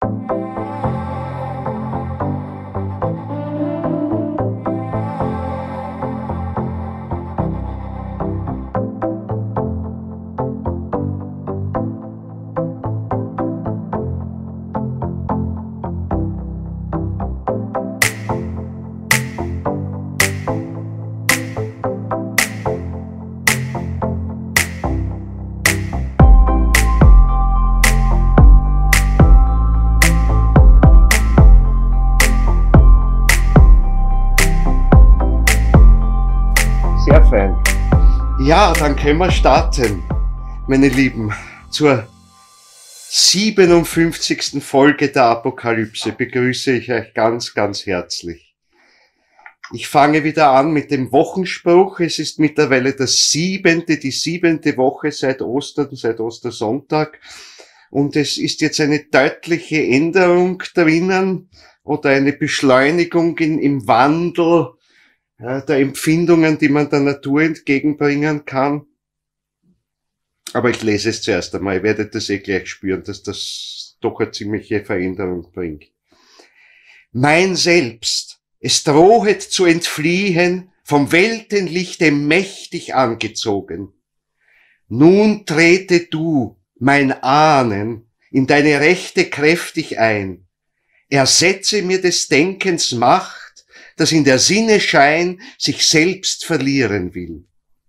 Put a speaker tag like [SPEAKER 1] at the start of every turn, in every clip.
[SPEAKER 1] Sehr fein. Ja, dann können wir starten, meine Lieben. Zur 57. Folge der Apokalypse begrüße ich euch ganz, ganz herzlich. Ich fange wieder an mit dem Wochenspruch. Es ist mittlerweile die siebente Woche seit Ostern, seit Ostersonntag. Und es ist jetzt eine deutliche Änderung drinnen oder eine Beschleunigung im Wandel der Empfindungen, die man der Natur entgegenbringen kann. Aber ich lese es zuerst einmal. Ihr werdet das gleich spüren, dass das doch eine ziemliche Veränderung bringt. Mein Selbst, es drohet zu entfliehen, vom Weltenlichte mächtig angezogen. Nun trete du, mein Ahnen, in deine Rechte kräftig ein. Ersetze mir des Denkens Macht, das in der Sinne Schein sich selbst verlieren will.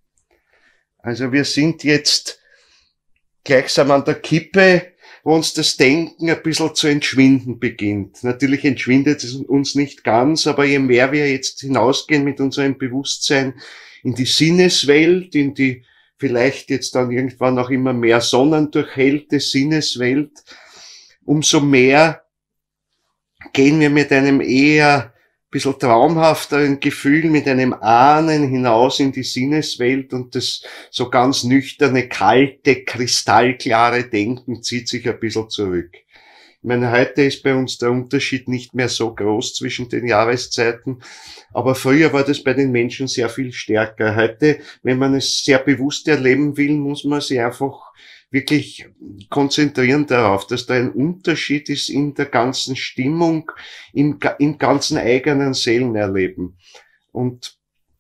[SPEAKER 1] Also wir sind jetzt gleichsam an der Kippe, wo uns das Denken ein bisschen zu entschwinden beginnt. Natürlich entschwindet es uns nicht ganz, aber je mehr wir jetzt hinausgehen mit unserem Bewusstsein in die Sinneswelt, in die vielleicht jetzt dann irgendwann auch immer mehr sonnendurchhellte Sinneswelt, umso mehr gehen wir mit einem eher bisschen traumhafteren Gefühl, mit einem Ahnen hinaus in die Sinneswelt, und das so ganz nüchterne, kalte, kristallklare Denken zieht sich ein bisschen zurück. Ich meine, heute ist bei uns der Unterschied nicht mehr so groß zwischen den Jahreszeiten, aber früher war das bei den Menschen sehr viel stärker. Heute, wenn man es sehr bewusst erleben will, muss man sich einfach wirklich konzentrieren darauf, dass da ein Unterschied ist in der ganzen Stimmung, im ganzen eigenen Seelenerleben. Und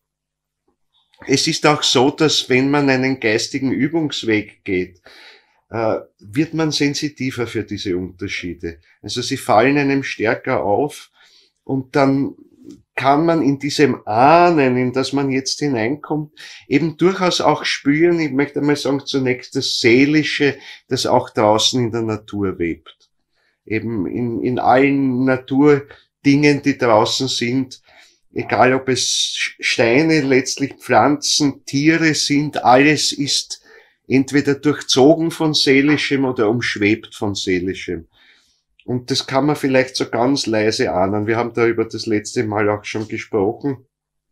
[SPEAKER 1] es ist auch so, dass wenn man einen geistigen Übungsweg geht, wird man sensitiver für diese Unterschiede. Also sie fallen einem stärker auf, und dann kann man in diesem Ahnen, in das man jetzt hineinkommt, eben durchaus auch spüren, ich möchte einmal sagen, zunächst das Seelische, das auch draußen in der Natur webt. Eben in allen Naturdingen, die draußen sind, egal ob es Steine, letztlich Pflanzen, Tiere sind, alles ist entweder durchzogen von Seelischem oder umschwebt von Seelischem. Und das kann man vielleicht so ganz leise ahnen. Wir haben darüber das letzte Mal auch schon gesprochen.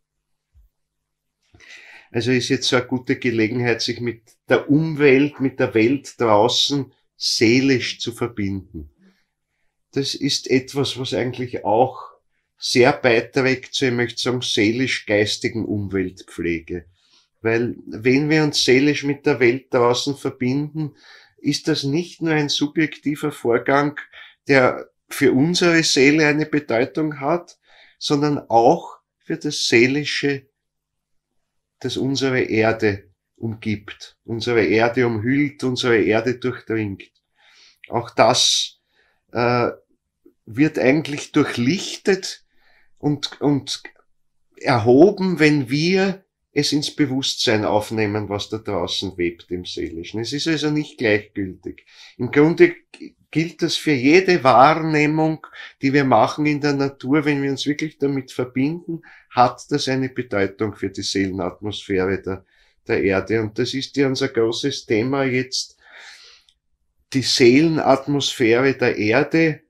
[SPEAKER 1] Also ist jetzt so eine gute Gelegenheit, sich mit der Umwelt, mit der Welt draußen seelisch zu verbinden. Das ist etwas, was eigentlich auch sehr beiträgt zu, ich möchte sagen, seelisch-geistigen Umweltpflege. Weil wenn wir uns seelisch mit der Welt draußen verbinden, ist das nicht nur ein subjektiver Vorgang, der für unsere Seele eine Bedeutung hat, sondern auch für das Seelische, das unsere Erde umgibt, unsere Erde umhüllt, unsere Erde durchdringt. Auch das wird eigentlich durchlichtet und erhoben, wenn wir es ins Bewusstsein aufnehmen, was da draußen webt im Seelischen. Es ist also nicht gleichgültig. Im Grunde gilt das für jede Wahrnehmung, die wir machen in der Natur. Wenn wir uns wirklich damit verbinden, hat das eine Bedeutung für die Seelenatmosphäre der Erde. Und das ist ja unser großes Thema jetzt, die Seelenatmosphäre der Erde,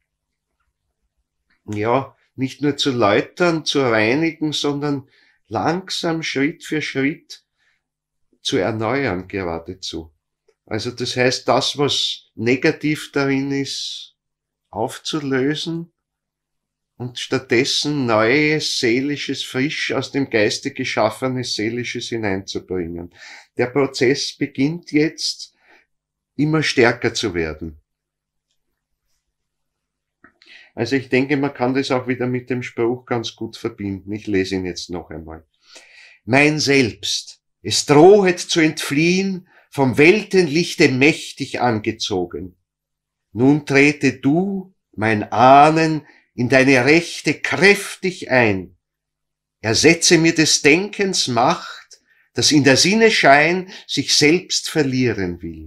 [SPEAKER 1] ja, nicht nur zu läutern, zu reinigen, sondern langsam, Schritt für Schritt zu erneuern geradezu. Also das heißt, das, was negativ darin ist, aufzulösen und stattdessen neues, seelisches, frisch aus dem Geiste geschaffenes Seelisches hineinzubringen. Der Prozess beginnt jetzt immer stärker zu werden. Also ich denke, man kann das auch wieder mit dem Spruch ganz gut verbinden. Ich lese ihn jetzt noch einmal. Mein Selbst, es drohet zu entfliehen, vom Weltenlichte mächtig angezogen. Nun trete du, mein Ahnen, in deine Rechte kräftig ein. Ersetze mir des Denkens Macht, das in der Sinne Schein sich selbst verlieren will.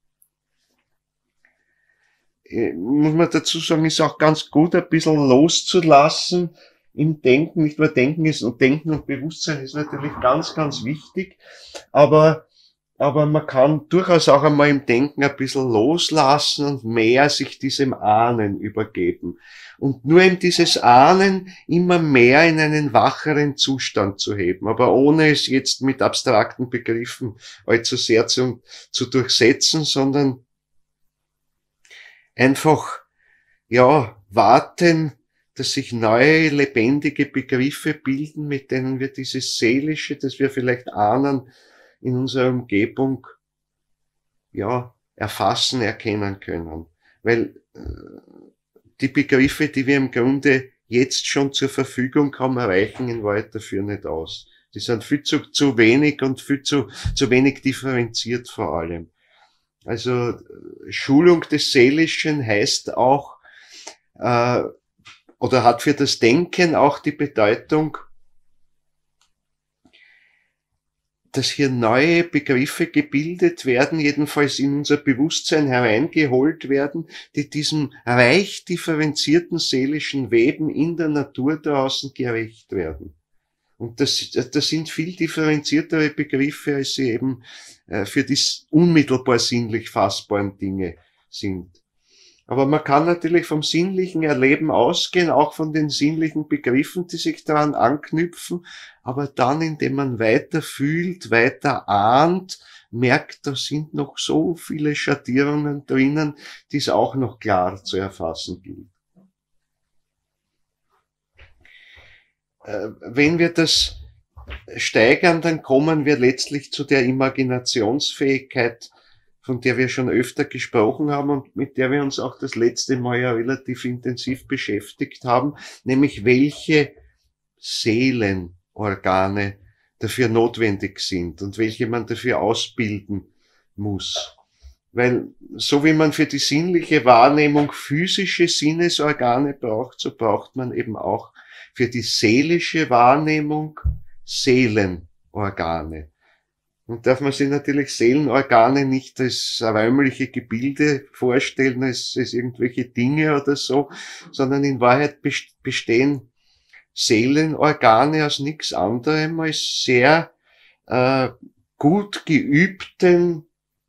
[SPEAKER 1] Muss man dazu sagen, ist auch ganz gut, ein bisschen loszulassen im Denken. Nicht nur Denken ist, und Denken und Bewusstsein ist natürlich ganz, ganz wichtig, aber man kann durchaus auch einmal im Denken ein bisschen loslassen und mehr sich diesem Ahnen übergeben. Und nur eben dieses Ahnen immer mehr in einen wacheren Zustand zu heben, aber ohne es jetzt mit abstrakten Begriffen allzu sehr zu durchsetzen, sondern einfach, ja, warten, dass sich neue, lebendige Begriffe bilden, mit denen wir dieses Seelische, das wir vielleicht ahnen, in unserer Umgebung, ja, erfassen, erkennen können. Weil die Begriffe, die wir im Grunde jetzt schon zur Verfügung haben, reichen in Wahrheit dafür nicht aus. Die sind viel zu wenig und viel zu wenig differenziert vor allem. Also Schulung des Seelischen heißt auch, oder hat für das Denken auch die Bedeutung, dass hier neue Begriffe gebildet werden, jedenfalls in unser Bewusstsein hereingeholt werden, die diesem reich differenzierten seelischen Weben in der Natur draußen gerecht werden. Und das sind viel differenziertere Begriffe, als sie eben für die unmittelbar sinnlich fassbaren Dinge sind. Aber man kann natürlich vom sinnlichen Erleben ausgehen, auch von den sinnlichen Begriffen, die sich daran anknüpfen, aber dann, indem man weiter fühlt, weiter ahnt, merkt, da sind noch so viele Schattierungen drinnen, die es auch noch klar zu erfassen gilt. Wenn wir das steigern, dann kommen wir letztlich zu der Imaginationsfähigkeit, von der wir schon öfter gesprochen haben und mit der wir uns auch das letzte Mal ja relativ intensiv beschäftigt haben, nämlich welche Seelenorgane dafür notwendig sind und welche man dafür ausbilden muss. Weil so wie man für die sinnliche Wahrnehmung physische Sinnesorgane braucht, so braucht man eben auch für die seelische Wahrnehmung Seelenorgane. Und darf man sich natürlich Seelenorgane nicht als räumliche Gebilde vorstellen, als irgendwelche Dinge oder so, sondern in Wahrheit bestehen Seelenorgane aus nichts anderem als sehr gut geübten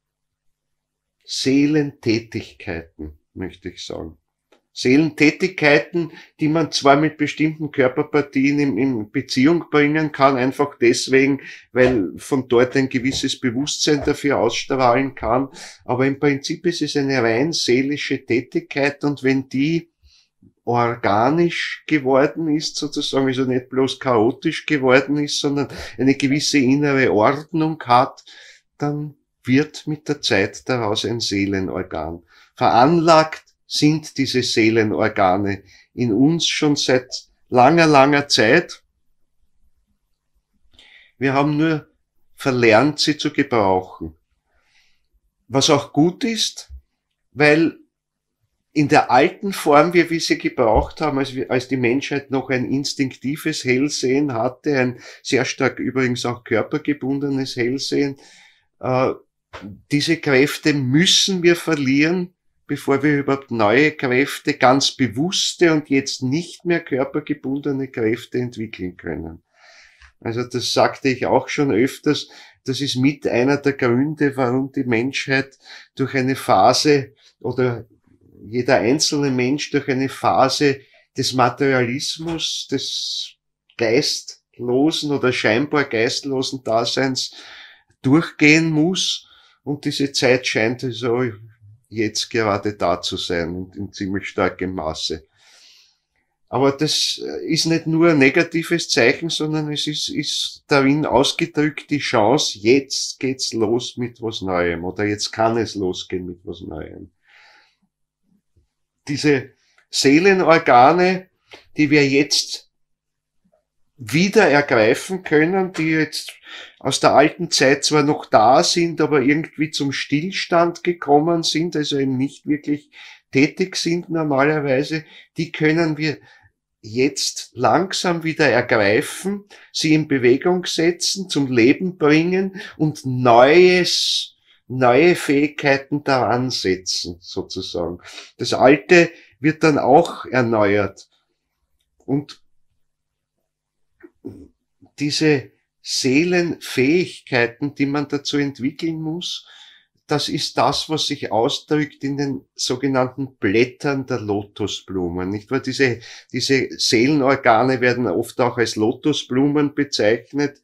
[SPEAKER 1] Seelentätigkeiten, möchte ich sagen. Seelentätigkeiten, die man zwar mit bestimmten Körperpartien in Beziehung bringen kann, einfach deswegen, weil von dort ein gewisses Bewusstsein dafür ausstrahlen kann, aber im Prinzip ist es eine rein seelische Tätigkeit und wenn die organisch geworden ist, sozusagen, also nicht bloß chaotisch geworden ist, sondern eine gewisse innere Ordnung hat, dann wird mit der Zeit daraus ein Seelenorgan. Veranlagt sind diese Seelenorgane in uns schon seit langer, langer Zeit. Wir haben nur verlernt, sie zu gebrauchen. Was auch gut ist, weil in der alten Form, wie wir sie gebraucht haben, als die Menschheit noch ein instinktives Hellsehen hatte, ein sehr stark übrigens auch körpergebundenes Hellsehen, diese Kräfte müssen wir verlieren, bevor wir überhaupt neue Kräfte, ganz bewusste und jetzt nicht mehr körpergebundene Kräfte entwickeln können. Also das sagte ich auch schon öfters, das ist mit einer der Gründe, warum die Menschheit durch eine Phase oder jeder einzelne Mensch durch eine Phase des Materialismus, des geistlosen oder scheinbar geistlosen Daseins durchgehen muss. Und diese Zeit scheint also jetzt gerade da zu sein und in ziemlich starkem Maße. Aber das ist nicht nur ein negatives Zeichen, sondern es ist darin ausgedrückt die Chance, jetzt geht's los mit was Neuem oder jetzt kann es losgehen mit was Neuem. Diese Seelenorgane, die wir jetzt wieder ergreifen können, die jetzt aus der alten Zeit zwar noch da sind, aber irgendwie zum Stillstand gekommen sind, also eben nicht wirklich tätig sind normalerweise, die können wir jetzt langsam wieder ergreifen, sie in Bewegung setzen, zum Leben bringen und neue Fähigkeiten daran setzen, sozusagen. Das Alte wird dann auch erneuert. Und diese Seelenfähigkeiten, die man dazu entwickeln muss, das ist das, was sich ausdrückt in den sogenannten Blättern der Lotusblumen. Nicht wahr? Diese Seelenorgane werden oft auch als Lotusblumen bezeichnet.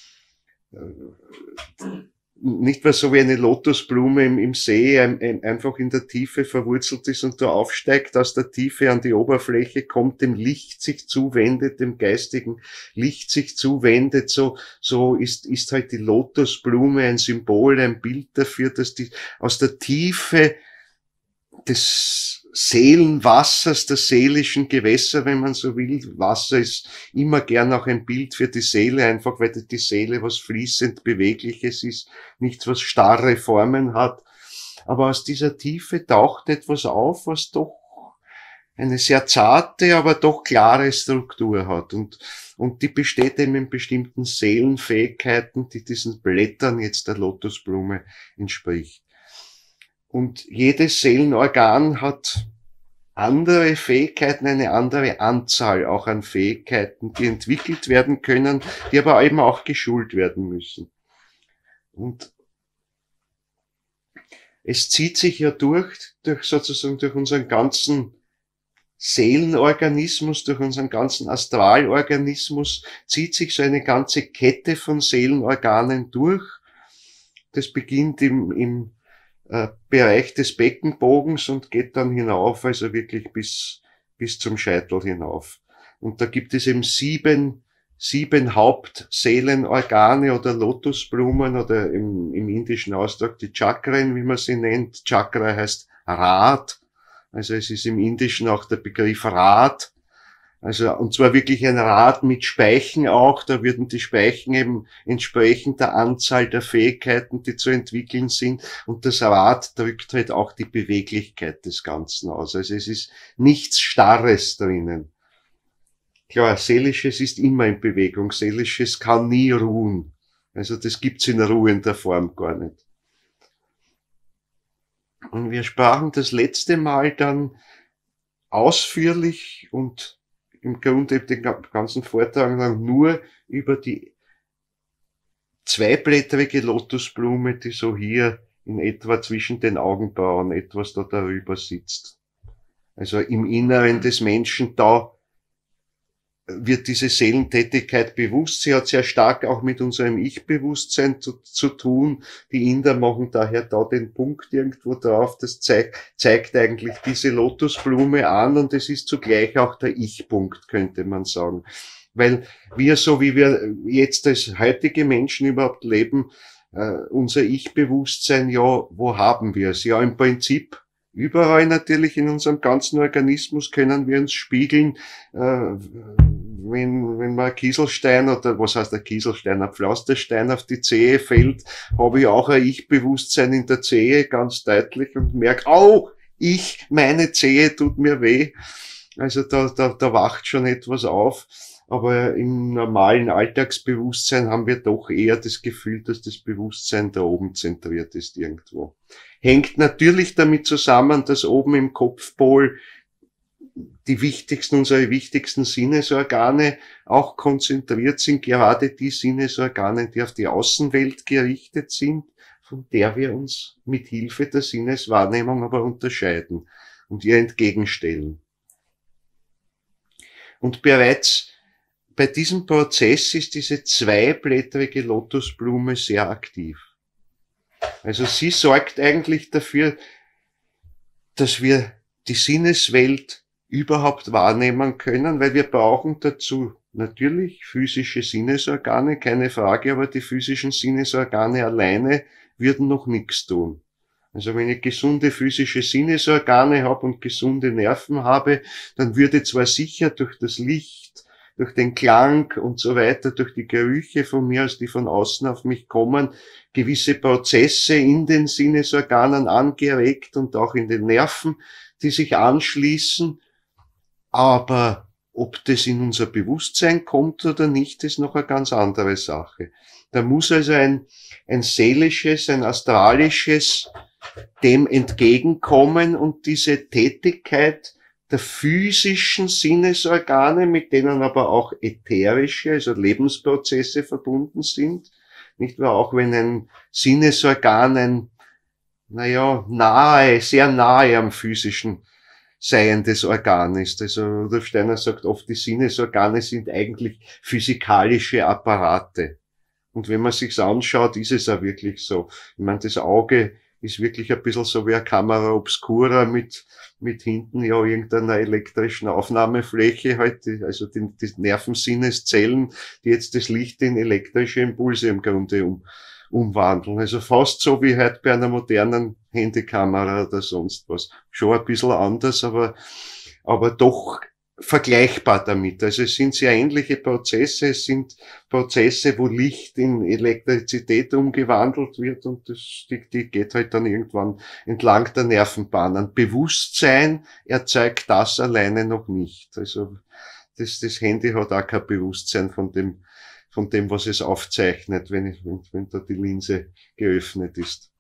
[SPEAKER 1] Nicht wahr, so wie eine Lotusblume im See einfach in der Tiefe verwurzelt ist und da aufsteigt, aus der Tiefe an die Oberfläche kommt, dem Licht sich zuwendet, dem geistigen Licht sich zuwendet, so ist halt die Lotusblume ein Symbol, ein Bild dafür, dass die aus der Tiefe des Seelenwassers, der seelischen Gewässer, wenn man so will. Wasser ist immer gern auch ein Bild für die Seele, einfach weil die Seele was fließend Bewegliches ist, nichts, was starre Formen hat. Aber aus dieser Tiefe taucht etwas auf, was doch eine sehr zarte, aber doch klare Struktur hat. Und die besteht eben in bestimmten Seelenfähigkeiten, die diesen Blättern jetzt der Lotusblume entspricht. Und jedes Seelenorgan hat andere Fähigkeiten, eine andere Anzahl auch an Fähigkeiten, die entwickelt werden können, die aber eben auch geschult werden müssen. Und es zieht sich ja durch unseren ganzen Seelenorganismus, durch unseren ganzen Astralorganismus, zieht sich so eine ganze Kette von Seelenorganen durch. Das beginnt im Bereich des Beckenbogens und geht dann hinauf, also wirklich bis zum Scheitel hinauf. Und da gibt es eben sieben Hauptseelenorgane oder Lotusblumen oder im indischen Ausdruck die Chakren, wie man sie nennt. Chakra heißt Rad, also es ist im Indischen auch der Begriff Rad. Also, und zwar wirklich ein Rad mit Speichen auch, da würden die Speichen eben entsprechend der Anzahl der Fähigkeiten, die zu entwickeln sind, und das Rad drückt halt auch die Beweglichkeit des Ganzen aus. Also es ist nichts Starres drinnen. Klar, Seelisches ist immer in Bewegung, Seelisches kann nie ruhen. Also das gibt's in ruhender Form gar nicht. Und wir sprachen das letzte Mal dann ausführlich und im Grunde den ganzen Vortrag lang nur über die zweiblättrige Lotusblume, die so hier in etwa zwischen den Augenbrauen etwas da darüber sitzt. Also im Inneren des Menschen, da wird diese Seelentätigkeit bewusst. Sie hat sehr stark auch mit unserem Ich-Bewusstsein zu tun. Die Inder machen daher da den Punkt irgendwo drauf. Das zeigt eigentlich diese Lotusblume an, und es ist zugleich auch der Ich-Punkt, könnte man sagen. Weil wir, so wie wir jetzt als heutige Menschen überhaupt leben, unser Ich-Bewusstsein, ja, wo haben wir es? Ja, im Prinzip überall natürlich in unserem ganzen Organismus können wir uns spiegeln, wenn man Kieselstein oder was heißt der Kieselstein, ein Pflasterstein auf die Zehe fällt, habe ich auch ein Ich-Bewusstsein in der Zehe ganz deutlich und merke, meine Zehe tut mir weh. Also da wacht schon etwas auf. Aber im normalen Alltagsbewusstsein haben wir doch eher das Gefühl, dass das Bewusstsein da oben zentriert ist irgendwo. Hängt natürlich damit zusammen, dass oben im Kopfpol unsere wichtigsten Sinnesorgane auch konzentriert sind, gerade die Sinnesorgane, die auf die Außenwelt gerichtet sind, von der wir uns mit Hilfe der Sinneswahrnehmung aber unterscheiden und ihr entgegenstellen. Und bereits bei diesem Prozess ist diese zweiblättrige Lotusblume sehr aktiv. Also sie sorgt eigentlich dafür, dass wir die Sinneswelt überhaupt wahrnehmen können, weil wir brauchen dazu natürlich physische Sinnesorgane, keine Frage, aber die physischen Sinnesorgane alleine würden noch nichts tun. Also wenn ich gesunde physische Sinnesorgane habe und gesunde Nerven habe, dann würde zwar sicher durch das Licht, durch den Klang und so weiter, durch die Gerüche von mir aus, die von außen auf mich kommen, gewisse Prozesse in den Sinnesorganen angeregt und auch in den Nerven, die sich anschließen. Aber ob das in unser Bewusstsein kommt oder nicht, ist noch eine ganz andere Sache. Da muss also ein seelisches, ein astralisches dem entgegenkommen und diese Tätigkeit der physischen Sinnesorgane, mit denen aber auch ätherische, also Lebensprozesse verbunden sind, nicht wahr? Auch wenn ein Sinnesorgan sehr nahe am physischen Sein des Organ ist. Also Rudolf Steiner sagt oft, die Sinnesorgane sind eigentlich physikalische Apparate. Und wenn man sich's anschaut, ist es auch wirklich so. Ich meine, das Auge ist wirklich ein bisschen so wie eine Kamera obscura mit hinten ja irgendeiner elektrischen Aufnahmefläche halt, also die Nervensinneszellen, die jetzt das Licht in elektrische Impulse im Grunde umwandeln. Also fast so wie heute bei einer modernen Handykamera oder sonst was. Schon ein bisschen anders, aber doch vergleichbar damit. Also es sind sehr ähnliche Prozesse, es sind Prozesse, wo Licht in Elektrizität umgewandelt wird und die geht halt dann irgendwann entlang der Nervenbahnen. Bewusstsein erzeugt das alleine noch nicht. Also das Handy hat auch kein Bewusstsein von dem, was es aufzeichnet, wenn da die Linse geöffnet ist.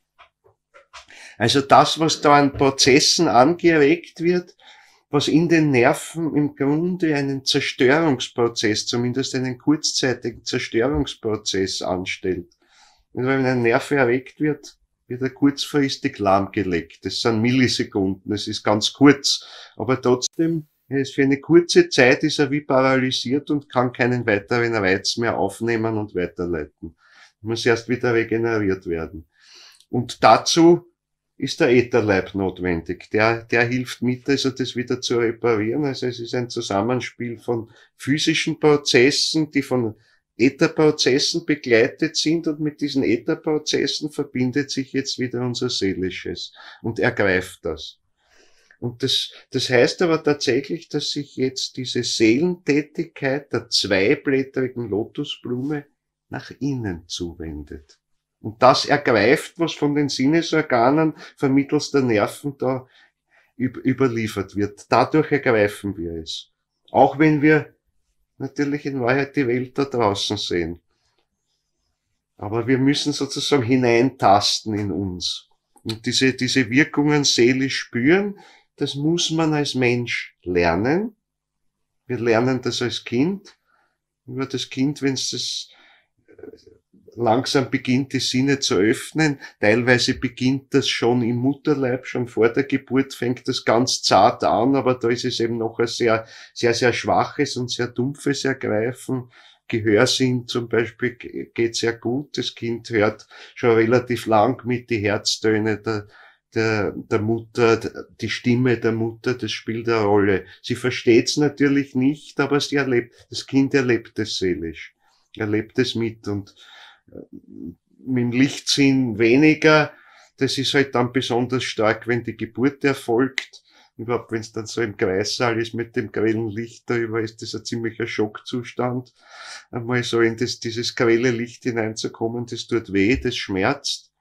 [SPEAKER 1] Also das, was da an Prozessen angeregt wird, was in den Nerven im Grunde einen Zerstörungsprozess, zumindest einen kurzzeitigen Zerstörungsprozess anstellt. Und wenn ein Nerv erregt wird, wird er kurzfristig lahmgelegt. Das sind Millisekunden, das ist ganz kurz. Aber trotzdem, für eine kurze Zeit ist er wie paralysiert und kann keinen weiteren Reiz mehr aufnehmen und weiterleiten. Muss erst wieder regeneriert werden. Und dazu ist der Ätherleib notwendig. Der hilft mit, also das wieder zu reparieren. Also es ist ein Zusammenspiel von physischen Prozessen, die von Ätherprozessen begleitet sind, und mit diesen Ätherprozessen verbindet sich jetzt wieder unser Seelisches und ergreift das. Und das heißt aber tatsächlich, dass sich jetzt diese Seelentätigkeit der zweiblättrigen Lotusblume nach innen zuwendet. Und das ergreift, was von den Sinnesorganen vermittels der Nerven da überliefert wird. Dadurch ergreifen wir es. Auch wenn wir natürlich in Wahrheit die Welt da draußen sehen. Aber wir müssen sozusagen hineintasten in uns. Und diese Wirkungen seelisch spüren, das muss man als Mensch lernen. Wir lernen das als Kind. Nur das Kind, wenn es das langsam beginnt, die Sinne zu öffnen. Teilweise beginnt das schon im Mutterleib, schon vor der Geburt fängt das ganz zart an, aber da ist es eben noch ein sehr, sehr, sehr schwaches und sehr dumpfes Ergreifen. Gehörsinn zum Beispiel geht sehr gut. Das Kind hört schon relativ lang mit die Herztöne der Mutter, die Stimme der Mutter, das spielt eine Rolle. Sie versteht's natürlich nicht, aber das Kind erlebt es seelisch. Erlebt es mit, und mit dem Lichtsinn weniger. Das ist halt dann besonders stark, wenn die Geburt erfolgt. Überhaupt, wenn es dann so im Kreissaal ist mit dem grellen Licht darüber, ist das ein ziemlicher Schockzustand. Einmal so in dieses grelle Licht hineinzukommen, das tut weh, das schmerzt.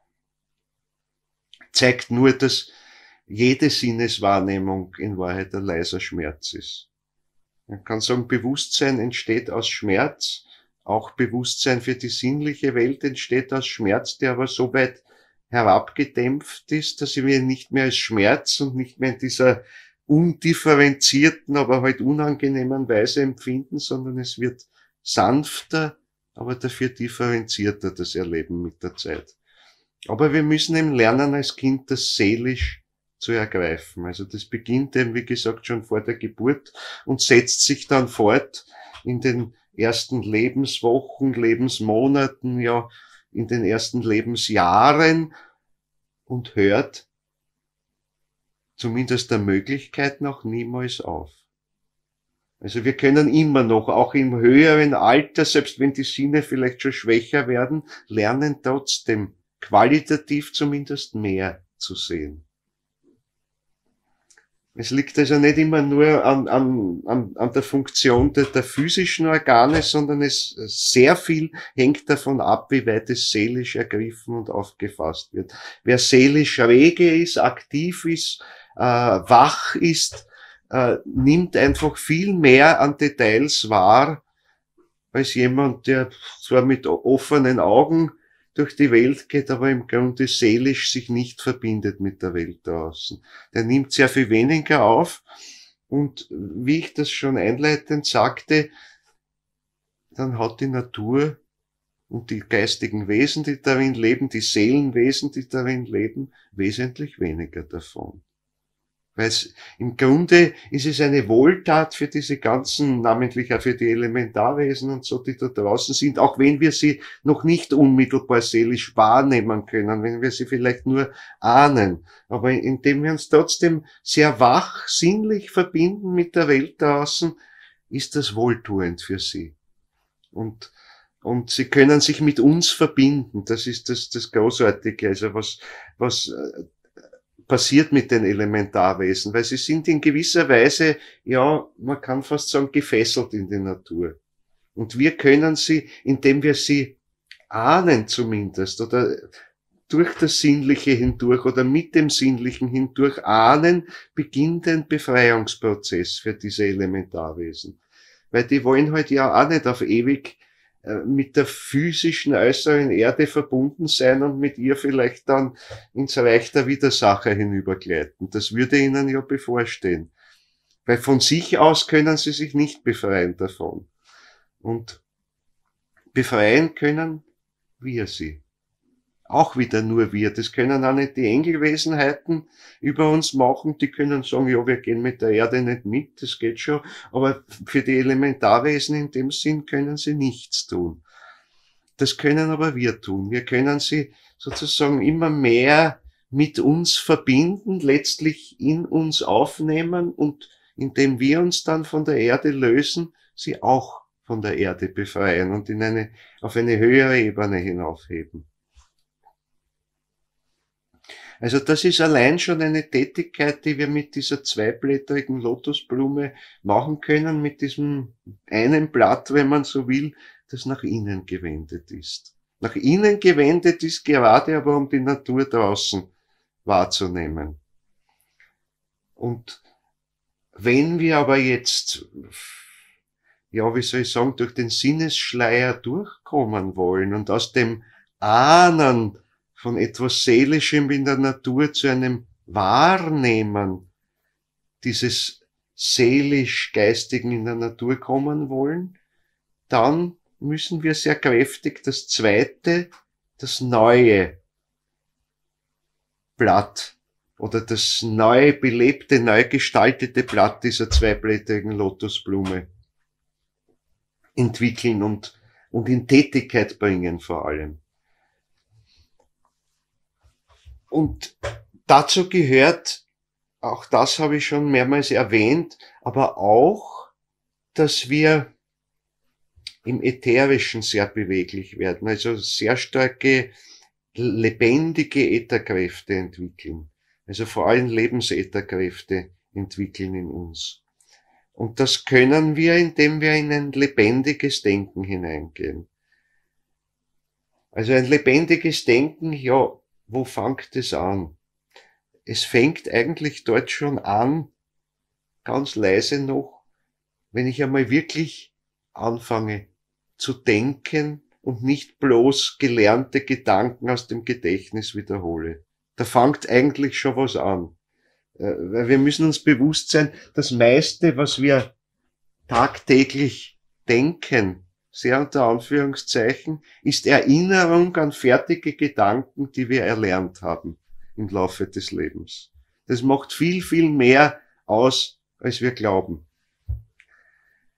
[SPEAKER 1] Zeigt nur, dass jede Sinneswahrnehmung in Wahrheit ein leiser Schmerz ist. Man kann sagen, Bewusstsein entsteht aus Schmerz. Auch Bewusstsein für die sinnliche Welt entsteht aus Schmerz, der aber so weit herabgedämpft ist, dass wir ihn nicht mehr als Schmerz und nicht mehr in dieser undifferenzierten, aber halt unangenehmen Weise empfinden, sondern es wird sanfter, aber dafür differenzierter, das Erleben mit der Zeit. Aber wir müssen eben lernen, als Kind das seelisch zu ergreifen. Also das beginnt eben, wie gesagt, schon vor der Geburt und setzt sich dann fort in den ersten Lebenswochen, Lebensmonaten, ja, in den ersten Lebensjahren, und hört zumindest der Möglichkeit nach niemals auf. Also wir können immer noch, auch im höheren Alter, selbst wenn die Sinne vielleicht schon schwächer werden, lernen trotzdem qualitativ zumindest mehr zu sehen. Es liegt also nicht immer nur an der Funktion der physischen Organe, sondern es sehr viel hängt davon ab, wie weit es seelisch ergriffen und aufgefasst wird. Wer seelisch rege ist, aktiv ist, wach ist, nimmt einfach viel mehr an Details wahr, als jemand, der zwar mit offenen Augen durch die Welt geht, aber im Grunde seelisch sich nicht verbindet mit der Welt draußen. Der nimmt sehr viel weniger auf und wie ich das schon einleitend sagte, dann hat die Natur und die geistigen Wesen, die darin leben, die Seelenwesen, die darin leben, wesentlich weniger davon. Weil im Grunde ist es eine Wohltat für diese ganzen, namentlich auch für die Elementarwesen und so, die da draußen sind, auch wenn wir sie noch nicht unmittelbar seelisch wahrnehmen können, wenn wir sie vielleicht nur ahnen. Aber indem wir uns trotzdem sehr wach, sinnlich verbinden mit der Welt draußen, ist das wohltuend für sie. Und sie können sich mit uns verbinden. Das ist das Großartige. Also was passiert mit den Elementarwesen, weil sie sind in gewisser Weise, ja, man kann fast sagen, gefesselt in die Natur. Und wir können sie, indem wir sie ahnen zumindest, oder durch das Sinnliche hindurch oder mit dem Sinnlichen hindurch ahnen, beginnt ein Befreiungsprozess für diese Elementarwesen. Weil die wollen halt ja auch nicht auf ewig mit der physischen äußeren Erde verbunden sein und mit ihr vielleicht dann ins Reich der Widersacher hinübergleiten. Das würde ihnen ja bevorstehen. Weil von sich aus können sie sich nicht befreien davon. Und befreien können wir sie. Auch wieder nur wir. Das können auch nicht die Engelwesenheiten über uns machen. Die können sagen, ja, wir gehen mit der Erde nicht mit, das geht schon. Aber für die Elementarwesen in dem Sinn können sie nichts tun. Das können aber wir tun. Wir können sie sozusagen immer mehr mit uns verbinden, letztlich in uns aufnehmen und indem wir uns dann von der Erde lösen, sie auch von der Erde befreien und auf eine höhere Ebene hinaufheben. Also das ist allein schon eine Tätigkeit, die wir mit dieser zweiblättrigen Lotusblume machen können, mit diesem einen Blatt, wenn man so will, das nach innen gewendet ist. Nach innen gewendet ist gerade aber, um die Natur draußen wahrzunehmen. Und wenn wir aber jetzt, ja, wie soll ich sagen, durch den Sinnesschleier durchkommen wollen und aus dem Ahnen von etwas Seelischem in der Natur zu einem Wahrnehmen dieses seelisch-geistigen in der Natur kommen wollen, dann müssen wir sehr kräftig das zweite, das neue Blatt oder das neu belebte, neu gestaltete Blatt dieser zweiblättrigen Lotusblume entwickeln und in Tätigkeit bringen vor allem. Und dazu gehört, auch das habe ich schon mehrmals erwähnt, aber auch, dass wir im Ätherischen sehr beweglich werden, also sehr starke, lebendige Ätherkräfte entwickeln. Also vor allem Lebensätherkräfte entwickeln in uns. Und das können wir, indem wir in ein lebendiges Denken hineingehen. Also ein lebendiges Denken, ja, wo fängt es an? Es fängt eigentlich dort schon an, ganz leise noch, wenn ich einmal wirklich anfange zu denken und nicht bloß gelernte Gedanken aus dem Gedächtnis wiederhole. Da fängt eigentlich schon was an. Weil wir müssen uns bewusst sein, das meiste, was wir tagtäglich denken, sehr unter Anführungszeichen, ist Erinnerung an fertige Gedanken, die wir erlernt haben im Laufe des Lebens. Das macht viel, viel mehr aus, als wir glauben.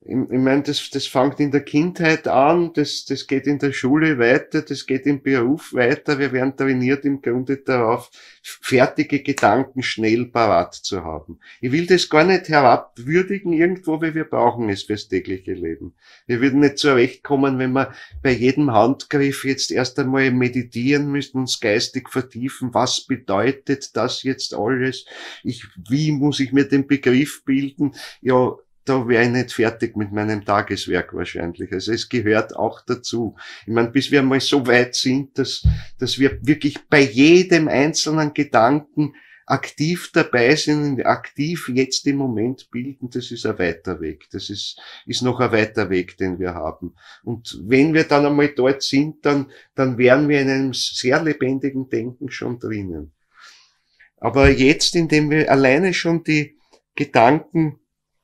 [SPEAKER 1] Ich meine, das fängt in der Kindheit an, das geht in der Schule weiter, das geht im Beruf weiter. Wir werden trainiert im Grunde darauf, fertige Gedanken schnell parat zu haben. Ich will das gar nicht herabwürdigen irgendwo, weil wir brauchen es fürs tägliche Leben. Wir würden nicht zurechtkommen, wenn wir bei jedem Handgriff jetzt erst einmal meditieren müssten, uns geistig vertiefen. Was bedeutet das jetzt alles? Wie muss ich mir den Begriff bilden? Ja, da wäre ich nicht fertig mit meinem Tageswerk wahrscheinlich. Also es gehört auch dazu. Ich meine, bis wir mal so weit sind, dass wir wirklich bei jedem einzelnen Gedanken aktiv dabei sind, aktiv jetzt im Moment bilden, das ist ein weiter Weg. Das ist noch ein weiter Weg, den wir haben. Und wenn wir dann einmal dort sind, dann wären wir in einem sehr lebendigen Denken schon drinnen. Aber jetzt, indem wir alleine schon die Gedanken,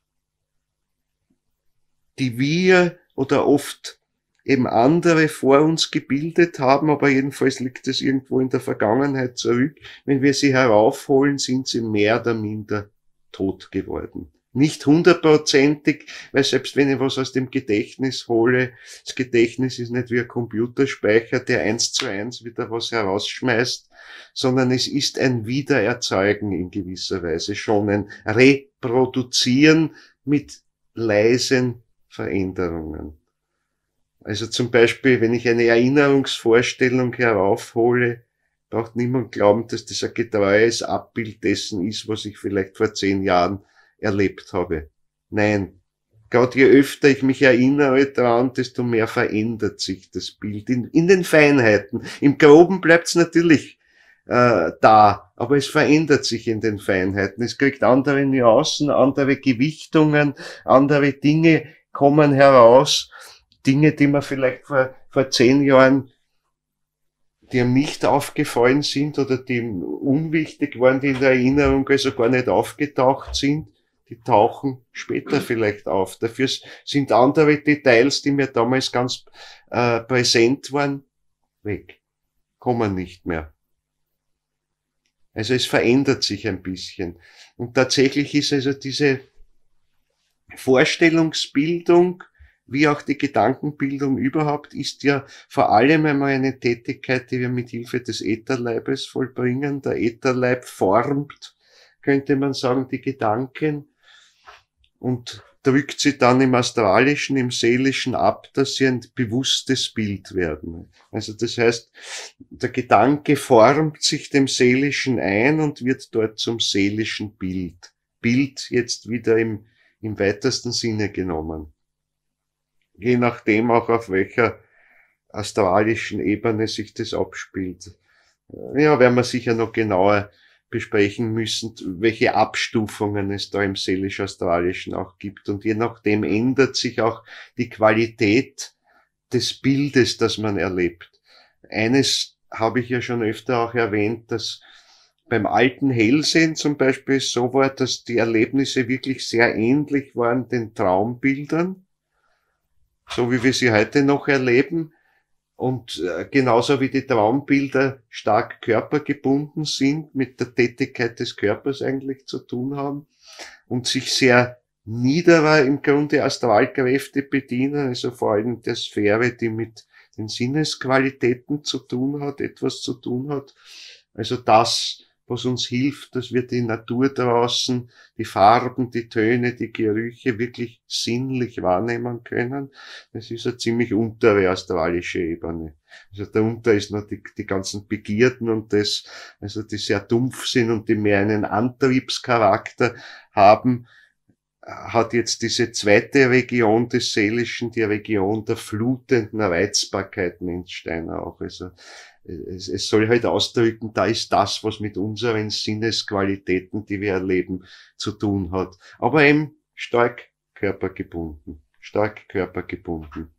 [SPEAKER 1] die wir oder oft eben andere vor uns gebildet haben, aber jedenfalls liegt es irgendwo in der Vergangenheit zurück. Wenn wir sie heraufholen, sind sie mehr oder minder tot geworden. Nicht hundertprozentig, weil selbst wenn ich was aus dem Gedächtnis hole, das Gedächtnis ist nicht wie ein Computerspeicher, der 1:1 wieder was herausschmeißt, sondern es ist ein Wiedererzeugen in gewisser Weise, schon ein Reproduzieren mit leisen Veränderungen. Also zum Beispiel, wenn ich eine Erinnerungsvorstellung heraufhole, braucht niemand glauben, dass das ein getreues Abbild dessen ist, was ich vielleicht vor 10 Jahren erlebt habe. Nein, gerade je öfter ich mich erinnere daran, desto mehr verändert sich das Bild in den Feinheiten. Im Groben bleibt es natürlich da, aber es verändert sich in den Feinheiten. Es kriegt andere Nuancen, andere Gewichtungen, andere Dinge kommen heraus, Dinge, die mir vielleicht vor 10 Jahren, die ihm nicht aufgefallen sind oder die ihm unwichtig waren, die in der Erinnerung also gar nicht aufgetaucht sind, die tauchen später vielleicht auf. Dafür sind andere Details, die mir damals ganz präsent waren, weg, kommen nicht mehr. Also es verändert sich ein bisschen. Und tatsächlich ist also diese Vorstellungsbildung, wie auch die Gedankenbildung überhaupt, ist ja vor allem einmal eine Tätigkeit, die wir mit Hilfe des Ätherleibes vollbringen. Der Ätherleib formt, könnte man sagen, die Gedanken und drückt sie dann im Astralischen, im Seelischen ab, dass sie ein bewusstes Bild werden. Also das heißt, der Gedanke formt sich dem Seelischen ein und wird dort zum seelischen Bild. Bild jetzt wieder im weitesten Sinne genommen. Je nachdem auch auf welcher astralischen Ebene sich das abspielt. Ja, werden wir sicher noch genauer besprechen müssen, welche Abstufungen es da im seelisch-astralischen auch gibt. Und je nachdem ändert sich auch die Qualität des Bildes, das man erlebt. Eines habe ich ja schon öfter auch erwähnt, dass beim alten Hellsehen zum Beispiel so war, dass die Erlebnisse wirklich sehr ähnlich waren den Traumbildern, so wie wir sie heute noch erleben. Und genauso wie die Traumbilder stark körpergebunden sind, mit der Tätigkeit des Körpers eigentlich zu tun haben und sich sehr niederer im Grunde Astralkräfte bedienen, also vor allem der Sphäre, die mit den Sinnesqualitäten zu tun hat, etwas zu tun hat. Also das, was uns hilft, dass wir die Natur draußen, die Farben, die Töne, die Gerüche wirklich sinnlich wahrnehmen können. Das ist eine ziemlich untere astralische Ebene. Also darunter ist noch die ganzen Begierden und das, also die sehr dumpf sind und die mehr einen Antriebscharakter haben, hat jetzt diese zweite Region des Seelischen, die Region der flutenden Reizbarkeit, nennt Steiner auch. Also es soll halt ausdrücken, da ist das, was mit unseren Sinnesqualitäten, die wir erleben, zu tun hat. Aber eben stark körpergebunden. Stark körpergebunden.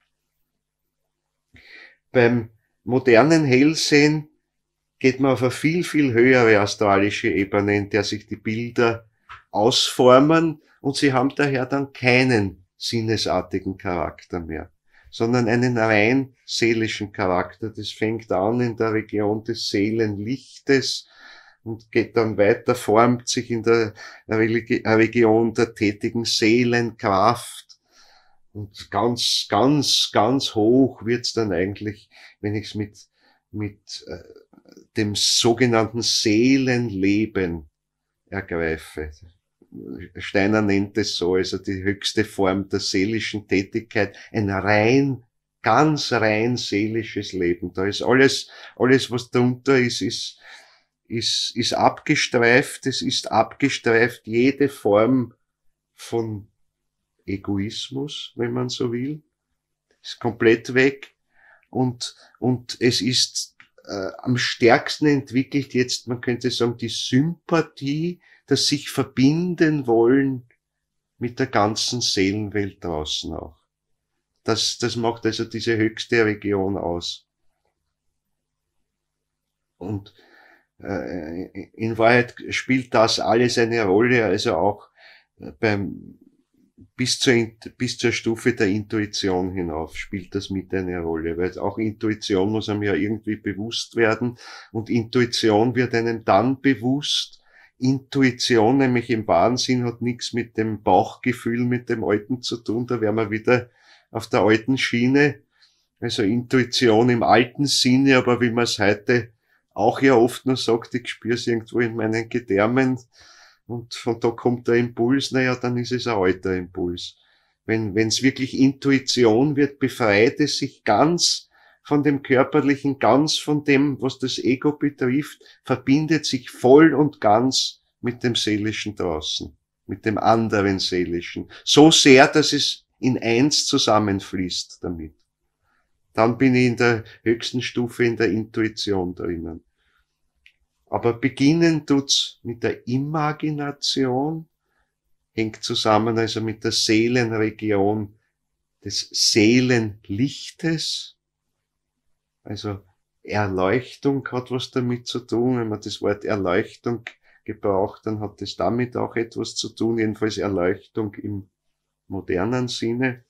[SPEAKER 1] Beim modernen Hellsehen geht man auf eine viel, viel höhere astralische Ebene, in der sich die Bilder ausformen und sie haben daher dann keinen sinnesartigen Charakter mehr, sondern einen rein seelischen Charakter. Das fängt an in der Region des Seelenlichtes und geht dann weiter, formt sich in der Region der tätigen Seelenkraft Und ganz hoch wird's dann eigentlich, wenn ich es mit dem sogenannten Seelenleben ergreife. Steiner nennt es so, also die höchste Form der seelischen Tätigkeit, ein ganz rein seelisches Leben. Da ist alles, was darunter ist abgestreift. Es ist abgestreift jede Form von Egoismus, wenn man so will. Ist komplett weg. Und es ist am stärksten entwickelt jetzt, man könnte sagen, die Sympathie, das sich verbinden wollen mit der ganzen Seelenwelt draußen auch. Das macht also diese höchste Region aus. Und in Wahrheit spielt das alles eine Rolle, also auch bis zur Stufe der Intuition hinauf spielt das mit eine Rolle, weil auch Intuition muss einem ja irgendwie bewusst werden, und Intuition wird einem dann bewusst. Intuition, nämlich im wahren Sinn, hat nichts mit dem Bauchgefühl, mit dem Alten zu tun, da wären wir wieder auf der alten Schiene, also Intuition im alten Sinne, aber wie man es heute auch ja oft noch sagt, ich spüre es irgendwo in meinen Gedärmen, und von da kommt der Impuls, naja, dann ist es ein alter Impuls. Wenn es wirklich Intuition wird, befreit es sich ganz von dem Körperlichen, ganz von dem, was das Ego betrifft, verbindet sich voll und ganz mit dem Seelischen draußen, mit dem anderen Seelischen. So sehr, dass es in eins zusammenfließt damit. Dann bin ich in der höchsten Stufe in der Intuition drinnen. Aber beginnen tut's mit der Imagination, hängt zusammen also mit der Seelenregion des Seelenlichtes. Also Erleuchtung hat was damit zu tun. Wenn man das Wort Erleuchtung gebraucht, dann hat das damit auch etwas zu tun, jedenfalls Erleuchtung im modernen Sinne.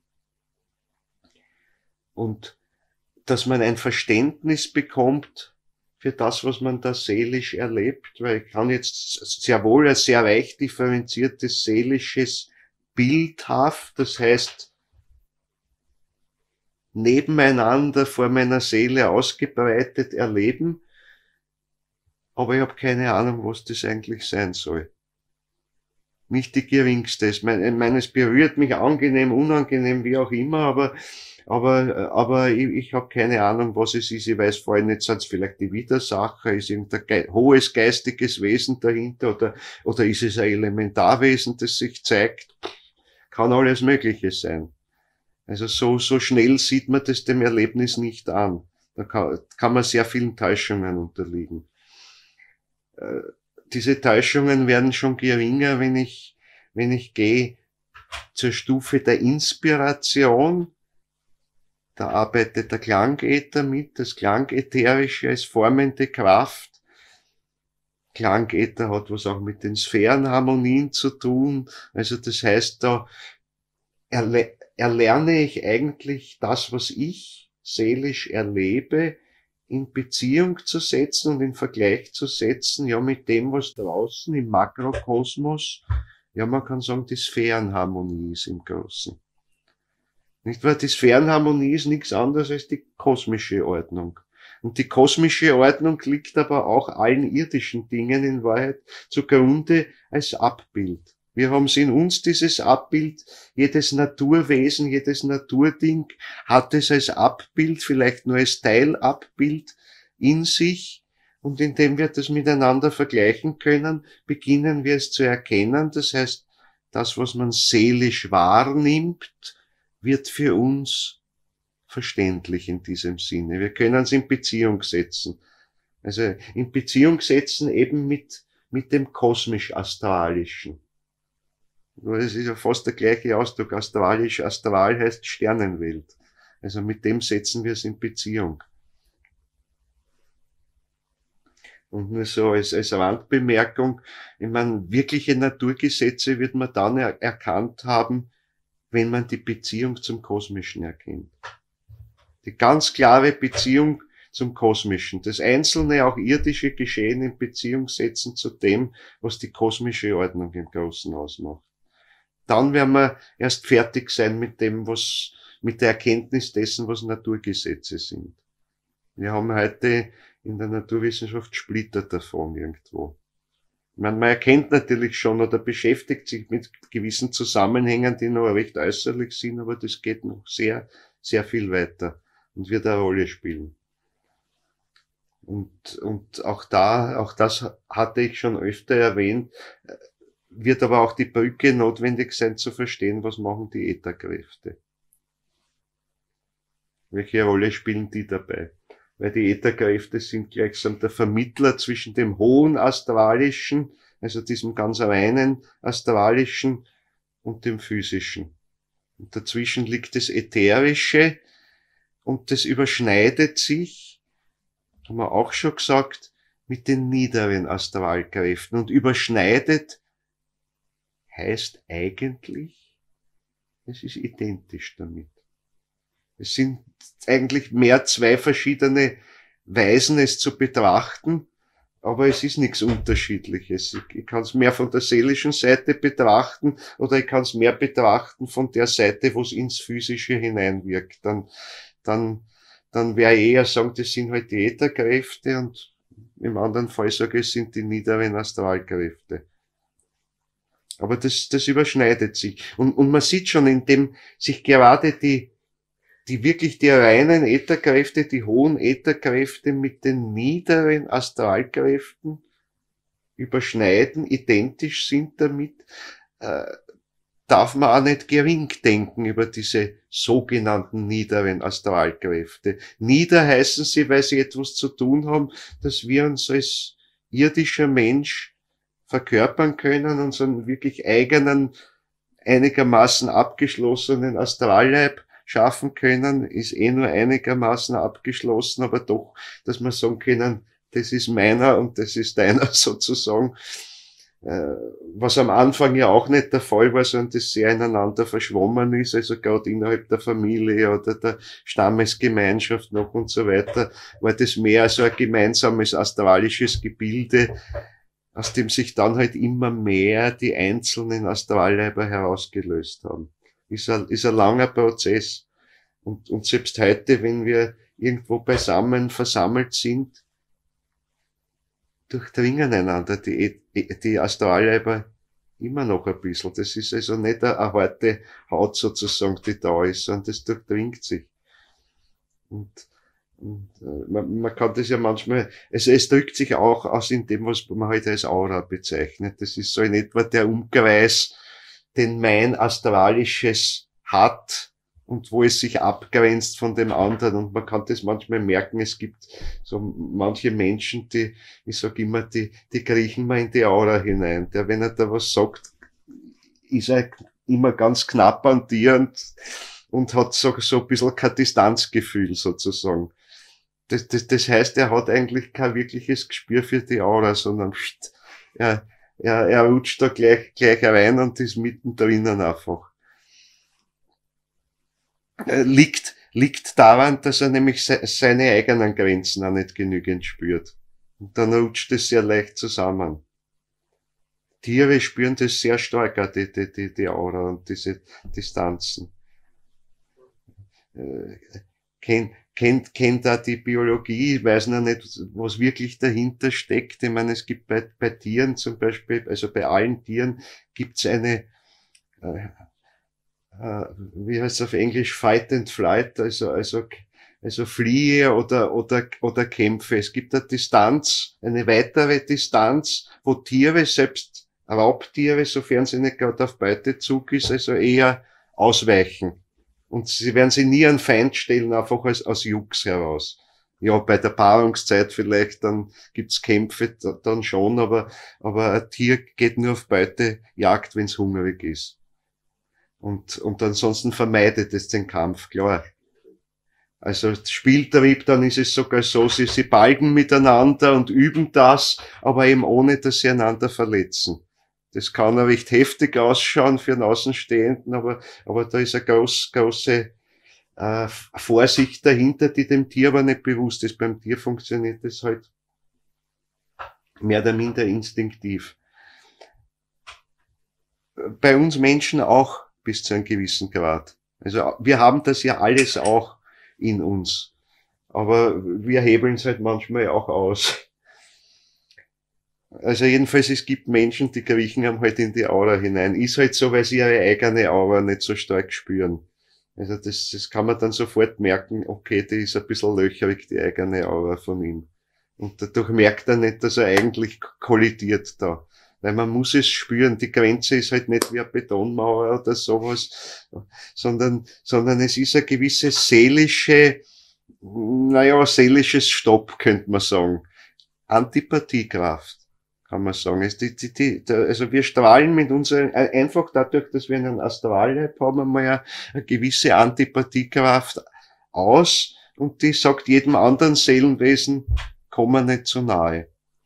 [SPEAKER 1] Und dass man ein Verständnis bekommt für das, was man da seelisch erlebt, weil ich kann jetzt sehr wohl ein sehr reich differenziertes seelisches bildhaft, das heißt nebeneinander vor meiner Seele ausgebreitet erleben, aber ich habe keine Ahnung, was das eigentlich sein soll. Nicht die geringste. Ich meine, es berührt mich angenehm, unangenehm, wie auch immer, aber ich habe keine Ahnung, was es ist. Ich weiß vor allem nicht, sind es vielleicht die Widersacher, ist irgendein hohes geistiges Wesen dahinter, oder ist es ein Elementarwesen, das sich zeigt? Kann alles Mögliche sein. Also so schnell sieht man das dem Erlebnis nicht an. Da kann man sehr vielen Täuschungen unterliegen. Diese Täuschungen werden schon geringer, wenn ich gehe zur Stufe der Inspiration. Da arbeitet der Klangäther mit, das Klangätherische als formende Kraft. Klangäther hat was auch mit den Sphärenharmonien zu tun. Also das heißt, da erlerne ich eigentlich das, was ich seelisch erlebe, in Beziehung zu setzen und in Vergleich zu setzen, ja, mit dem, was draußen im Makrokosmos, ja, man kann sagen, die Sphärenharmonie ist im Großen. Nicht wahr? Die Sphärenharmonie ist nichts anderes als die kosmische Ordnung. Und die kosmische Ordnung liegt aber auch allen irdischen Dingen in Wahrheit zugrunde als Abbild. Wir haben in uns dieses Abbild, jedes Naturwesen, jedes Naturding hat es als Abbild, vielleicht nur als Teilabbild in sich. Und indem wir das miteinander vergleichen können, beginnen wir es zu erkennen. Das heißt, das, was man seelisch wahrnimmt, wird für uns verständlich in diesem Sinne. Wir können es in Beziehung setzen. Also in Beziehung setzen eben mit dem kosmisch-astralischen. Nur es ist ja fast der gleiche Ausdruck. Astralisch, astral heißt Sternenwelt. Also mit dem setzen wir es in Beziehung. Und nur so als Randbemerkung, ich meine, wirkliche Naturgesetze wird man dann erkannt haben, wenn man die Beziehung zum Kosmischen erkennt. Die ganz klare Beziehung zum Kosmischen. Das einzelne, auch irdische Geschehen in Beziehung setzen zu dem, was die kosmische Ordnung im Großen ausmacht. dann werden wir erst fertig sein mit dem, mit der Erkenntnis dessen, was Naturgesetze sind. Wir haben heute in der Naturwissenschaft Splitter davon irgendwo. Man erkennt natürlich schon oder beschäftigt sich mit gewissen Zusammenhängen, die noch recht äußerlich sind, aber das geht noch sehr, sehr viel weiter und wird eine Rolle spielen. Und auch das hatte ich schon öfter erwähnt, wird aber auch die Brücke notwendig sein zu verstehen, was machen die Ätherkräfte. Welche Rolle spielen die dabei? Weil die Ätherkräfte sind gleichsam der Vermittler zwischen dem hohen astralischen, also diesem ganz reinen astralischen und dem physischen. Und dazwischen liegt das Ätherische und das überschneidet sich, haben wir auch schon gesagt, mit den niederen Astralkräften. Und überschneidet heißt eigentlich, es ist identisch damit. Es sind eigentlich mehr zwei verschiedene Weisen, es zu betrachten, aber es ist nichts Unterschiedliches. Ich kann es mehr von der seelischen Seite betrachten oder ich kann es mehr betrachten von der Seite, wo es ins Physische hineinwirkt. Dann wäre ich eher sagen, das sind halt die Ätherkräfte und im anderen Fall sage ich, es sind die niederen Astralkräfte. Aber das überschneidet sich. Und man sieht schon, indem sich gerade die reinen Ätherkräfte, die hohen Ätherkräfte mit den niederen Astralkräften überschneiden, identisch sind damit, darf man auch nicht gering denken über diese sogenannten niederen Astralkräfte. Nieder heißen sie, weil sie etwas zu tun haben, dass wir uns als irdischer Mensch verkörpern können, unseren wirklich eigenen, einigermaßen abgeschlossenen Astralleib schaffen können, ist nur einigermaßen abgeschlossen, aber doch, dass wir sagen können, das ist meiner und das ist deiner sozusagen, was am Anfang ja auch nicht der Fall war, sondern das sehr ineinander verschwommen ist, also gerade innerhalb der Familie oder der Stammesgemeinschaft noch und so weiter, war das mehr so ein gemeinsames astralisches Gebilde, aus dem sich dann halt immer mehr die einzelnen Astralleiber herausgelöst haben. Ist ein langer Prozess. Und selbst heute, wenn wir irgendwo beisammen versammelt sind, durchdringen einander die Astralleiber immer noch ein bisschen. Das ist also nicht eine harte Haut sozusagen, die da ist, sondern das durchdringt sich. Man kann das ja manchmal, also es drückt sich auch aus in dem, was man heute als Aura bezeichnet. Das ist so in etwa der Umkreis, den mein Astralisches hat und wo es sich abgrenzt von dem anderen. Und man kann das manchmal merken, es gibt so manche Menschen, ich sag immer, die kriechen mal in die Aura hinein. Der, wenn er da was sagt, ist er immer ganz knapp an dir und hat so ein bisschen kein Distanzgefühl sozusagen. Das heißt, er hat eigentlich kein wirkliches Gespür für die Aura, sondern er rutscht da gleich rein und ist mittendrin einfach. Liegt daran, dass er nämlich seine eigenen Grenzen auch nicht genügend spürt. Und dann rutscht es sehr leicht zusammen. Tiere spüren das sehr stark, auch die Aura und diese Distanzen. Kennt da die Biologie, ich weiß noch nicht, was wirklich dahinter steckt. Ich meine, es gibt bei Tieren zum Beispiel, also bei allen Tieren gibt's eine, wie heißt es auf Englisch, Fight and Flight, also fliehe oder kämpfe. Es gibt eine Distanz, eine weitere Distanz, wo Tiere, selbst Raubtiere, sofern sie nicht gerade auf Beutezug ist, also eher ausweichen. Und sie werden sich nie an Feind stellen, einfach aus Jux heraus. Ja, bei der Paarungszeit vielleicht, dann gibt's Kämpfe, dann schon, aber ein Tier geht nur auf Beutejagd, wenn's hungrig ist. Und ansonsten vermeidet es den Kampf, klar. Also Spieltrieb, dann ist es sogar so, sie balgen miteinander und üben das, aber eben ohne, dass sie einander verletzen. Das kann ja recht heftig ausschauen für einen Außenstehenden, aber da ist eine große Vorsicht dahinter, die dem Tier aber nicht bewusst ist. Beim Tier funktioniert das halt mehr oder minder instinktiv. bei uns Menschen auch bis zu einem gewissen Grad. Also wir haben das ja alles auch in uns. Aber wir hebeln es halt manchmal auch aus. Also jedenfalls, es gibt Menschen, die kriechen einem halt in die Aura hinein. Ist halt so, weil sie ihre eigene Aura nicht so stark spüren. Also das kann man dann sofort merken, okay, die ist ein bisschen löcherig, die eigene Aura von ihm. Und dadurch merkt er nicht, dass er eigentlich kollidiert da. Weil man muss es spüren, die Grenze ist halt nicht wie eine Betonmauer oder sowas, sondern es ist eine gewisse seelisches Stopp, könnte man sagen. Antipathiekraft, kann man sagen. Also wir strahlen mit unseren, einfach dadurch, dass wir einen Astralleib haben, einmal eine gewisse Antipathiekraft aus und die sagt jedem anderen Seelenwesen, komm mir nicht zu nahe.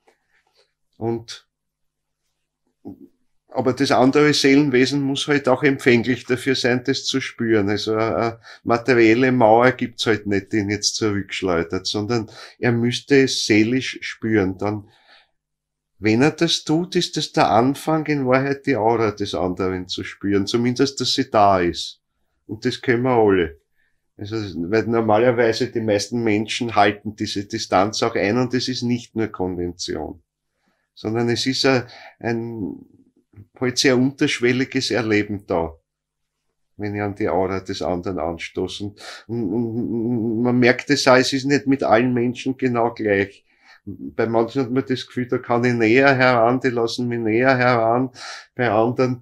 [SPEAKER 1] Aber das andere Seelenwesen muss halt auch empfänglich dafür sein, das zu spüren. Also eine materielle Mauer gibt's halt nicht, die ihn jetzt zurückschleudert, sondern er müsste es seelisch spüren. Dann, wenn er das tut, ist das der Anfang, in Wahrheit die Aura des anderen zu spüren. Zumindest, dass sie da ist. Und das können wir alle. Also, weil normalerweise die meisten Menschen halten diese Distanz auch ein und es ist nicht nur Konvention, sondern es ist ein halt sehr unterschwelliges Erleben da, wenn ich an die Aura des anderen anstoße. Und man merkt es auch, es ist nicht mit allen Menschen genau gleich. Bei manchen hat man das Gefühl, da kann ich näher heran, die lassen mich näher heran. Bei anderen,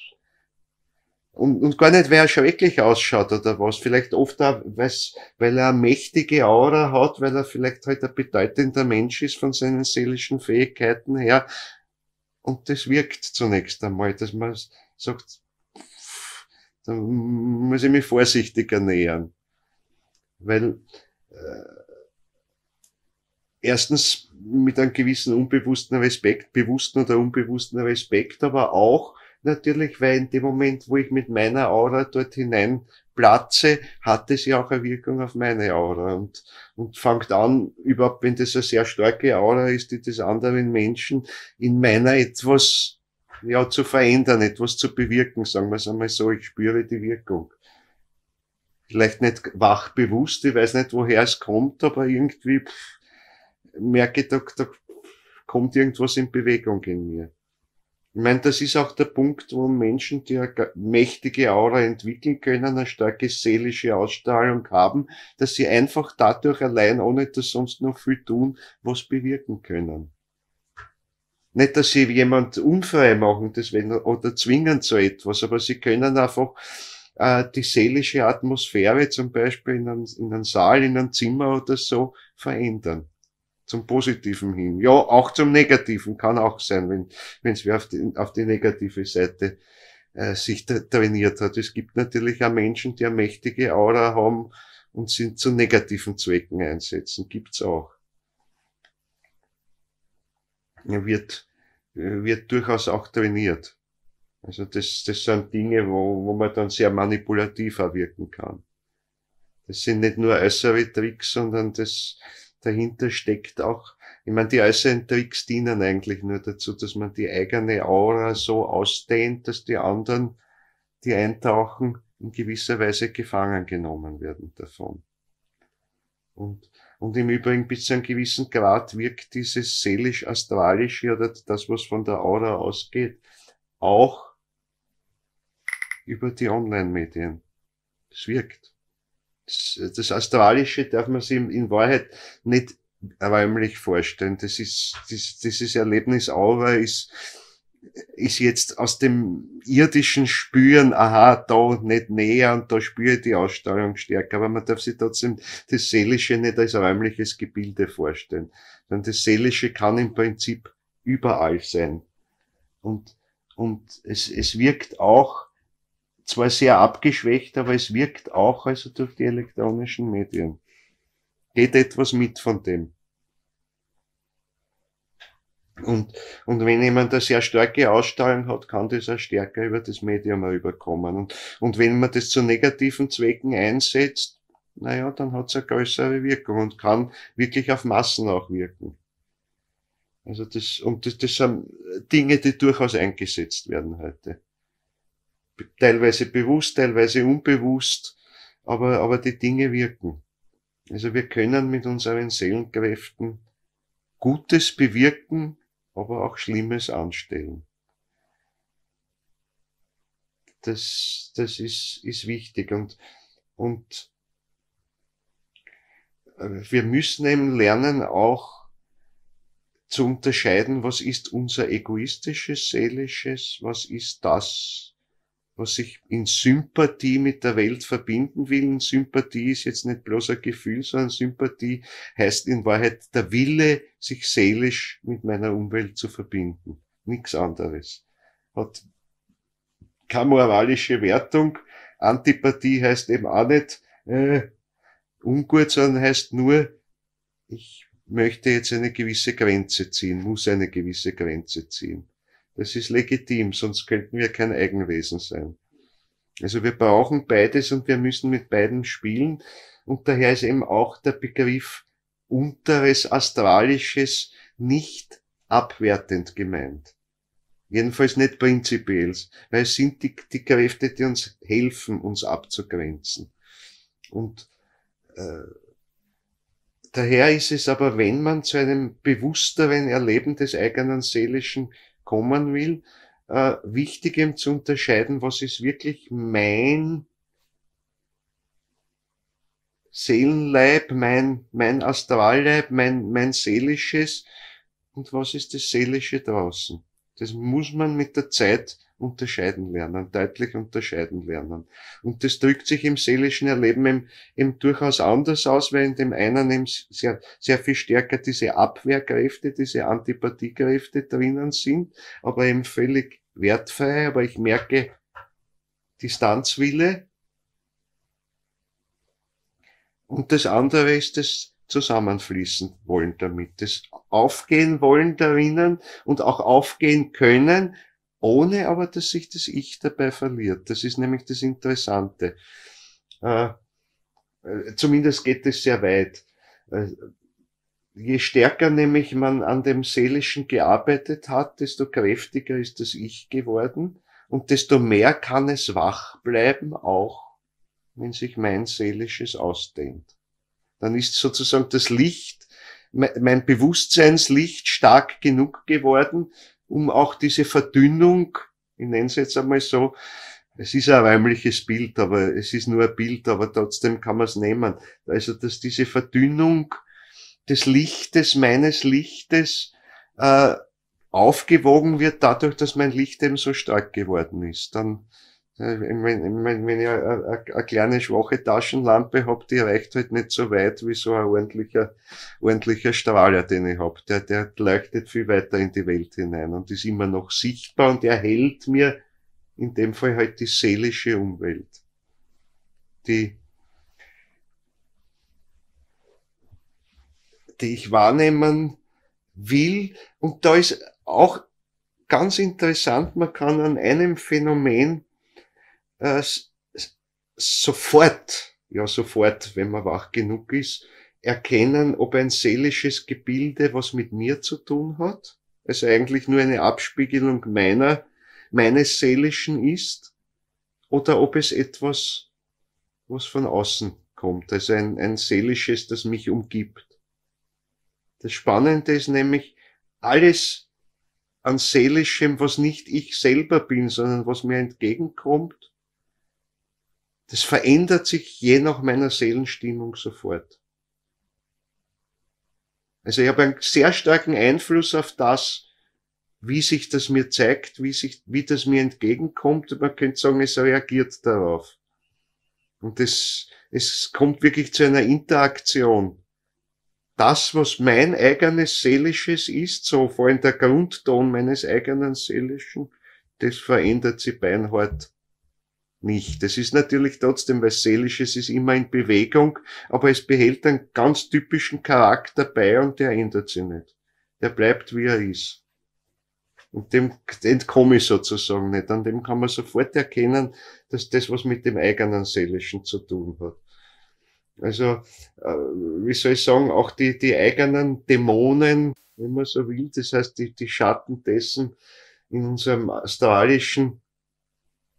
[SPEAKER 1] und gar nicht, weil er schrecklich ausschaut oder was. Vielleicht oft auch, weil er eine mächtige Aura hat, weil er vielleicht halt ein bedeutender Mensch ist von seinen seelischen Fähigkeiten her. Und das wirkt zunächst einmal, dass man sagt, da muss ich mich vorsichtiger nähern. Weil erstens mit einem gewissen unbewussten Respekt, bewussten oder unbewussten Respekt, aber auch natürlich, weil in dem Moment, wo ich mit meiner Aura dort hinein platze, hat es ja auch eine Wirkung auf meine Aura und fängt an, überhaupt, wenn das eine sehr starke Aura ist, die des anderen Menschen in meiner etwas, ja, zu verändern, etwas zu bewirken, sagen wir es einmal so, ich spüre die Wirkung. Vielleicht nicht wach bewusst, ich weiß nicht, woher es kommt, aber irgendwie merke ich, da kommt irgendwas in Bewegung in mir. Ich meine, das ist auch der Punkt, wo Menschen, die eine mächtige Aura entwickeln können, eine starke seelische Ausstrahlung haben, dass sie einfach dadurch allein, ohne dass sonst noch viel tun, was bewirken können. Nicht, dass sie jemand unfrei machen, deswegen, oder zwingen zu etwas, aber sie können einfach die seelische Atmosphäre zum Beispiel in einem Saal, in einem Zimmer oder so verändern. Zum Positiven hin. Ja, auch zum Negativen kann auch sein, wenn es wer auf die negative Seite sich trainiert hat. Es gibt natürlich auch Menschen, die eine mächtige Aura haben und sind zu negativen Zwecken einsetzen. Gibt's auch. Er wird durchaus auch trainiert. Also das sind Dinge, wo man dann sehr manipulativ auch wirken kann. Das sind nicht nur äußere Tricks, sondern dahinter steckt auch, ich meine, die äußeren Tricks dienen eigentlich nur dazu, dass man die eigene Aura so ausdehnt, dass die anderen, die eintauchen, in gewisser Weise gefangen genommen werden davon. Und im Übrigen bis zu einem gewissen Grad wirkt dieses seelisch-astralische oder das, was von der Aura ausgeht, auch über die Online-Medien. Es wirkt. Das Astralische darf man sich in Wahrheit nicht räumlich vorstellen. Dieses Erlebnis Aura ist jetzt aus dem irdischen Spüren, aha, da nicht näher und da spüre ich die Ausstrahlung stärker. Aber man darf sich trotzdem das Seelische nicht als räumliches Gebilde vorstellen. Sondern das Seelische kann im Prinzip überall sein. Und es wirkt auch, zwar sehr abgeschwächt, aber es wirkt auch also durch die elektronischen Medien. Geht etwas mit von dem. Und wenn jemand eine sehr starke Ausstrahlung hat, kann das auch stärker über das Medium rüberkommen. Und wenn man das zu negativen Zwecken einsetzt, naja, dann hat es eine größere Wirkung und kann wirklich auf Massen auch wirken. Also das sind Dinge, die durchaus eingesetzt werden heute. teilweise bewusst, teilweise unbewusst, aber die Dinge wirken. Also wir können mit unseren Seelenkräften Gutes bewirken, aber auch Schlimmes anstellen. Das ist wichtig und wir müssen eben lernen auch zu unterscheiden, was ist unser egoistisches, seelisches, was ist das, was sich in Sympathie mit der Welt verbinden will. Und Sympathie ist jetzt nicht bloß ein Gefühl, sondern Sympathie heißt in Wahrheit der Wille, sich seelisch mit meiner Umwelt zu verbinden. Nichts anderes. Hat keine moralische Wertung. Antipathie heißt eben auch nicht ungut, sondern heißt nur, ich möchte jetzt eine gewisse Grenze ziehen, muss eine gewisse Grenze ziehen. Das ist legitim, sonst könnten wir kein Eigenwesen sein. Also wir brauchen beides und wir müssen mit beiden spielen. Und daher ist eben auch der Begriff unteres Astralisches nicht abwertend gemeint. Jedenfalls nicht prinzipiell, weil es sind die Kräfte, die uns helfen, uns abzugrenzen. Und daher ist es aber, wenn man zu einem bewussteren Erleben des eigenen Seelischen kommen will, wichtig eben zu unterscheiden, was ist wirklich mein Seelenleib, mein Astralleib, mein Seelisches und was ist das Seelische draußen. Das muss man mit der Zeit unterscheiden lernen, deutlich unterscheiden lernen. Und das drückt sich im seelischen Erleben eben durchaus anders aus, weil in dem einen eben sehr viel stärker diese Abwehrkräfte, diese Antipathiekräfte drinnen sind, aber eben völlig wertfrei, aber ich merke Distanzwille. Und das andere ist das Zusammenfließen wollen damit, das Aufgehen wollen darinnen und auch aufgehen können, ohne aber, dass sich das Ich dabei verliert. Das ist nämlich das Interessante. Zumindest geht es sehr weit. Je stärker nämlich man an dem Seelischen gearbeitet hat, desto kräftiger ist das Ich geworden und desto mehr kann es wach bleiben, auch wenn sich mein Seelisches ausdehnt. Dann ist sozusagen das Licht, mein Bewusstseinslicht stark genug geworden, um auch diese Verdünnung, ich nenne es jetzt einmal so, es ist ein räumliches Bild, aber es ist nur ein Bild, aber trotzdem kann man es nehmen. Also, dass diese Verdünnung des Lichtes, meines Lichtes, aufgewogen wird dadurch, dass mein Licht eben so stark geworden ist. Dann, wenn ich eine kleine schwache Taschenlampe hab, die reicht halt nicht so weit wie so ein ordentlicher Strahler, den ich hab. Der leuchtet viel weiter in die Welt hinein und ist immer noch sichtbar und erhält mir in dem Fall halt die seelische Umwelt, die ich wahrnehmen will. Und da ist auch ganz interessant, man kann an einem Phänomen sofort, wenn man wach genug ist, erkennen, ob ein seelisches Gebilde was mit mir zu tun hat, also eigentlich nur eine Abspiegelung meines Seelischen ist, oder ob es etwas, was von außen kommt, also ein Seelisches, das mich umgibt. Das Spannende ist nämlich, alles an Seelischem, was nicht ich selber bin, sondern was mir entgegenkommt, das verändert sich je nach meiner Seelenstimmung sofort. Also ich habe einen sehr starken Einfluss auf das, wie sich das mir zeigt, wie das mir entgegenkommt. Und man könnte sagen, es reagiert darauf. Und es kommt wirklich zu einer Interaktion. Das, was mein eigenes Seelisches ist, so vor allem der Grundton meines eigenen Seelischen, das verändert sich beinhart nicht. Das ist natürlich trotzdem, weil Seelisches ist immer in Bewegung, aber es behält einen ganz typischen Charakter bei und der ändert sich nicht. Der bleibt, wie er ist. Und dem entkomme ich sozusagen nicht. An dem kann man sofort erkennen, dass das was mit dem eigenen Seelischen zu tun hat. Also, wie soll ich sagen, auch die eigenen Dämonen, wenn man so will, das heißt die Schatten dessen in unserem Astralischen,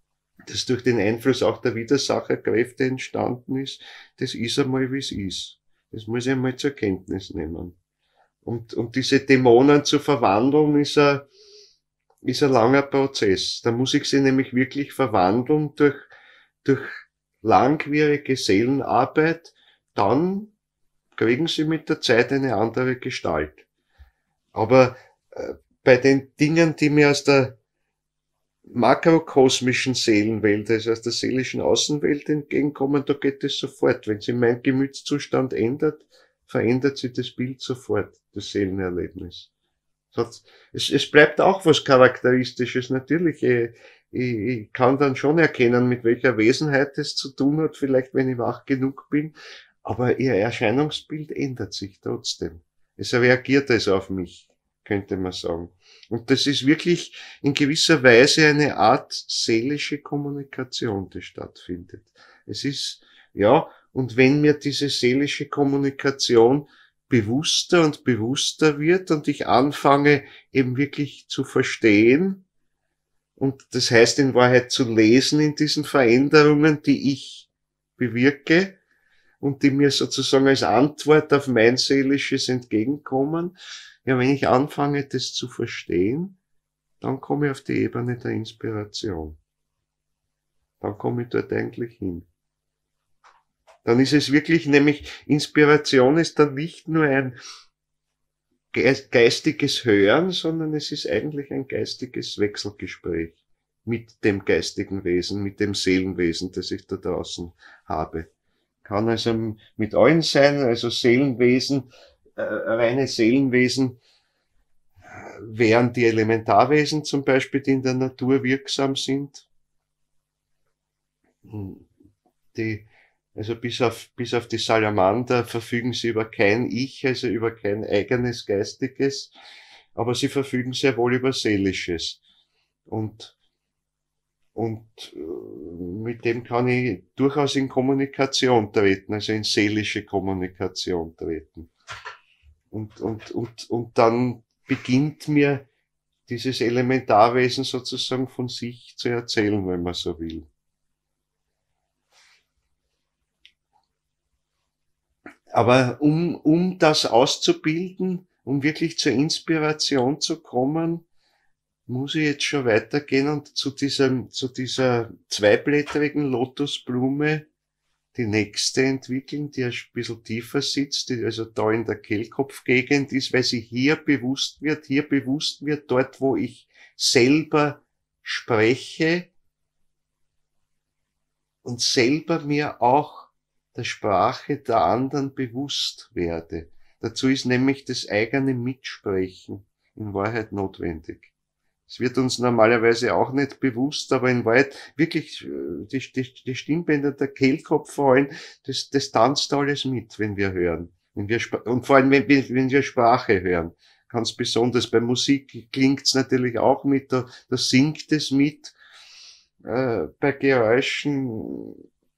[SPEAKER 1] das durch den Einfluss auch der Widersacherkräfte entstanden ist, das ist einmal, wie es ist. Das muss ich einmal zur Kenntnis nehmen. Und diese Dämonen zu verwandeln, ist ein langer Prozess. Da muss ich sie nämlich wirklich verwandeln durch langwierige Seelenarbeit. Dann kriegen sie mit der Zeit eine andere Gestalt. Aber bei den Dingen, die mir aus der makrokosmischen Seelenwelt, also aus der seelischen Außenwelt entgegenkommen, da geht es sofort. Wenn sich mein Gemütszustand ändert, verändert sich das Bild sofort, das Seelenerlebnis. Es bleibt auch was Charakteristisches, natürlich. Ich kann dann schon erkennen, mit welcher Wesenheit es zu tun hat, vielleicht wenn ich wach genug bin, aber ihr Erscheinungsbild ändert sich trotzdem. Es reagiert auf mich, könnte man sagen. Und das ist wirklich in gewisser Weise eine Art seelische Kommunikation, die stattfindet. Es ist, ja, und wenn mir diese seelische Kommunikation bewusster und bewusster wird und ich anfange eben wirklich zu verstehen, und das heißt in Wahrheit zu lesen in diesen Veränderungen, die ich bewirke und die mir sozusagen als Antwort auf mein seelisches Entgegenkommen, ja, wenn ich anfange, das zu verstehen, dann komme ich auf die Ebene der Inspiration. Dann komme ich dort eigentlich hin. Dann ist es wirklich, nämlich Inspiration ist dann nicht nur ein geistiges Hören, sondern es ist eigentlich ein geistiges Wechselgespräch mit dem geistigen Wesen, mit dem Seelenwesen, das ich da draußen habe. Kann also mit allen sein, also Seelenwesen, reine Seelenwesen wären die Elementarwesen zum Beispiel, die in der Natur wirksam sind. Also bis auf die Salamander verfügen sie über kein Ich, also über kein eigenes Geistiges, aber sie verfügen sehr wohl über Seelisches. Und mit dem kann ich durchaus in Kommunikation treten, also in seelische Kommunikation treten. Und dann beginnt mir dieses Elementarwesen sozusagen von sich zu erzählen, wenn man so will. Aber um das auszubilden, um wirklich zur Inspiration zu kommen, muss ich jetzt schon weitergehen und zu dieser zweiblättrigen Lotusblume die nächste entwickeln, die ein bisschen tiefer sitzt, die also da in der Kehlkopfgegend ist, weil sie hier bewusst wird, dort wo ich selber spreche und selber mir auch der Sprache der anderen bewusst werde. Dazu ist nämlich das eigene Mitsprechen in Wahrheit notwendig. Es wird uns normalerweise auch nicht bewusst, aber in Wahrheit wirklich die Stimmbänder, der Kehlkopf vor allem, das tanzt alles mit, wenn wir hören. Und vor allem, wenn wir Sprache hören. Ganz besonders bei Musik klingt's natürlich auch mit, da singt es mit. Bei Geräuschen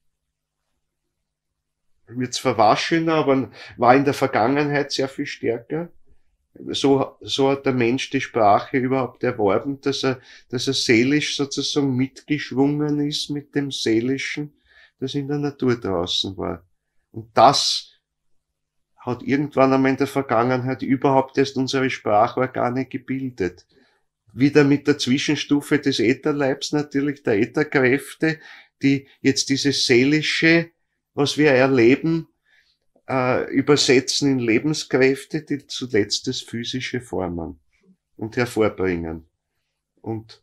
[SPEAKER 1] wird's verwaschener, aber war in der Vergangenheit sehr viel stärker. So hat der Mensch die Sprache überhaupt erworben, dass er seelisch sozusagen mitgeschwungen ist mit dem Seelischen, das in der Natur draußen war. Und das hat irgendwann einmal in der Vergangenheit überhaupt erst unsere Sprachorgane gebildet. Wieder mit der Zwischenstufe des Ätherleibs natürlich, der Ätherkräfte, die jetzt dieses Seelische, was wir erleben, übersetzen in Lebenskräfte, die zuletzt das Physische formen und hervorbringen. Und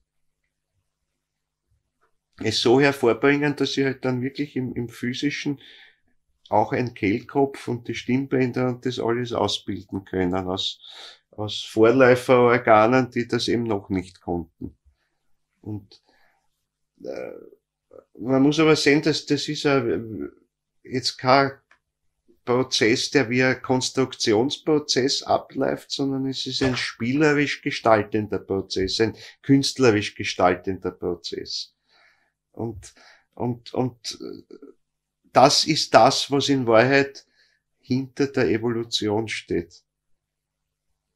[SPEAKER 1] es so hervorbringen, dass sie halt dann wirklich im Physischen auch ein Kehlkopf und die Stimmbänder und das alles ausbilden können aus Vorläuferorganen, die das eben noch nicht konnten. Und man muss aber sehen, dass das ist jetzt kein Prozess, der wie ein Konstruktionsprozess abläuft, sondern es ist ein spielerisch gestaltender Prozess, ein künstlerisch gestaltender Prozess. Und das ist das, was in Wahrheit hinter der Evolution steht.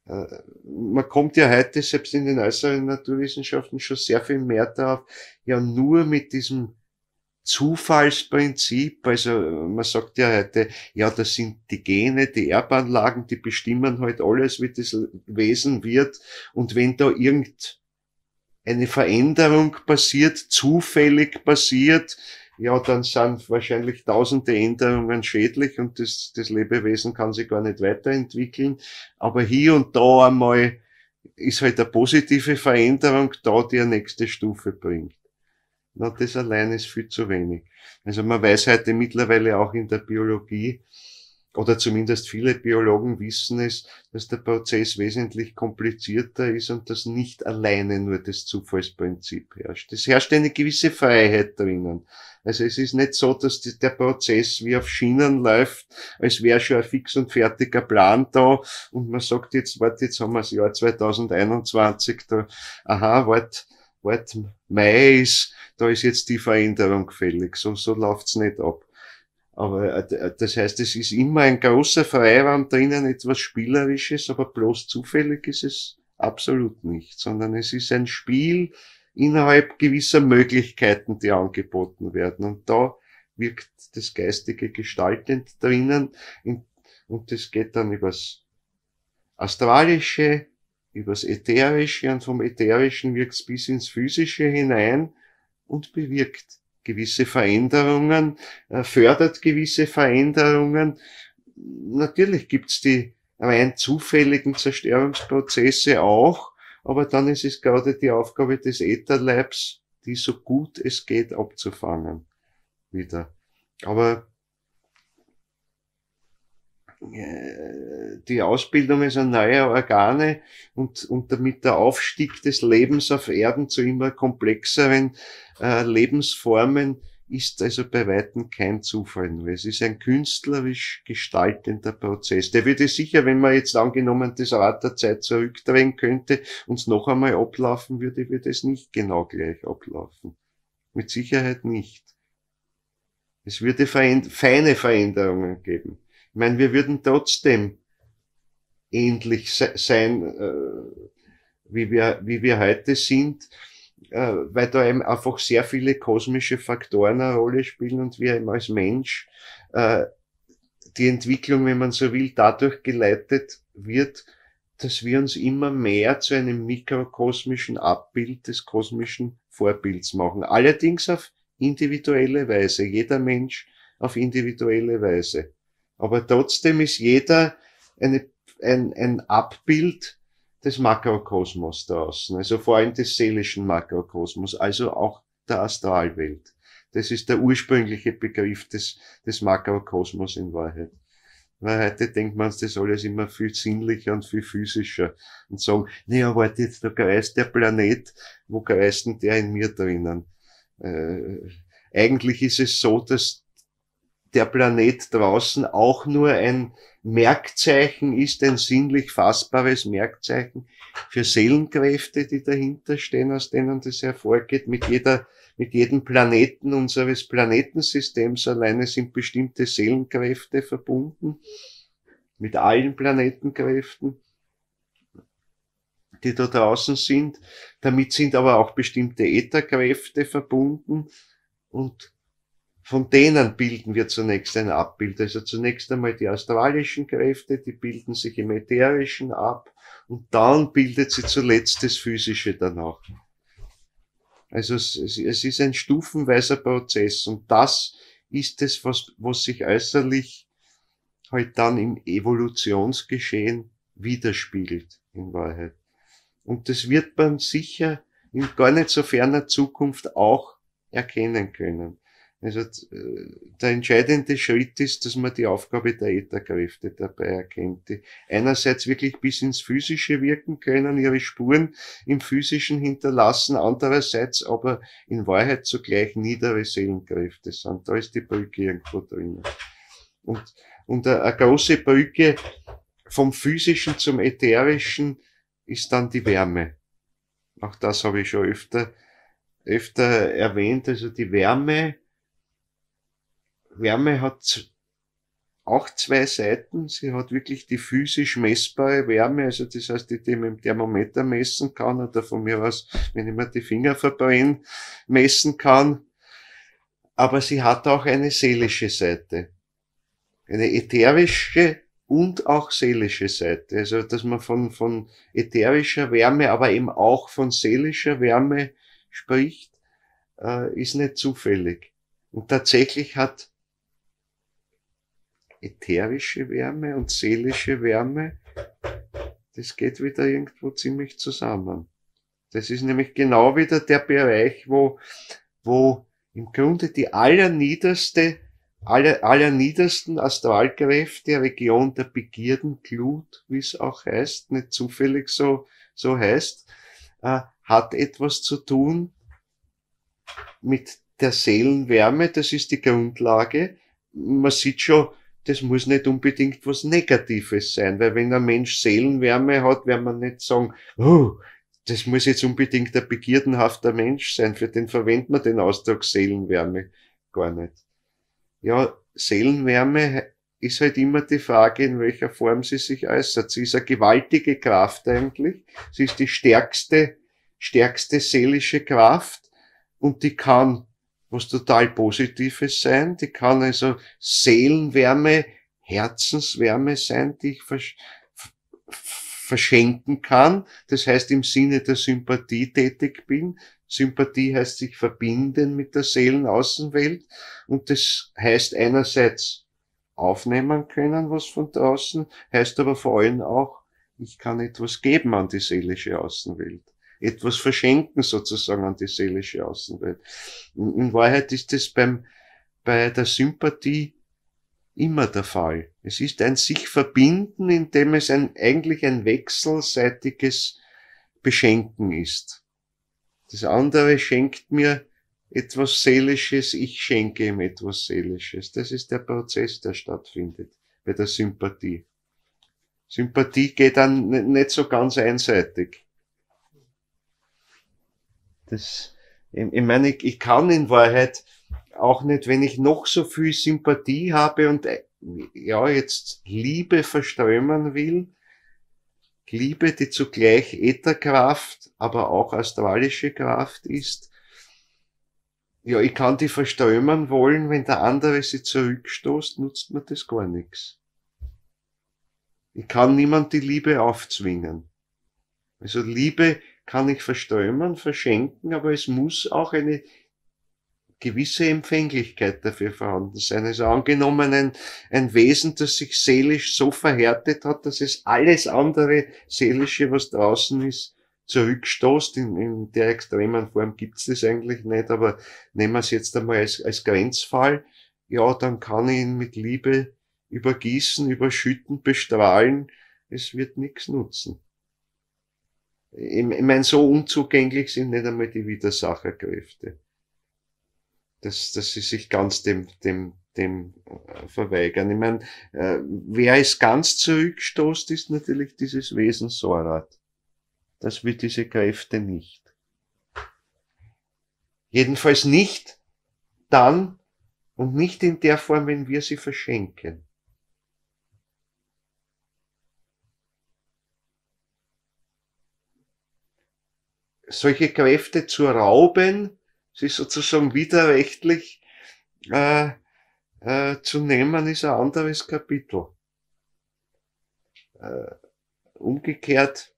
[SPEAKER 1] Man kommt ja heute selbst in den äußeren Naturwissenschaften schon sehr viel mehr darauf, ja nur mit diesem Zufallsprinzip, also man sagt ja heute, ja, das sind die Gene, die Erbanlagen, die bestimmen halt alles, wie das Wesen wird, und wenn da irgendeine Veränderung passiert, zufällig passiert, ja, dann sind wahrscheinlich tausende Änderungen schädlich und das Lebewesen kann sich gar nicht weiterentwickeln, aber hier und da einmal ist halt eine positive Veränderung da, die eine nächste Stufe bringt. Na, das allein ist viel zu wenig. Also man weiß heute mittlerweile auch in der Biologie, oder zumindest viele Biologen wissen es, dass der Prozess wesentlich komplizierter ist und dass nicht alleine nur das Zufallsprinzip herrscht. Es herrscht eine gewisse Freiheit drinnen. Also es ist nicht so, dass der Prozess wie auf Schienen läuft, als wäre schon ein fix und fertiger Plan da und man sagt jetzt, warte, jetzt haben wir das Jahr 2021, da, aha, wart, Mai ist, da ist jetzt die Veränderung fällig. So läuft's nicht ab. Aber das heißt, es ist immer ein großer Freiraum drinnen, etwas Spielerisches, aber bloß zufällig ist es absolut nicht, sondern es ist ein Spiel innerhalb gewisser Möglichkeiten, die angeboten werden. Und da wirkt das Geistige gestaltend drinnen und das geht dann übers Astralische, übers Ätherische und vom Ätherischen wirkt's bis ins Physische hinein und bewirkt gewisse Veränderungen, fördert gewisse Veränderungen. Natürlich gibt's die rein zufälligen Zerstörungsprozesse auch, aber dann ist es gerade die Aufgabe des Ätherleibs, die so gut es geht abzufangen wieder. Aber die Ausbildung ist ein neuer Organe und damit der Aufstieg des Lebens auf Erden zu immer komplexeren Lebensformen ist also bei Weitem kein Zufall. Es ist ein künstlerisch gestaltender Prozess. Der würde sicher, wenn man jetzt angenommen das Rad der Zeit zurückdrehen könnte, uns noch einmal ablaufen würde es nicht genau gleich ablaufen. Mit Sicherheit nicht. Es würde feine Veränderungen geben. Ich meine, wir würden trotzdem ähnlich sein, wie wir heute sind, weil da eben einfach sehr viele kosmische Faktoren eine Rolle spielen und wir eben als Mensch die Entwicklung, wenn man so will, dadurch geleitet wird, dass wir uns immer mehr zu einem mikrokosmischen Abbild des kosmischen Vorbilds machen. Allerdings auf individuelle Weise. Jeder Mensch auf individuelle Weise. Aber trotzdem ist jeder ein Abbild des Makrokosmos draußen, also vor allem des seelischen Makrokosmos, also auch der Astralwelt. Das ist der ursprüngliche Begriff des Makrokosmos in Wahrheit. Weil heute denkt man das alles immer viel sinnlicher und viel physischer und sagen, naja, warte jetzt, da kreist der Planet, wo kreist denn der in mir drinnen? Eigentlich ist es so, dass der Planet draußen auch nur ein Merkzeichen ist, ein sinnlich fassbares Merkzeichen für Seelenkräfte, die dahinter stehen, aus denen das hervorgeht. Mit jedem Planeten unseres Planetensystems alleine sind bestimmte Seelenkräfte verbunden, mit allen Planetenkräften, die da draußen sind. Damit sind aber auch bestimmte Ätherkräfte verbunden und von denen bilden wir zunächst ein Abbild. Also zunächst einmal die astralischen Kräfte, die bilden sich im Ätherischen ab und dann bildet sie zuletzt das Physische danach. Also es ist ein stufenweiser Prozess und das ist es, was sich äußerlich halt dann im Evolutionsgeschehen widerspiegelt in Wahrheit. Und das wird man sicher in gar nicht so ferner Zukunft auch erkennen können. Also der entscheidende Schritt ist, dass man die Aufgabe der Ätherkräfte dabei erkennt, die einerseits wirklich bis ins Physische wirken können, ihre Spuren im Physischen hinterlassen, andererseits aber in Wahrheit zugleich niedere Seelenkräfte sind. Da ist die Brücke irgendwo drinnen. Und eine große Brücke vom Physischen zum Ätherischen ist dann die Wärme. Auch das habe ich schon öfter erwähnt. Also die Wärme hat auch zwei Seiten. Sie hat wirklich die physisch messbare Wärme, also das heißt, die mit dem Thermometer messen kann oder von mir aus, wenn ich mir die Finger verbrenne, messen kann. Aber sie hat auch eine seelische Seite. Eine ätherische und auch seelische Seite. Also, dass man von ätherischer Wärme, aber eben auch von seelischer Wärme spricht, ist nicht zufällig. Und tatsächlich hat ätherische Wärme und seelische Wärme, das geht wieder irgendwo ziemlich zusammen. Das ist nämlich genau wieder der Bereich, wo im Grunde die allerniedersten Astralkräfte, Region der Begierden-Glut, wie es auch heißt, nicht zufällig so heißt, hat etwas zu tun mit der Seelenwärme. Das ist die Grundlage. Man sieht schon, das muss nicht unbedingt was Negatives sein, weil wenn ein Mensch Seelenwärme hat, wird man nicht sagen, oh, das muss jetzt unbedingt ein begierdenhafter Mensch sein, für den verwendet man den Ausdruck Seelenwärme gar nicht. Ja, Seelenwärme ist halt immer die Frage, in welcher Form sie sich äußert. Sie ist eine gewaltige Kraft eigentlich. Sie ist die stärkste seelische Kraft und die kann was total Positives sein. Die kann also Seelenwärme, Herzenswärme sein, die ich verschenken kann. Das heißt, im Sinne der Sympathie tätig bin. Sympathie heißt sich verbinden mit der Seelenaußenwelt. Und das heißt einerseits aufnehmen können, was von draußen, heißt aber vor allem auch, ich kann etwas geben an die seelische Außenwelt. Etwas verschenken sozusagen an die seelische Außenwelt. In Wahrheit ist das bei der Sympathie immer der Fall. Es ist ein sich verbinden, indem es eigentlich ein wechselseitiges Beschenken ist. Das andere schenkt mir etwas Seelisches, ich schenke ihm etwas Seelisches. Das ist der Prozess, der stattfindet bei der Sympathie. Sympathie geht dann nicht so ganz einseitig. Ich meine, ich kann in Wahrheit auch nicht, wenn ich noch so viel Sympathie habe und ja, jetzt Liebe verströmen will, Liebe, die zugleich Ätherkraft, aber auch astralische Kraft ist, ja, ich kann die verströmen wollen, wenn der andere sie zurückstoßt, nutzt mir das gar nichts. Ich kann niemand die Liebe aufzwingen. Also Liebe kann ich verströmen, verschenken, aber es muss auch eine gewisse Empfänglichkeit dafür vorhanden sein. Also angenommen ein Wesen, das sich seelisch so verhärtet hat, dass es alles andere Seelische, was draußen ist, zurückstoßt. In der extremen Form gibt's das eigentlich nicht, aber nehmen wir es jetzt einmal als Grenzfall. Ja, dann kann ich ihn mit Liebe übergießen, überschütten, bestrahlen. Es wird nichts nutzen. Ich meine, so unzugänglich sind nicht einmal die Widersacherkräfte, dass sie sich ganz dem verweigern. Ich meine, wer es ganz zurückstoßt, ist natürlich dieses Wesen Sorat. Das will diese Kräfte nicht. Jedenfalls nicht dann und nicht in der Form, wenn wir sie verschenken. Solche Kräfte zu rauben, sie sozusagen widerrechtlich zu nehmen, ist ein anderes Kapitel. Umgekehrt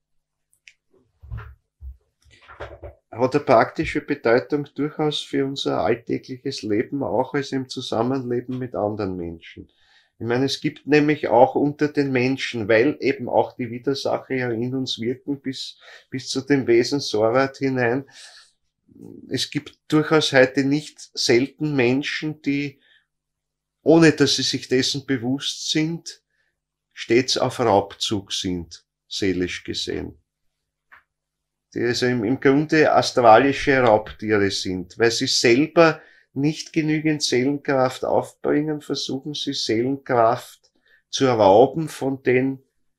[SPEAKER 1] hat eine praktische Bedeutung durchaus für unser alltägliches Leben, auch als im Zusammenleben mit anderen Menschen. Ich meine, es gibt nämlich auch unter den Menschen, weil eben auch die Widersacher ja in uns wirken bis zu dem Wesen Sorat hinein. Es gibt durchaus heute nicht selten Menschen, die, ohne dass sie sich dessen bewusst sind, stets auf Raubzug sind, seelisch gesehen. Die also im Grunde astralische Raubtiere sind, weil sie selber nicht genügend Seelenkraft aufbringen, versuchen sie Seelenkraft zu errauben von den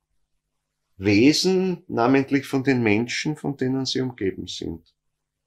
[SPEAKER 1] Wesen, namentlich von den Menschen, von denen sie umgeben sind.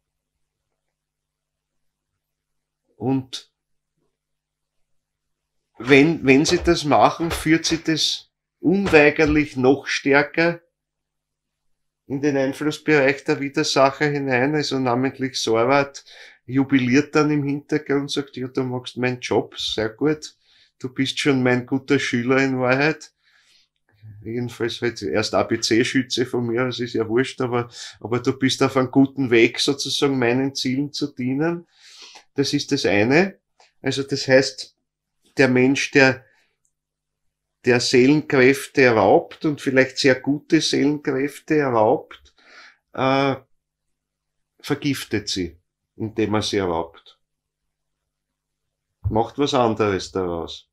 [SPEAKER 1] Und wenn sie das machen, führt sie das unweigerlich noch stärker in den Einflussbereich der Widersacher hinein, also namentlich Sorvat jubiliert dann im Hintergrund, sagt, ja, du machst meinen Job, sehr gut, du bist schon mein guter Schüler in Wahrheit. Jedenfalls halt erst ABC-Schütze von mir, das ist ja wurscht, aber du bist auf einem guten Weg, sozusagen meinen Zielen zu dienen. Das ist das eine. Also das heißt, der Mensch, der Seelenkräfte raubt und vielleicht sehr gute Seelenkräfte raubt, vergiftet sie, indem er sie raubt. Macht was anderes daraus.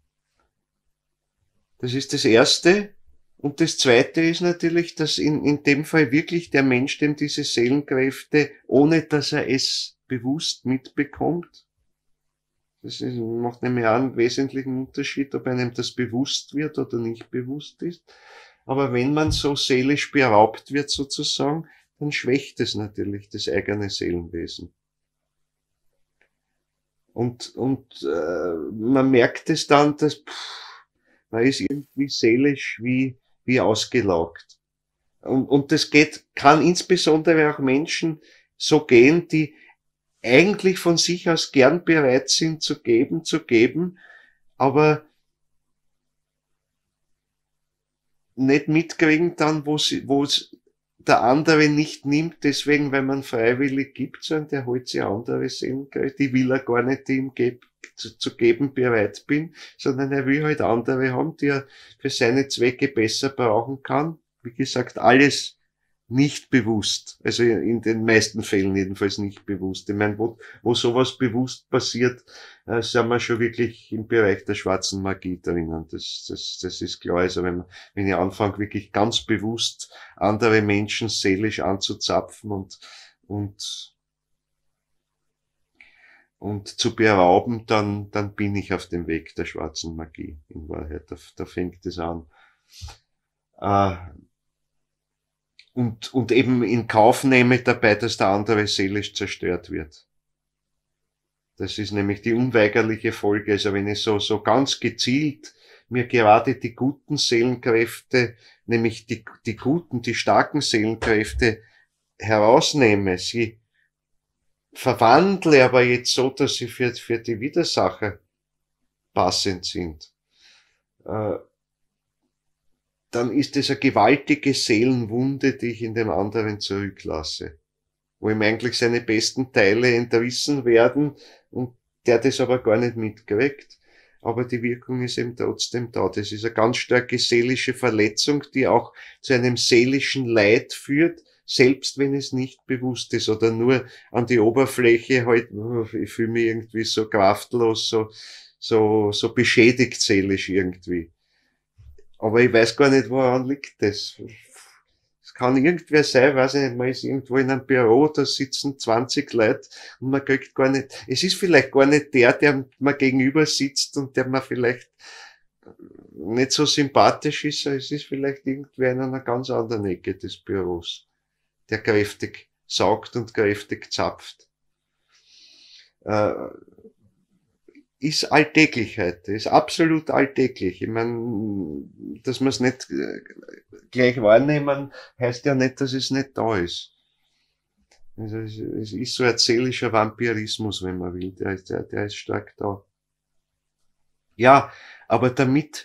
[SPEAKER 1] Das ist das Erste. Und das Zweite ist natürlich, dass in dem Fall wirklich der Mensch, dem diese Seelenkräfte, ohne dass er es bewusst mitbekommt, das macht nämlich auch einen wesentlichen Unterschied, ob einem das bewusst wird oder nicht bewusst ist. Aber wenn man so seelisch beraubt wird sozusagen, dann schwächt es natürlich das eigene Seelenwesen. Und man merkt es dann, dass man ist irgendwie seelisch wie ausgelaugt. Und das kann insbesondere auch Menschen so gehen, die eigentlich von sich aus gern bereit sind zu geben, aber nicht mitkriegen dann, wo es der andere nicht nimmt, deswegen, weil man freiwillig gibt, sondern der holt sich andere Seelenkräfte, die will er gar nicht, die ihm zu geben bereit bin, sondern er will halt andere haben, die er für seine Zwecke besser brauchen kann. Wie gesagt, alles nicht bewusst, also in den meisten Fällen jedenfalls nicht bewusst. Ich meine, wo sowas bewusst passiert, sind wir schon wirklich im Bereich der schwarzen Magie drinnen. Das ist klar. Also wenn ich anfange, wirklich ganz bewusst andere Menschen seelisch anzuzapfen und zu berauben, dann bin ich auf dem Weg der schwarzen Magie. In Wahrheit, da fängt es an. Und eben in Kauf nehme dabei, dass der andere seelisch zerstört wird. Das ist nämlich die unweigerliche Folge. Also wenn ich so ganz gezielt mir gerade die guten Seelenkräfte, nämlich die guten, die starken Seelenkräfte herausnehme, sie verwandle aber jetzt so, dass sie für die Widersacher passend sind, dann ist es eine gewaltige Seelenwunde, die ich in dem anderen zurücklasse, wo ihm eigentlich seine besten Teile entrissen werden und der das aber gar nicht mitkriegt. Aber die Wirkung ist eben trotzdem da. Das ist eine ganz starke seelische Verletzung, die auch zu einem seelischen Leid führt, selbst wenn es nicht bewusst ist oder nur an die Oberfläche halt, ich fühle mich irgendwie so kraftlos, so beschädigt seelisch irgendwie. Aber ich weiß gar nicht, woran liegt das. Es kann irgendwer sein, weiß ich nicht, man ist irgendwo in einem Büro, da sitzen 20 Leute und man kriegt gar nicht, es ist vielleicht gar nicht der man gegenüber sitzt und der man vielleicht nicht so sympathisch ist, es ist vielleicht irgendwer in einer ganz anderen Ecke des Büros, der kräftig saugt und kräftig zapft. Ist Alltäglichkeit, ist absolut alltäglich. Ich meine, dass wir es nicht gleich wahrnehmen, heißt ja nicht, dass es nicht da ist. Also es ist so ein seelischer Vampirismus, wenn man will, der ist stark da. Ja, aber damit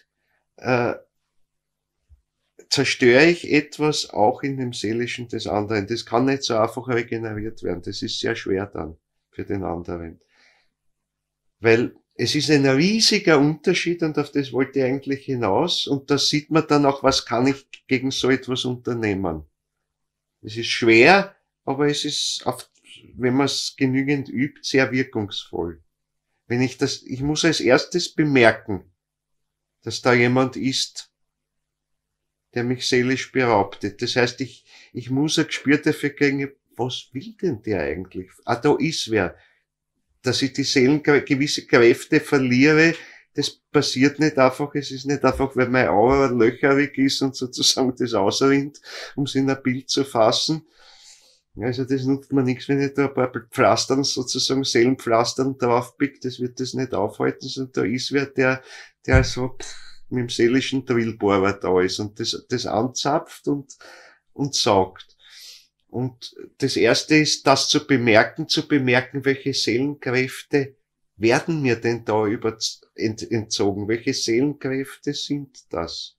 [SPEAKER 1] zerstöre ich etwas auch in dem Seelischen des anderen. Das kann nicht so einfach regeneriert werden. Das ist sehr schwer dann für den anderen. Weil es ist ein riesiger Unterschied und auf das wollte ich eigentlich hinaus und da sieht man dann auch, was kann ich gegen so etwas unternehmen. Es ist schwer, aber es ist, wenn man es genügend übt, sehr wirkungsvoll. Ich muss als erstes bemerken, dass da jemand ist, der mich seelisch beraubtet. Das heißt, ich muss ein Gespür dafür kriegen, was will denn der eigentlich? Da ist wer. Dass ich die gewisse Kräfte verliere, das passiert nicht einfach, es ist nicht einfach, weil mein Aura löcherig ist und sozusagen das ausrinnt, um es in ein Bild zu fassen, Also das nutzt mir nichts, wenn ich da ein paar Pflastern, sozusagen Seelenpflastern draufpick, das wird das nicht aufhalten, sondern da ist wer, der so mit dem seelischen Drillbohrer da ist und das anzapft und saugt. Und das erste ist, das zu bemerken, welche Seelenkräfte werden mir denn da entzogen? Welche Seelenkräfte sind das?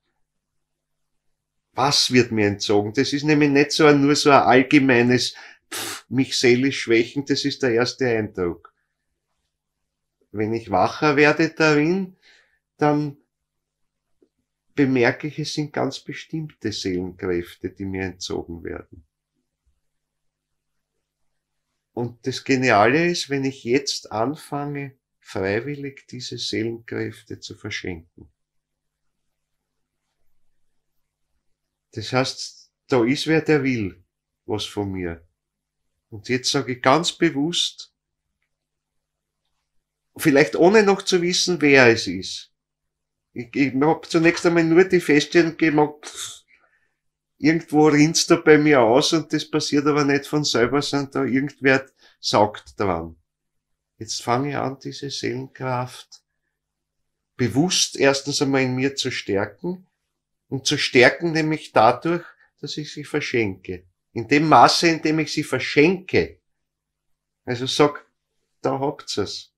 [SPEAKER 1] Was wird mir entzogen? Das ist nämlich nicht nur so ein allgemeines, mich seelisch schwächen, das ist der erste Eindruck. Wenn ich wacher werde darin, dann bemerke ich, es sind ganz bestimmte Seelenkräfte, die mir entzogen werden. Und das Geniale ist, wenn ich jetzt anfange, freiwillig diese Seelenkräfte zu verschenken. Das heißt, da ist wer, der will was von mir. Und jetzt sage ich ganz bewusst, vielleicht ohne noch zu wissen, wer es ist. Ich habe zunächst einmal nur die Feststellung gemacht, irgendwo rinnt's da bei mir aus und das passiert aber nicht von selber, sondern da irgendwer saugt dran. Jetzt fange ich an, diese Seelenkraft bewusst erstens einmal in mir zu stärken und zu stärken nämlich dadurch, dass ich sie verschenke. In dem Maße, in dem ich sie verschenke, also sag, da habt's es.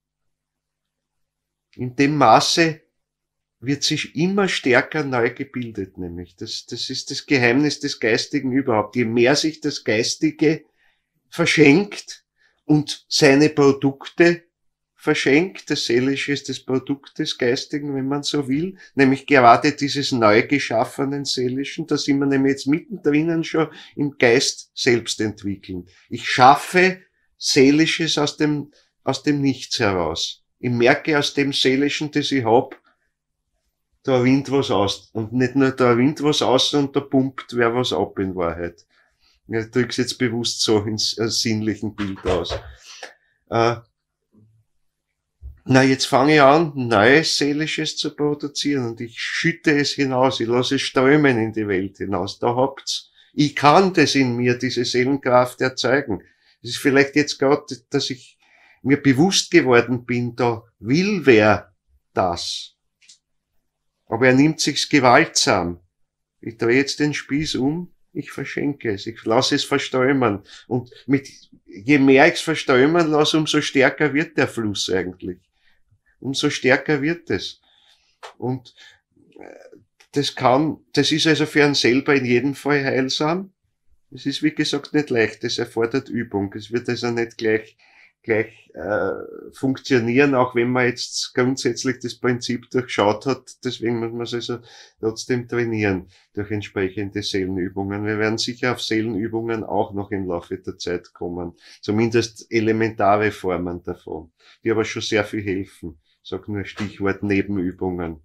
[SPEAKER 1] In dem Maße wird sich immer stärker neu gebildet, nämlich. Das ist das Geheimnis des Geistigen überhaupt. Je mehr sich das Geistige verschenkt und seine Produkte verschenkt, das Seelische ist das Produkt des Geistigen, wenn man so will, nämlich gerade dieses neu geschaffenen Seelischen, da sind wir nämlich jetzt mittendrin schon im Geist selbst entwickeln. Ich schaffe Seelisches aus dem Nichts heraus. Ich merke aus dem Seelischen, das ich hab, da rinnt was aus. Und nicht nur da rinnt was aus, sondern da pumpt wer was ab in Wahrheit. Ich drück's jetzt bewusst so ins sinnlichen Bild aus. Jetzt fange ich an, neues Seelisches zu produzieren und ich schütte es hinaus, ich lasse es strömen in die Welt hinaus. Da habt's. Ich kann das in mir, diese Seelenkraft erzeugen. Es ist vielleicht jetzt gerade, dass ich mir bewusst geworden bin, da will wer das. Aber er nimmt sich's gewaltsam. Ich drehe jetzt den Spieß um, ich verschenke es, ich lasse es verströmen. Und je mehr ich's verströmen lasse, umso stärker wird der Fluss eigentlich. Umso stärker wird es. Und das ist also für einen selber in jedem Fall heilsam. Es ist, wie gesagt, nicht leicht, das erfordert Übung. Es wird also nicht gleich funktionieren, auch wenn man jetzt grundsätzlich das Prinzip durchschaut hat. Deswegen muss man es also trotzdem trainieren durch entsprechende Seelenübungen. Wir werden sicher auf Seelenübungen auch noch im Laufe der Zeit kommen. Zumindest elementare Formen davon, die aber schon sehr viel helfen. Ich sag nur Stichwort Nebenübungen.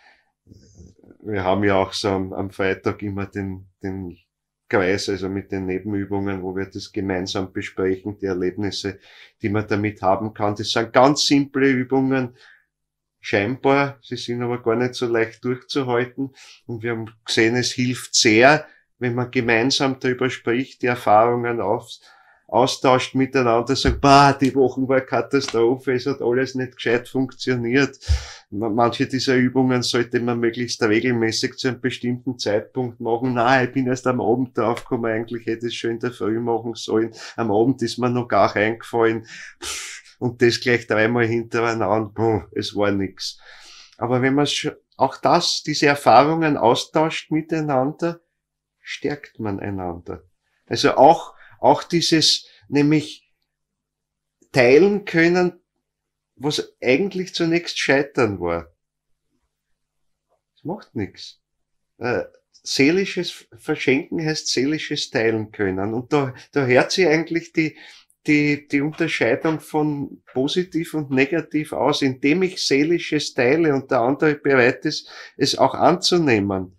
[SPEAKER 1] Wir haben ja auch so am Freitag immer den Kreis, also mit den Nebenübungen, wo wir das gemeinsam besprechen, die Erlebnisse, die man damit haben kann. Das sind ganz simple Übungen, scheinbar, sie sind aber gar nicht so leicht durchzuhalten. Und wir haben gesehen, es hilft sehr, wenn man gemeinsam darüber spricht, die Erfahrungen austauscht miteinander, sagt, die Woche war Katastrophe, es hat alles nicht gescheit funktioniert. Manche dieser Übungen sollte man möglichst regelmäßig zu einem bestimmten Zeitpunkt machen. Nein, ich bin erst am Abend draufgekommen, eigentlich hätte ich es schon in der Früh machen sollen. Am Abend ist mir noch gar reingefallen. Und das gleich dreimal hintereinander. Es war nix. Aber wenn man diese Erfahrungen austauscht miteinander, stärkt man einander. Also auch dieses, nämlich teilen können, was eigentlich zunächst Scheitern war. Das macht nichts. Seelisches Verschenken heißt seelisches Teilen können. Und da hört sich eigentlich die Unterscheidung von positiv und negativ aus, indem ich seelisches teile und der andere bereit ist, es auch anzunehmen,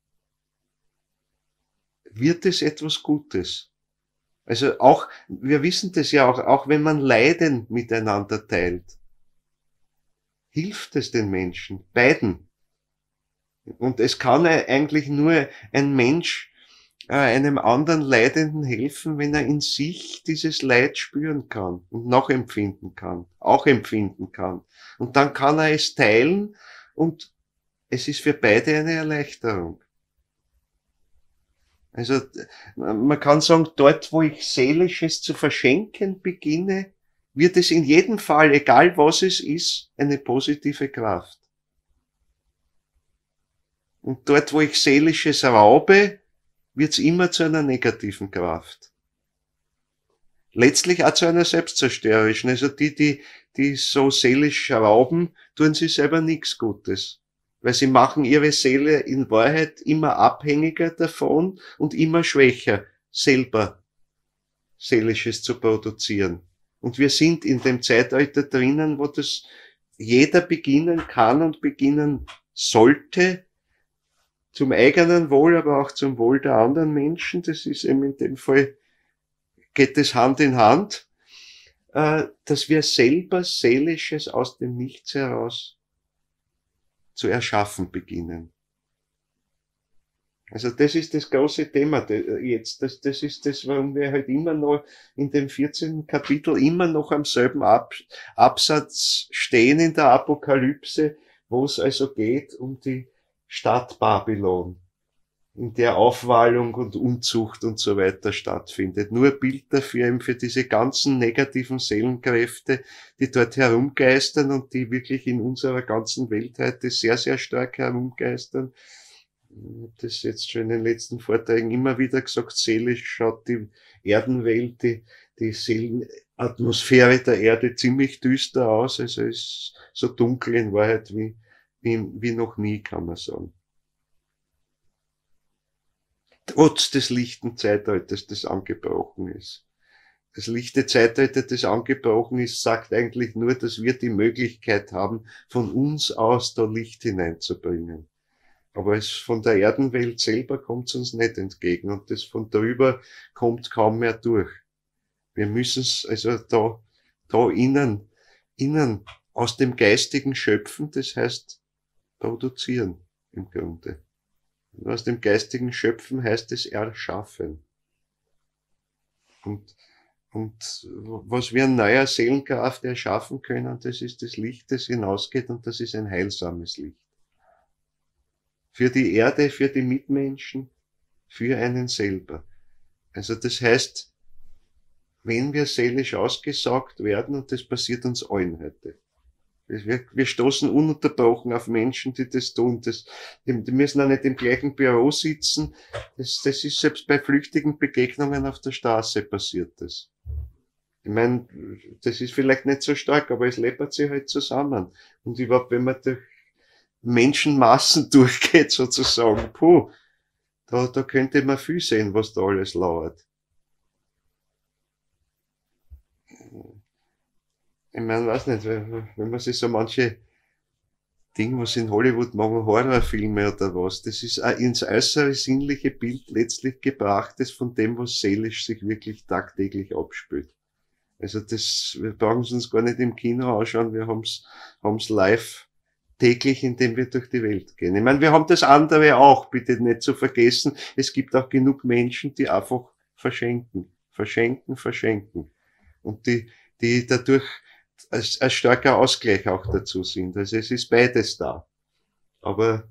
[SPEAKER 1] wird es etwas Gutes. Also wir wissen das ja auch wenn man Leiden miteinander teilt, hilft es den Menschen, beiden. Und es kann eigentlich nur ein Mensch einem anderen Leidenden helfen, wenn er in sich dieses Leid spüren kann und nachempfinden kann, auch empfinden kann. Und dann kann er es teilen und es ist für beide eine Erleichterung. Also man kann sagen, dort, wo ich Seelisches zu verschenken beginne, wird es in jedem Fall, egal was es ist, eine positive Kraft. Und dort, wo ich Seelisches raube, wird es immer zu einer negativen Kraft. Letztlich auch zu einer selbstzerstörerischen. Also die so seelisch rauben, tun sie selber nichts Gutes. Weil sie machen ihre Seele in Wahrheit immer abhängiger davon und immer schwächer, selber Seelisches zu produzieren. Und wir sind in dem Zeitalter drinnen, wo das jeder beginnen kann und beginnen sollte, zum eigenen Wohl, aber auch zum Wohl der anderen Menschen. Das ist eben in dem Fall, geht es Hand in Hand, dass wir selber Seelisches aus dem Nichts heraus zu erschaffen beginnen. Also das ist das große Thema jetzt. Das ist das, warum wir halt immer noch in dem 14. Kapitel immer noch am selben Absatz stehen in der Apokalypse, wo es also geht um die Stadt Babylon, in der Aufwallung und Unzucht und so weiter stattfindet. Nur ein Bild dafür eben für diese ganzen negativen Seelenkräfte, die dort herumgeistern und die wirklich in unserer ganzen Welt heute sehr, sehr stark herumgeistern. Ich habe das jetzt schon in den letzten Vorträgen immer wieder gesagt, seelisch schaut die Erdenwelt, die Seelenatmosphäre der Erde ziemlich düster aus, also ist so dunkel in Wahrheit wie noch nie, kann man sagen. Trotz des lichten Zeitalters, das angebrochen ist. Das lichte Zeitalter, das angebrochen ist, sagt eigentlich nur, dass wir die Möglichkeit haben, von uns aus da Licht hineinzubringen. Aber es von der Erdenwelt selber kommt es uns nicht entgegen und das von drüber kommt kaum mehr durch. Wir müssen es also da innen aus dem Geistigen schöpfen, das heißt produzieren im Grunde. Und aus dem geistigen Schöpfen heißt es erschaffen. Und was wir an neuer Seelenkraft erschaffen können, das ist das Licht, das hinausgeht und das ist ein heilsames Licht. Für die Erde, für die Mitmenschen, für einen selber. Also das heißt, wenn wir seelisch ausgesaugt werden, und das passiert uns allen heute, wir stoßen ununterbrochen auf Menschen, die das tun. Die müssen auch nicht im gleichen Büro sitzen. Das ist selbst bei flüchtigen Begegnungen auf der Straße passiert das. Ich meine, das ist vielleicht nicht so stark, aber es läppert sich halt zusammen. Und überhaupt, wenn man durch Menschenmassen durchgeht, sozusagen, da könnte man viel sehen, was da alles lauert. Ich meine, weiß nicht, wenn man sich so manche Dinge, was in Hollywood machen, Horrorfilme oder was, das ist auch ins äußere sinnliche Bild letztlich gebrachtes von dem, was seelisch sich wirklich tagtäglich abspielt. Also wir brauchen es uns gar nicht im Kino anschauen, wir haben's live täglich, indem wir durch die Welt gehen. Ich meine, wir haben das andere auch, bitte nicht zu vergessen, es gibt auch genug Menschen, die einfach verschenken. Und die dadurch als starker Ausgleich auch dazu sind. Also es ist beides da. Aber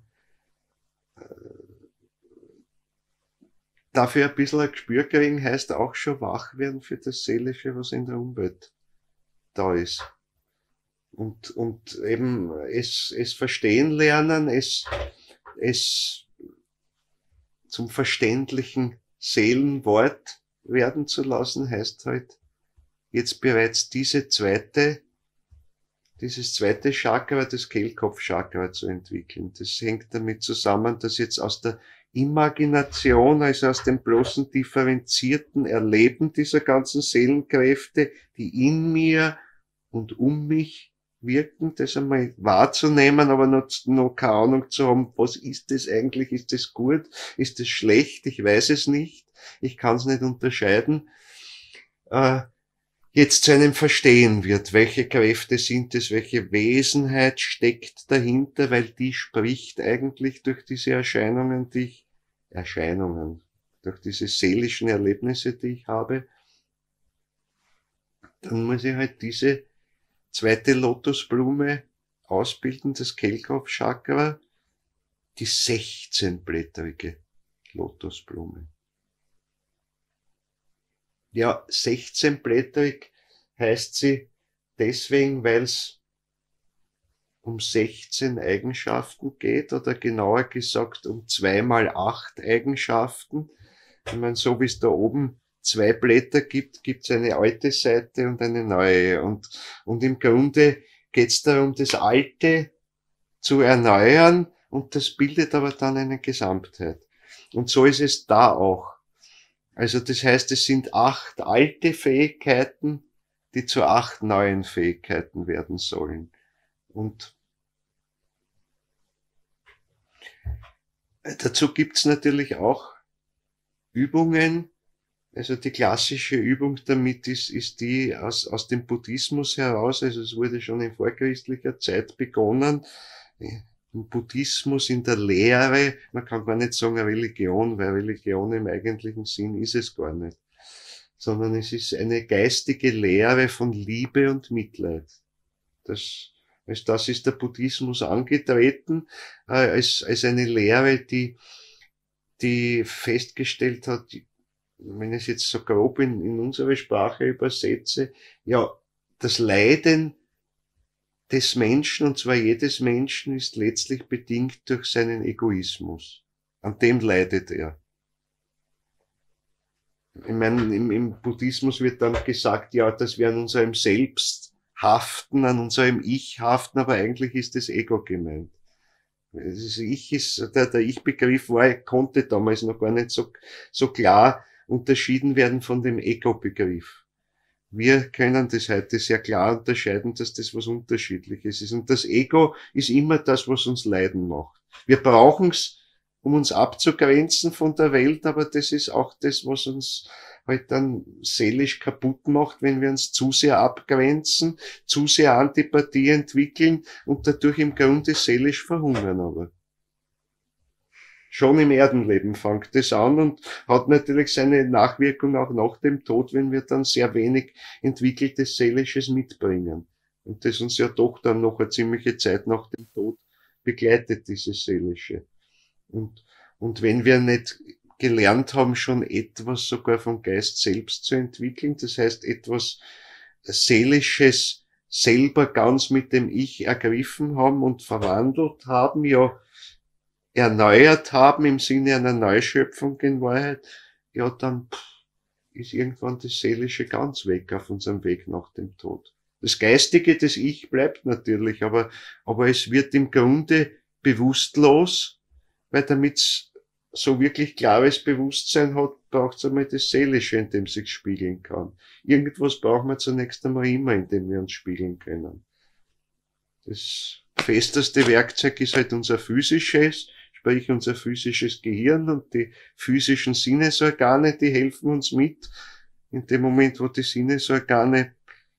[SPEAKER 1] dafür ein bisschen ein Gespür kriegen heißt auch schon wach werden für das Seelische, was in der Umwelt da ist. Und eben es verstehen lernen, es zum verständlichen Seelenwort werden zu lassen, heißt halt, jetzt bereits dieses zweite Chakra, das Kehlkopfchakra zu entwickeln. Das hängt damit zusammen, dass jetzt aus der Imagination, also aus dem bloßen differenzierten Erleben dieser ganzen Seelenkräfte, die in mir und um mich wirken, das einmal wahrzunehmen, aber noch keine Ahnung zu haben, was ist das eigentlich? Ist das gut? Ist das schlecht? Ich weiß es nicht. Ich kann es nicht unterscheiden. Jetzt zu einem Verstehen wird, welche Kräfte sind es, welche Wesenheit steckt dahinter, weil die spricht eigentlich durch diese Erscheinungen, durch diese seelischen Erlebnisse, die ich habe, dann muss ich halt diese zweite Lotusblume ausbilden, das Kehlkopfchakra, die 16-blättrige Lotusblume. Ja, 16-blättrig heißt sie deswegen, weil es um 16 Eigenschaften geht, oder genauer gesagt um 2 mal 8 Eigenschaften. Wenn man so wie es da oben 2 Blätter gibt, gibt es eine alte Seite und eine neue. Und im Grunde geht es darum, das Alte zu erneuern, und das bildet aber dann eine Gesamtheit. Und so ist es da auch. Also das heißt, es sind 8 alte Fähigkeiten, die zu 8 neuen Fähigkeiten werden sollen. Und dazu gibt's natürlich auch Übungen. Also die klassische Übung damit ist die aus dem Buddhismus heraus. Also es wurde schon in vorchristlicher Zeit begonnen. Im Buddhismus, in der Lehre, man kann gar nicht sagen Religion, weil Religion im eigentlichen Sinn ist es gar nicht. Sondern es ist eine geistige Lehre von Liebe und Mitleid. Das ist der Buddhismus angetreten, als eine Lehre, die festgestellt hat, wenn ich es jetzt so grob in unsere Sprache übersetze, ja, das Leiden des Menschen, und zwar jedes Menschen, ist letztlich bedingt durch seinen Egoismus. An dem leidet er. Ich meine, im Buddhismus wird dann gesagt, ja, dass wir an unserem Selbst haften, an unserem Ich haften, aber eigentlich ist das Ego gemeint. Das Ich ist, der Ich-Begriff konnte damals noch gar nicht so klar unterschieden werden von dem Ego-Begriff. Wir können das heute sehr klar unterscheiden, dass das was Unterschiedliches ist. Und das Ego ist immer das, was uns leiden macht. Wir brauchen es, um uns abzugrenzen von der Welt, aber das ist auch das, was uns halt dann seelisch kaputt macht, wenn wir uns zu sehr abgrenzen, zu sehr Antipathie entwickeln und dadurch im Grunde seelisch verhungern aber. Schon im Erdenleben fängt es an und hat natürlich seine Nachwirkung auch nach dem Tod, wenn wir dann sehr wenig entwickeltes Seelisches mitbringen. Und das uns ja doch dann noch eine ziemliche Zeit nach dem Tod begleitet, dieses Seelische. Und wenn wir nicht gelernt haben, schon etwas sogar vom Geist selbst zu entwickeln, das heißt etwas Seelisches selber ganz mit dem Ich ergriffen haben und verwandelt haben, ja, erneuert haben im Sinne einer Neuschöpfung in Wahrheit, ja, dann ist irgendwann das Seelische ganz weg auf unserem Weg nach dem Tod. Das Geistige, das Ich bleibt natürlich, aber es wird im Grunde bewusstlos, weil damit's so wirklich klares Bewusstsein hat, braucht es einmal das Seelische, in dem sich spiegeln kann. Irgendwas brauchen wir zunächst einmal immer, in dem wir uns spiegeln können. Das festeste Werkzeug ist halt unser physisches, sprich unser physisches Gehirn, und die physischen Sinnesorgane, die helfen uns mit. In dem Moment, wo die Sinnesorgane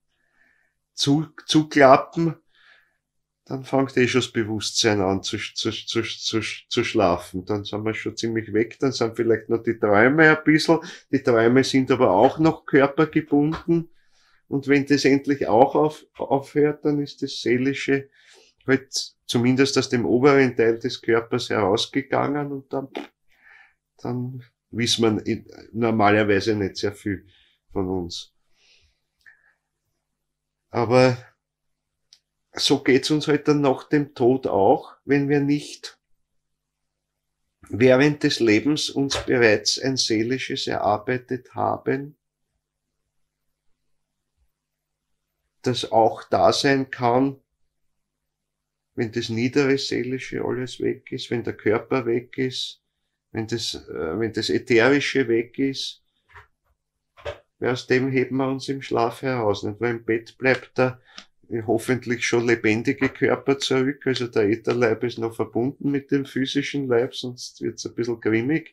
[SPEAKER 1] zuklappen, dann fängt schon das Bewusstsein an zu schlafen. Dann sind wir schon ziemlich weg, dann sind vielleicht noch die Träume ein bisschen. Die Träume sind aber auch noch körpergebunden. Und wenn das endlich auch aufhört, dann ist das Seelische halt zumindest aus dem oberen Teil des Körpers herausgegangen, und dann wissen wir normalerweise nicht sehr viel von uns. Aber so geht's uns halt dann nach dem Tod auch, wenn wir nicht während des Lebens uns bereits ein Seelisches erarbeitet haben, das auch da sein kann, wenn das niedere Seelische alles weg ist, wenn der Körper weg ist, wenn das Ätherische weg ist, weil aus dem heben wir uns im Schlaf heraus, nicht? Weil im Bett bleibt der hoffentlich schon lebendige Körper zurück, also der Ätherleib ist noch verbunden mit dem physischen Leib, sonst wird's ein bisschen grimmig.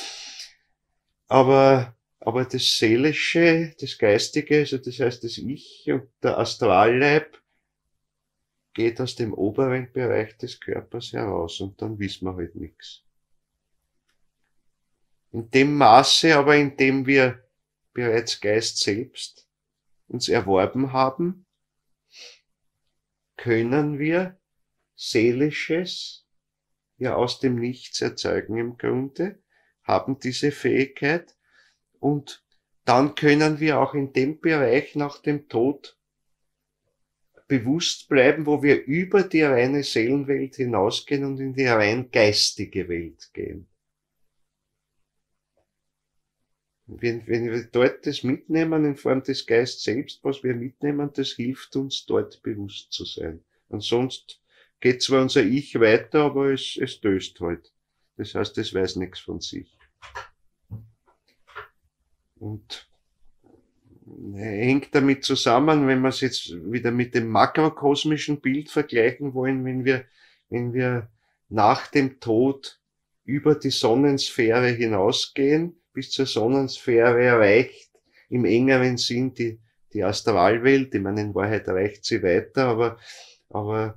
[SPEAKER 1] Aber das Seelische, das Geistige, also das heißt das Ich und der Astralleib, geht aus dem oberen Bereich des Körpers heraus, und dann wissen wir halt nichts. In dem Maße aber, in dem wir bereits Geist selbst uns erworben haben, können wir Seelisches ja aus dem Nichts erzeugen im Grunde, haben diese Fähigkeit, und dann können wir auch in dem Bereich nach dem Tod bewusst bleiben, wo wir über die reine Seelenwelt hinausgehen und in die rein geistige Welt gehen. Wenn wir dort das mitnehmen in Form des Geistes selbst, was wir mitnehmen, das hilft uns, dort bewusst zu sein. Und sonst geht zwar unser Ich weiter, aber es döst halt. Das heißt, es weiß nichts von sich. Und hängt damit zusammen, wenn wir es jetzt wieder mit dem makrokosmischen Bild vergleichen wollen, wenn wir nach dem Tod über die Sonnensphäre hinausgehen, bis zur Sonnensphäre erreicht im engeren Sinn die Astralwelt. Ich meine, in Wahrheit reicht sie weiter, aber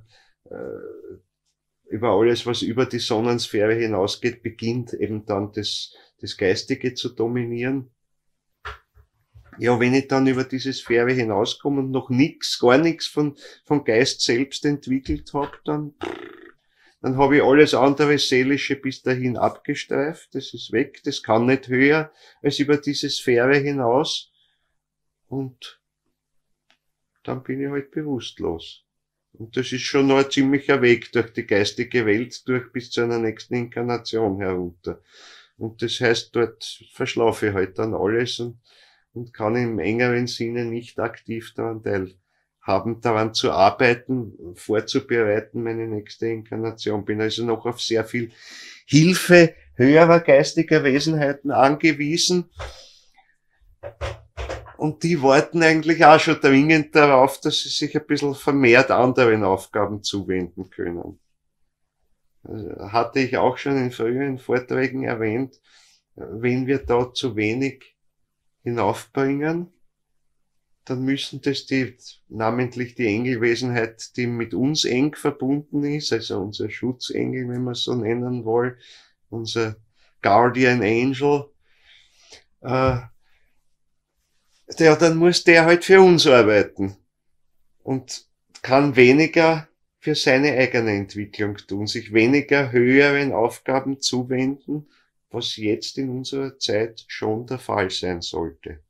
[SPEAKER 1] über alles, was über die Sonnensphäre hinausgeht, beginnt eben dann das Geistige zu dominieren. Ja, wenn ich dann über diese Sphäre hinauskomme und noch gar nichts vom Geist selbst entwickelt habe, dann habe ich alles andere Seelische bis dahin abgestreift, das ist weg, das kann nicht höher als über diese Sphäre hinaus, und dann bin ich halt bewusstlos. Und das ist schon noch ein ziemlicher Weg durch die geistige Welt durch bis zu einer nächsten Inkarnation herunter. Und das heißt, dort verschlafe ich halt dann alles und kann im engeren Sinne nicht aktiv daran teilhaben, daran zu arbeiten, vorzubereiten, meine nächste Inkarnation. Bin also noch auf sehr viel Hilfe höherer geistiger Wesenheiten angewiesen. Und die warten eigentlich auch schon dringend darauf, dass sie sich ein bisschen vermehrt anderen Aufgaben zuwenden können. Also hatte ich auch schon in früheren Vorträgen erwähnt, wenn wir da zu wenig hinaufbringen, dann müssen das namentlich die Engelwesenheit, die mit uns eng verbunden ist, also unser Schutzengel, wenn man es so nennen will, unser Guardian Angel, dann muss der halt für uns arbeiten und kann weniger für seine eigene Entwicklung tun, sich weniger höheren Aufgaben zuwenden, was jetzt in unserer Zeit schon der Fall sein sollte.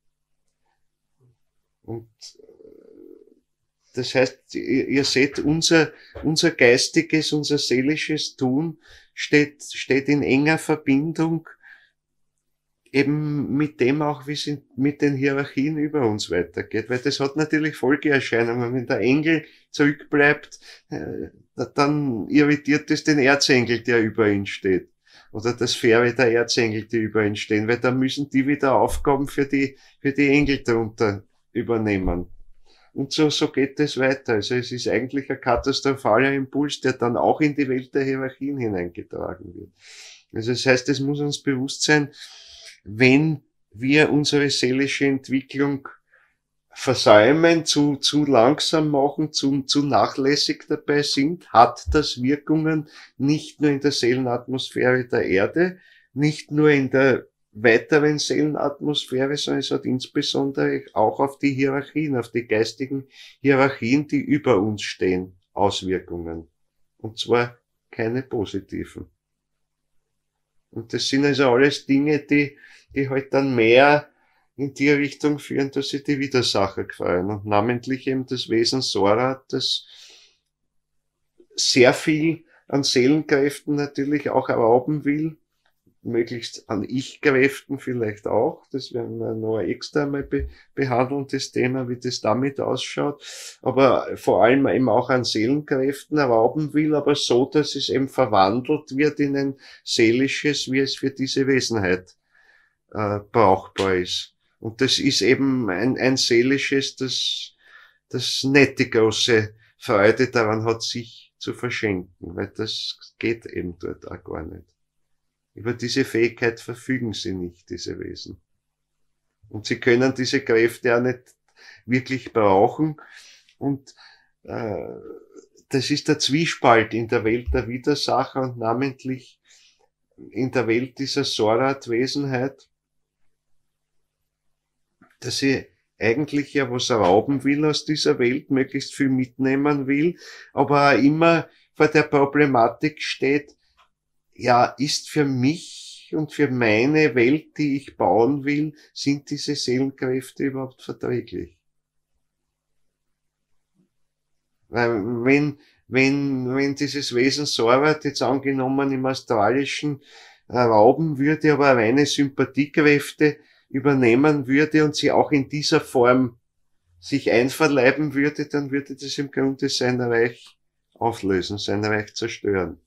[SPEAKER 1] Und das heißt, ihr seht, unser geistiges, unser seelisches Tun steht in enger Verbindung eben mit dem auch, wie es mit den Hierarchien über uns weitergeht. Weil das hat natürlich Folgeerscheinungen. Wenn der Engel zurückbleibt, dann irritiert es den Erzengel, der über ihn steht. Oder das Sphäre der Erzengel, die über ihn stehen. Weil dann müssen die wieder Aufgaben für die Engel darunter übernehmen. Und so geht es weiter. Also es ist eigentlich ein katastrophaler Impuls, der dann auch in die Welt der Hierarchien hineingetragen wird. Also das heißt, es muss uns bewusst sein, wenn wir unsere seelische Entwicklung versäumen, zu langsam machen, zu nachlässig dabei sind, hat das Wirkungen nicht nur in der Seelenatmosphäre der Erde, nicht nur in der weiteren Seelenatmosphäre, sondern es hat insbesondere auch auf die Hierarchien, auf die geistigen Hierarchien, die über uns stehen, Auswirkungen. Und zwar keine positiven. Und das sind also alles Dinge, die halt dann mehr in die Richtung führen, dass sie die Widersacher gefallen. Und namentlich eben das Wesen Sora, das sehr viel an Seelenkräften natürlich auch erlauben will, möglichst an Ich-Kräften vielleicht auch. Das werden wir noch extra mal behandeln, das Thema, wie das damit ausschaut. Aber vor allem eben auch an Seelenkräften erlauben will, aber so, dass es eben verwandelt wird in ein seelisches, wie es für diese Wesenheit brauchbar ist. Und das ist eben ein seelisches, das nicht die große Freude daran hat, sich zu verschenken, weil das geht eben dort auch gar nicht. Über diese Fähigkeit verfügen sie nicht, diese Wesen. Und sie können diese Kräfte auch nicht wirklich brauchen. Und das ist der Zwiespalt in der Welt der Widersacher und namentlich in der Welt dieser Sorat-Wesenheit, dass ich eigentlich ja was rauben will aus dieser Welt, möglichst viel mitnehmen will, aber auch immer vor der Problematik steht, ja, ist für mich und für meine Welt, die ich bauen will, sind diese Seelenkräfte überhaupt verträglich? Weil wenn dieses Wesen Sorat jetzt angenommen im Astralischen rauben würde, aber reine Sympathiekräfte übernehmen würde und sie auch in dieser Form sich einverleiben würde, dann würde das im Grunde sein Reich auflösen, sein Reich zerstören.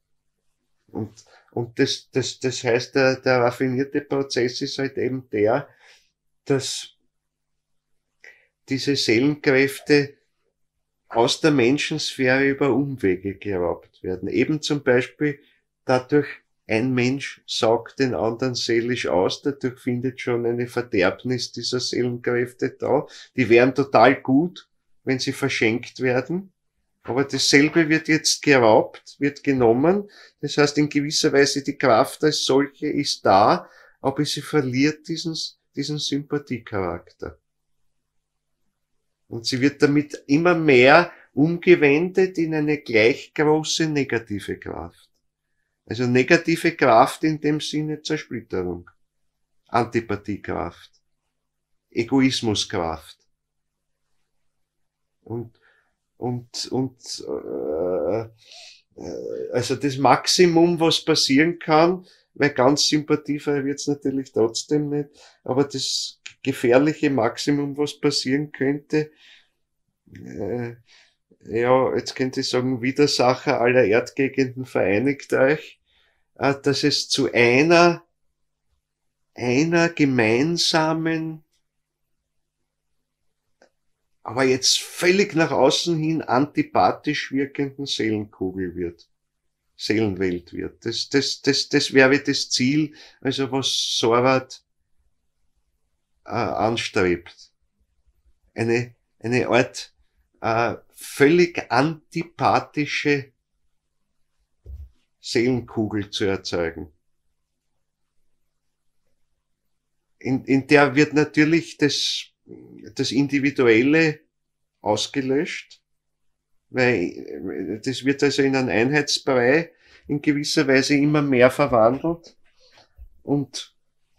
[SPEAKER 1] Und das heißt, der raffinierte Prozess ist halt eben der, dass diese Seelenkräfte aus der Menschensphäre über Umwege geraubt werden. Eben zum Beispiel dadurch, ein Mensch saugt den anderen seelisch aus, dadurch findet schon eine Verderbnis dieser Seelenkräfte da. Die wären total gut, wenn sie verschenkt werden. Aber dasselbe wird jetzt geraubt, wird genommen. Das heißt, in gewisser Weise die Kraft als solche ist da, aber sie verliert diesen Sympathiecharakter. Und sie wird damit immer mehr umgewendet in eine gleich große negative Kraft. Also negative Kraft in dem Sinne Zersplitterung, Antipathiekraft, Egoismuskraft. Also das Maximum, was passieren kann, weil ganz sympathiefrei wird's natürlich trotzdem nicht, aber das gefährliche Maximum, was passieren könnte, ja, jetzt könnte ich sagen, Widersacher aller Erdgegenden vereinigt euch, dass es zu einer gemeinsamen, aber jetzt völlig nach außen hin antipathisch wirkenden Seelenkugel wird. Seelenwelt wird. Das wäre das Ziel, also was Sorat anstrebt. Eine Art völlig antipathische Seelenkugel zu erzeugen. In der wird natürlich das Individuelle ausgelöscht, weil das wird also in einen Einheitsbrei in gewisser Weise immer mehr verwandelt und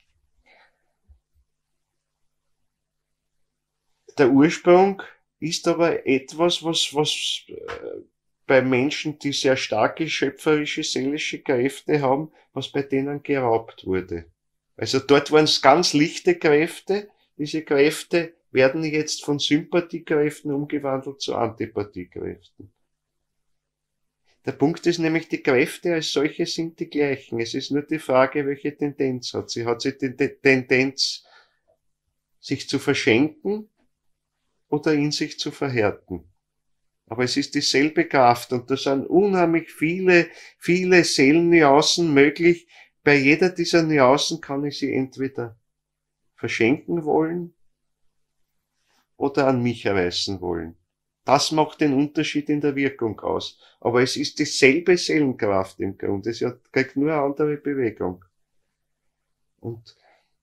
[SPEAKER 1] der Ursprung ist aber etwas, was bei Menschen, die sehr starke schöpferische, seelische Kräfte haben, was bei denen geraubt wurde. Also dort waren es ganz lichte Kräfte, diese Kräfte werden jetzt von Sympathiekräften umgewandelt zu Antipathiekräften. Der Punkt ist nämlich, die Kräfte als solche sind die gleichen. Es ist nur die Frage, welche Tendenz hat sie. Hat sie die Tendenz, sich zu verschenken oder in sich zu verhärten? Aber es ist dieselbe Kraft und da sind unheimlich viele Seelennuancen möglich. Bei jeder dieser Nuancen kann ich sie entweder verschenken wollen oder an mich erreißen wollen. Das macht den Unterschied in der Wirkung aus. Aber es ist dieselbe Seelenkraft im Grunde. Es kriegt nur eine andere Bewegung. Und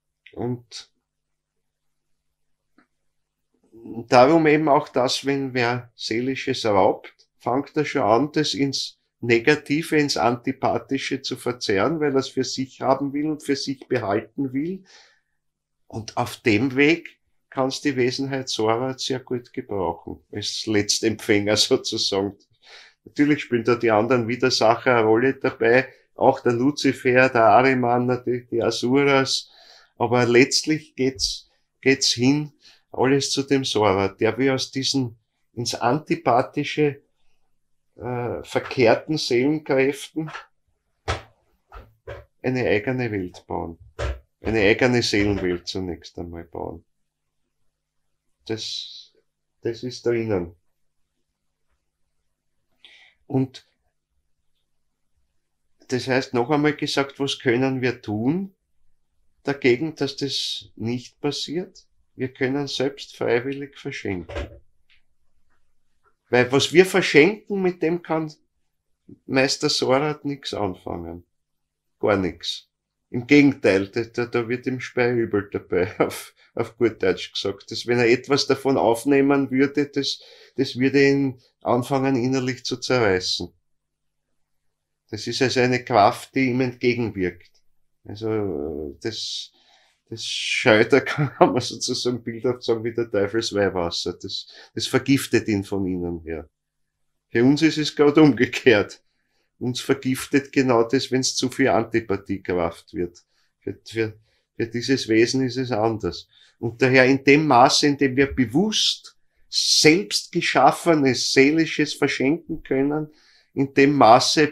[SPEAKER 1] darum eben auch das, wenn wer Seelisches raubt, fängt er schon an, das ins Negative, ins Antipathische zu verzerren, weil er es für sich haben will und für sich behalten will. Und auf dem Weg kannst die Wesenheit Sorat sehr gut gebrauchen, als Letztempfänger sozusagen. Natürlich spielen da die anderen Widersacher eine Rolle dabei, auch der Luzifer, der Ahriman, natürlich die Asuras, aber letztlich geht's hin, alles zu dem Sorat, der will aus diesen ins Antipathische verkehrten Seelenkräften eine eigene Welt bauen. Eine eigene Seelenwelt zunächst einmal bauen. Das ist drinnen. Und das heißt, noch einmal gesagt, was können wir tun dagegen, dass das nicht passiert? Wir können selbst freiwillig verschenken. Weil was wir verschenken, mit dem kann Meister Sorat nichts anfangen. gar nichts. Im Gegenteil, da wird ihm Spei übel dabei, auf gut Deutsch gesagt. Dass wenn er etwas davon aufnehmen würde, das würde ihn anfangen innerlich zu zerreißen. Das ist also eine Kraft, die ihm entgegenwirkt. Also das Scheiter kann man sozusagen bildhaft sagen wie der Teufelsweihwasser. Das vergiftet ihn von innen her. Für uns ist es gerade umgekehrt. Uns vergiftet genau das, wenn es zu viel Antipathiekraft wird. Für dieses Wesen ist es anders. Und daher in dem Maße, in dem wir bewusst selbst geschaffenes, seelisches verschenken können, in dem Maße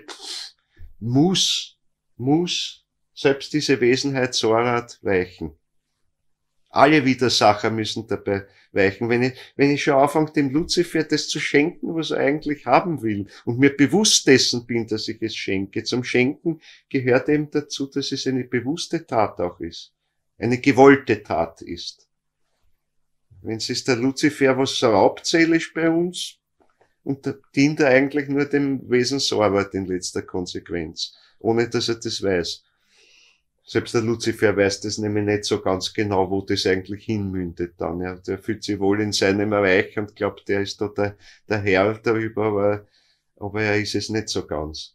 [SPEAKER 1] muss selbst diese Wesenheit Sorat weichen. Alle Widersacher müssen dabei weichen. Wenn ich schon anfange, dem Luzifer das zu schenken, was er eigentlich haben will, und mir bewusst dessen bin, dass ich es schenke. Zum Schenken gehört eben dazu, dass es eine bewusste Tat auch ist. Eine gewollte Tat ist. Wenn es ist der Luzifer, was raubt seelisch bei uns, und dient er eigentlich nur dem Wesen Sorat in letzter Konsequenz, ohne dass er das weiß. Selbst der Luzifer weiß das nämlich nicht so ganz genau, wo das eigentlich hinmündet dann. Ja, der fühlt sich wohl in seinem Reich und glaubt, der ist da der Herr darüber, aber er ist es nicht so ganz.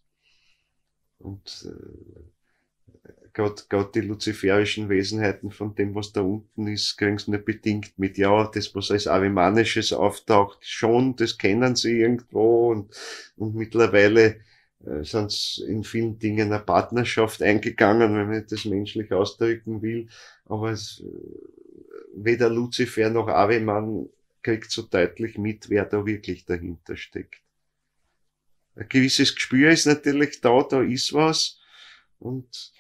[SPEAKER 1] Und gerade die luziferischen Wesenheiten von dem, was da unten ist, kriegen sie nur bedingt mit. Ja, das, was als Arimanisches auftaucht, schon, das kennen sie irgendwo und mittlerweile sind sie in vielen Dingen eine Partnerschaft eingegangen, wenn man das menschlich ausdrücken will. Aber weder Luzifer noch Ariman kriegt so deutlich mit, wer da wirklich dahinter steckt. Ein gewisses Gespür ist natürlich da ist was und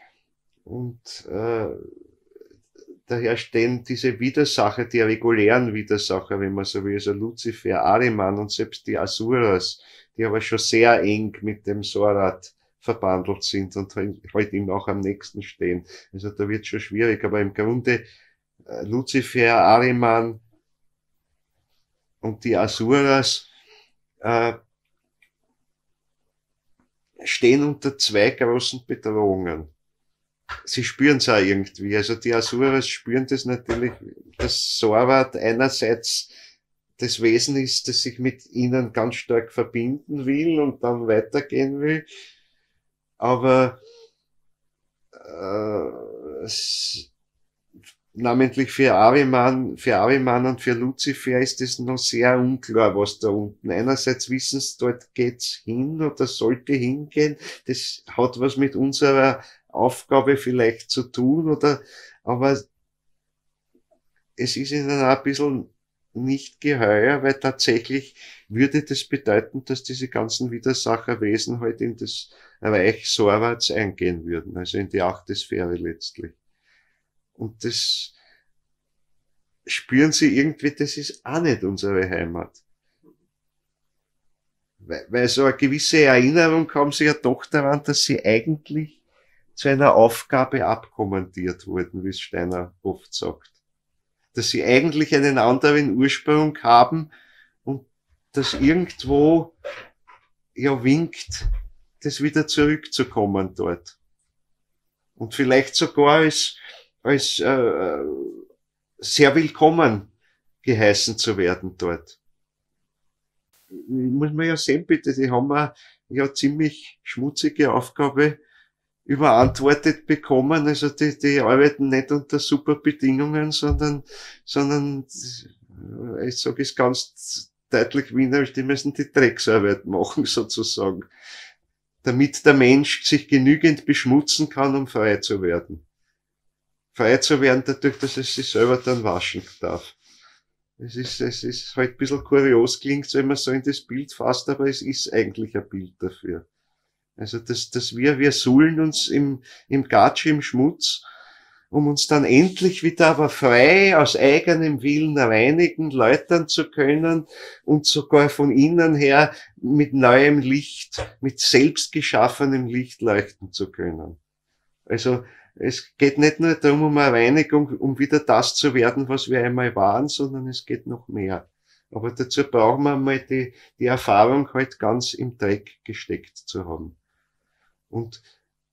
[SPEAKER 1] daher stehen diese Widersacher, die regulären Widersacher, wenn man so will, also Luzifer, Ariman und selbst die Asuras, die aber schon sehr eng mit dem Sorat verbandelt sind und halt ihm auch am nächsten stehen. Also da wird schon schwierig, aber im Grunde Luzifer, Ariman und die Asuras stehen unter zwei großen Bedrohungen. Sie spüren es auch irgendwie. Also die Asuras spüren das natürlich, dass Sorat einerseits das Wesen ist, das sich mit ihnen ganz stark verbinden will und dann weitergehen will. Aber namentlich für Ariman und für Luzifer ist es noch sehr unklar, was da unten. Einerseits wissen sie, dort geht's hin oder sollte hingehen. Das hat was mit unserer Aufgabe vielleicht zu tun aber es ist ihnen auch ein bisschen nicht geheuer, weil tatsächlich würde das bedeuten, dass diese ganzen Widersacherwesen halt in das Reich Sorats eingehen würden, also in die 8. Sphäre letztlich. Und das spüren sie irgendwie, das ist auch nicht unsere Heimat. Weil so eine gewisse Erinnerung haben sie ja doch daran, dass sie eigentlich zu einer Aufgabe abkommandiert wurden, wie es Steiner oft sagt. Dass sie eigentlich einen anderen Ursprung haben und dass irgendwo ja winkt, das wieder zurückzukommen dort. Und vielleicht sogar als sehr willkommen geheißen zu werden dort. Muss man ja sehen, bitte, die haben ja ziemlich schmutzige Aufgabe überantwortet bekommen. Also die arbeiten nicht unter super Bedingungen, sondern ich sage es ganz deutlich wienerisch, die müssen die Drecksarbeit machen sozusagen, damit der Mensch sich genügend beschmutzen kann, um frei zu werden. Frei zu werden dadurch, dass es sich selber dann waschen darf. Es ist halt ein bisschen kurios, klingt, wenn man so in das Bild fasst, aber es ist eigentlich ein Bild dafür. Also, dass wir suhlen uns im Gatsch, im Schmutz, um uns dann endlich wieder aber frei aus eigenem Willen reinigen, läutern zu können und sogar von innen her mit neuem Licht, mit selbstgeschaffenem Licht leuchten zu können. Also, es geht nicht nur darum, um eine Reinigung, um wieder das zu werden, was wir einmal waren, sondern es geht noch mehr. Aber dazu brauchen wir mal die Erfahrung halt ganz im Dreck gesteckt zu haben. Und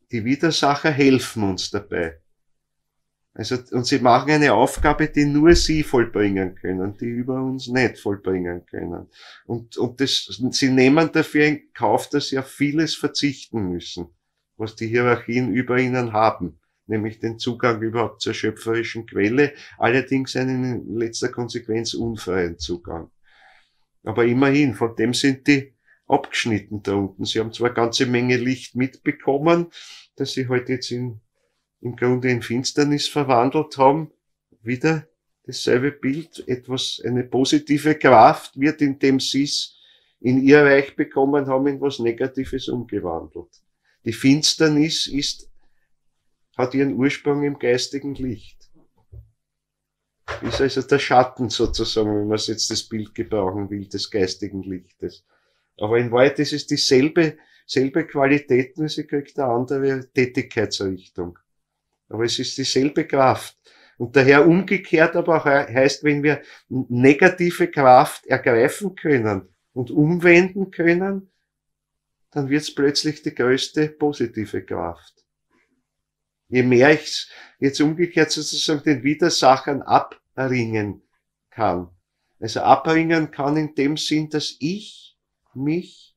[SPEAKER 1] die Widersacher helfen uns dabei. Also, und sie machen eine Aufgabe, die nur sie vollbringen können, die über uns nicht vollbringen können. Und sie nehmen dafür in Kauf, dass sie auf vieles verzichten müssen, was die Hierarchien über ihnen haben, nämlich den Zugang überhaupt zur schöpferischen Quelle, allerdings einen in letzter Konsequenz unfreien Zugang. Aber immerhin, von dem sind die abgeschnitten da unten. Sie haben zwar eine ganze Menge Licht mitbekommen, dass sie heute jetzt im Grunde in Finsternis verwandelt haben. Wieder dasselbe Bild, eine positive Kraft wird, indem sie es in ihr Reich bekommen haben, in was Negatives umgewandelt. Die Finsternis hat ihren Ursprung im geistigen Licht. Ist also der Schatten sozusagen, wenn man jetzt das Bild gebrauchen will, des geistigen Lichtes. Aber in Wahrheit ist es dieselbe Qualität, nur sie kriegt eine andere Tätigkeitsrichtung. Aber es ist dieselbe Kraft. Und daher umgekehrt aber auch heißt, wenn wir negative Kraft ergreifen können und umwenden können, dann wird es plötzlich die größte positive Kraft. Je mehr ich jetzt umgekehrt sozusagen den Widersachern abringen kann. Also abringen kann in dem Sinn, dass ich mich,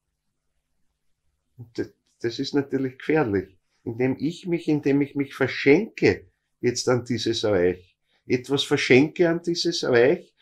[SPEAKER 1] das ist natürlich gefährlich, indem ich mich verschenke jetzt an dieses Reich, etwas verschenke an dieses Reich,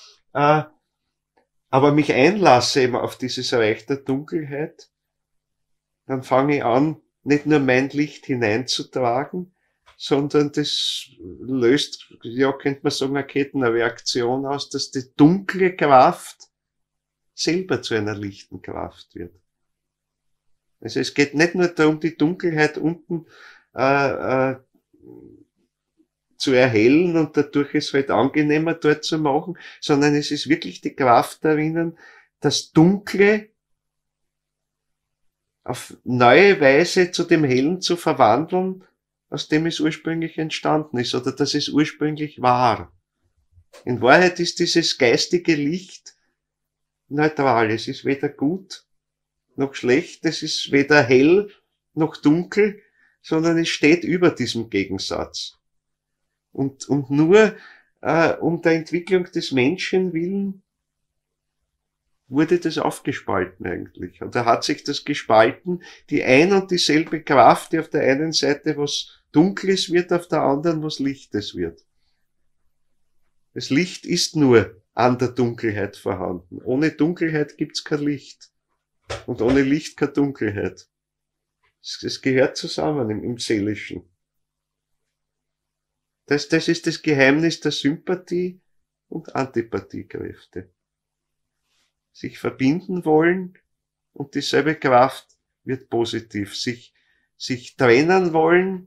[SPEAKER 1] aber mich einlasse eben auf dieses Reich der Dunkelheit, dann fange ich an, nicht nur mein Licht hineinzutragen, sondern das löst, ja, könnte man sagen, eine Kettenreaktion aus, dass die dunkle Kraft selber zu einer lichten Kraft wird. Also es geht nicht nur darum, die Dunkelheit unten zu erhellen und dadurch es halt angenehmer dort zu machen, sondern es ist wirklich die Kraft darin, das Dunkle auf neue Weise zu dem Hellen zu verwandeln, aus dem es ursprünglich entstanden ist oder dass es ursprünglich war. In Wahrheit ist dieses geistige Licht neutral. Es ist weder gut noch schlecht, es ist weder hell noch dunkel, sondern es steht über diesem Gegensatz. Und nur um der Entwicklung des Menschen willen wurde das aufgespalten eigentlich. Und da hat sich das gespalten, die ein und dieselbe Kraft, die auf der einen Seite was Dunkles wird, auf der anderen was Lichtes wird. Das Licht ist nur an der Dunkelheit vorhanden. Ohne Dunkelheit gibt's kein Licht. Und ohne Licht keine Dunkelheit. Es gehört zusammen im Seelischen. Das ist das Geheimnis der Sympathie und Antipathiekräfte. Sich verbinden wollen und dieselbe Kraft wird positiv. Sich trennen wollen,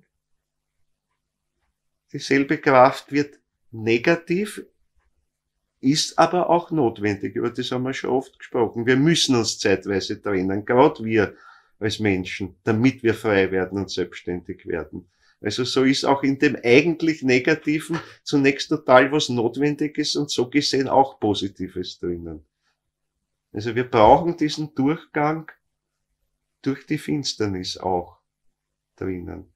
[SPEAKER 1] dieselbe Kraft wird negativ, ist aber auch notwendig. Über das haben wir schon oft gesprochen. Wir müssen uns zeitweise trennen, gerade wir als Menschen, damit wir frei werden und selbstständig werden. Also so ist auch in dem eigentlich Negativen zunächst total was Notwendiges und so gesehen auch Positives drinnen. Also wir brauchen diesen Durchgang durch die Finsternis auch drinnen.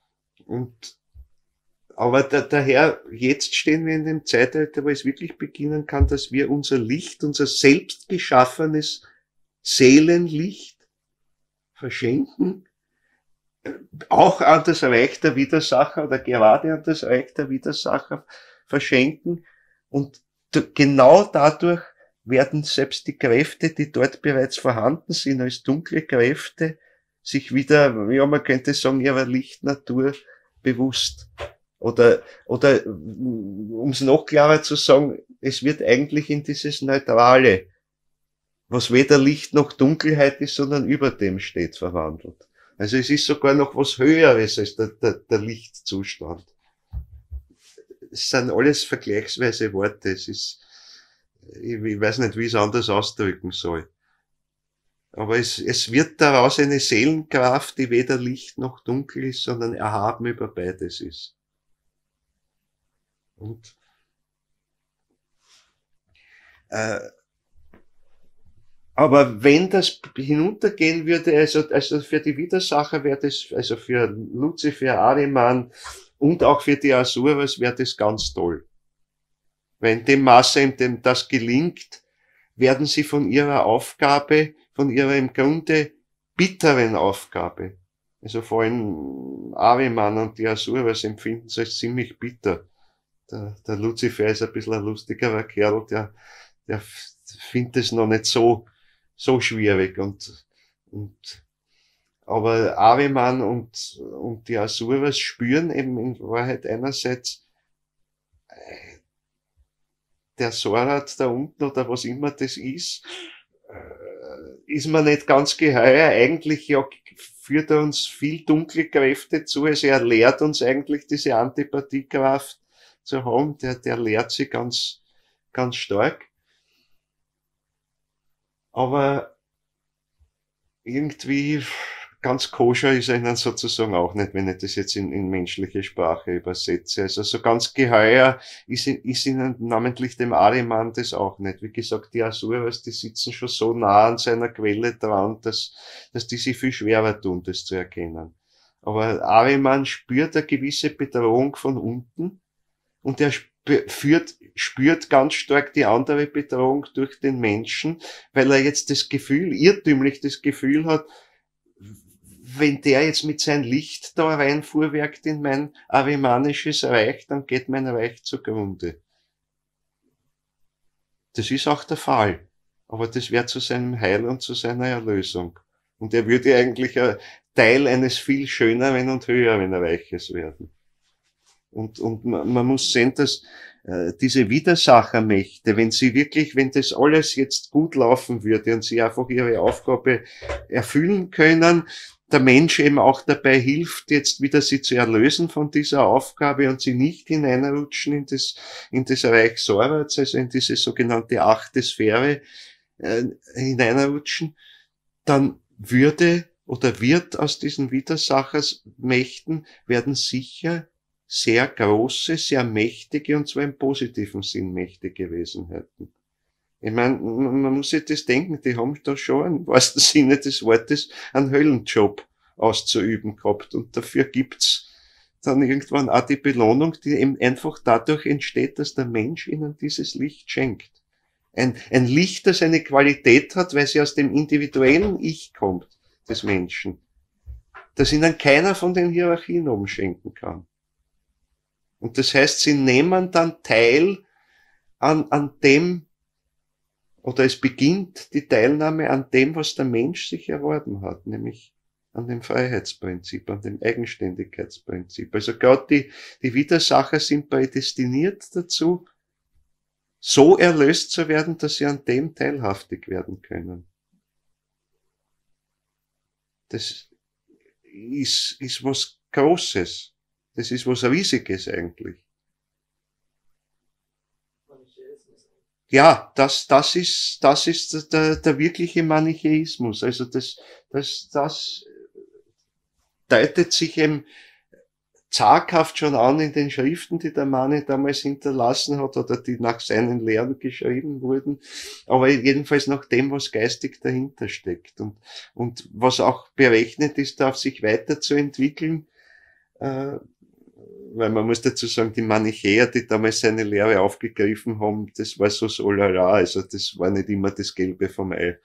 [SPEAKER 1] Aber daher, jetzt stehen wir in dem Zeitalter, wo es wirklich beginnen kann, dass wir unser Licht, unser selbst geschaffenes Seelenlicht verschenken, auch an das Reich der Widersacher oder gerade an das Reich der Widersacher verschenken. Und genau dadurch werden selbst die Kräfte, die dort bereits vorhanden sind, als dunkle Kräfte, sich wieder, ja, man könnte sagen, ihrer Lichtnatur bewusst. Oder um es noch klarer zu sagen, es wird eigentlich in dieses Neutrale, was weder Licht noch Dunkelheit ist, sondern über dem steht, verwandelt. Also es ist sogar noch was Höheres als der Lichtzustand. Es sind alles vergleichsweise Worte. Es ist, ich weiß nicht, wie ich es anders ausdrücken soll. Aber es wird daraus eine Seelenkraft, die weder Licht noch Dunkel ist, sondern erhaben über beides ist. Und Aber wenn das hinuntergehen würde, also für die Widersacher wäre das, also für Luzifer, Ahriman und auch für die Asuras wäre das ganz toll. Weil in dem Maße, in dem das gelingt, werden sie von ihrer Aufgabe, von ihrer im Grunde bitteren Aufgabe, also vor allem Ahriman und die Asuras empfinden es als ziemlich bitter. Der Luzifer ist ein bisschen ein lustigerer Kerl, der findet es noch nicht so schwierig aber Ahriman und die Asuras spüren eben in Wahrheit einerseits, der Sorat da unten oder was immer das ist mir nicht ganz geheuer. Eigentlich ja führt er uns viel dunkle Kräfte zu, also er lehrt uns eigentlich diese Antipathiekraft zu haben, der lehrt sie ganz, ganz stark. Aber irgendwie ganz koscher ist er ihnen sozusagen auch nicht, wenn ich das jetzt in menschliche Sprache übersetze. Also so ganz geheuer ist ihnen namentlich dem Ahriman das auch nicht. Wie gesagt, die Asuras, die sitzen schon so nah an seiner Quelle dran, dass die sich viel schwerer tun, das zu erkennen. Aber Ahriman spürt eine gewisse Bedrohung von unten und er spürt ganz stark die andere Bedrohung durch den Menschen, weil er jetzt irrtümlich das Gefühl hat, wenn der jetzt mit seinem Licht da reinfuhrwerkt in mein ahrimanisches Reich, dann geht mein Reich zugrunde. Das ist auch der Fall. Aber das wäre zu seinem Heil und zu seiner Erlösung. Und er würde eigentlich ein Teil eines viel schöneren und höheren Reiches werden. Und man muss sehen, dass diese Widersachermächte, wenn das alles jetzt gut laufen würde und sie einfach ihre Aufgabe erfüllen können, der Mensch eben auch dabei hilft, jetzt wieder sie zu erlösen von dieser Aufgabe und sie nicht hineinrutschen in das Reich Sorats, also in diese sogenannte 8. Sphäre hineinrutschen, dann würde oder wird aus diesen Widersachersmächten werden sicher sehr große, sehr mächtige und zwar im positiven Sinn mächtige Wesenheiten. Ich meine, man muss sich das denken, die haben da schon im wahrsten Sinne des Wortes einen Höllenjob auszuüben gehabt und dafür gibt's dann irgendwann auch die Belohnung, die eben einfach dadurch entsteht, dass der Mensch ihnen dieses Licht schenkt. Ein Licht, das eine Qualität hat, weil sie aus dem individuellen Ich kommt, des Menschen, das ihnen keiner von den Hierarchien oben schenken kann. Und das heißt, sie nehmen dann teil an dem, oder es beginnt die Teilnahme an dem, was der Mensch sich erworben hat, nämlich an dem Freiheitsprinzip, an dem Eigenständigkeitsprinzip. Also gerade die Widersacher sind prädestiniert dazu, so erlöst zu werden, dass sie an dem teilhaftig werden können. Das ist was Großes. Das ist was Riesiges eigentlich. Ja, das ist der wirkliche Manichäismus. Also das deutet sich eben zaghaft schon an in den Schriften, die der Mani damals hinterlassen hat oder die nach seinen Lehren geschrieben wurden, aber jedenfalls nach dem, was geistig dahinter steckt und was auch berechnet ist, darauf sich weiterzuentwickeln, weil man muss dazu sagen, die Manichäer, die damals seine Lehre aufgegriffen haben, das war so lala, also das war nicht immer das Gelbe vom Ei.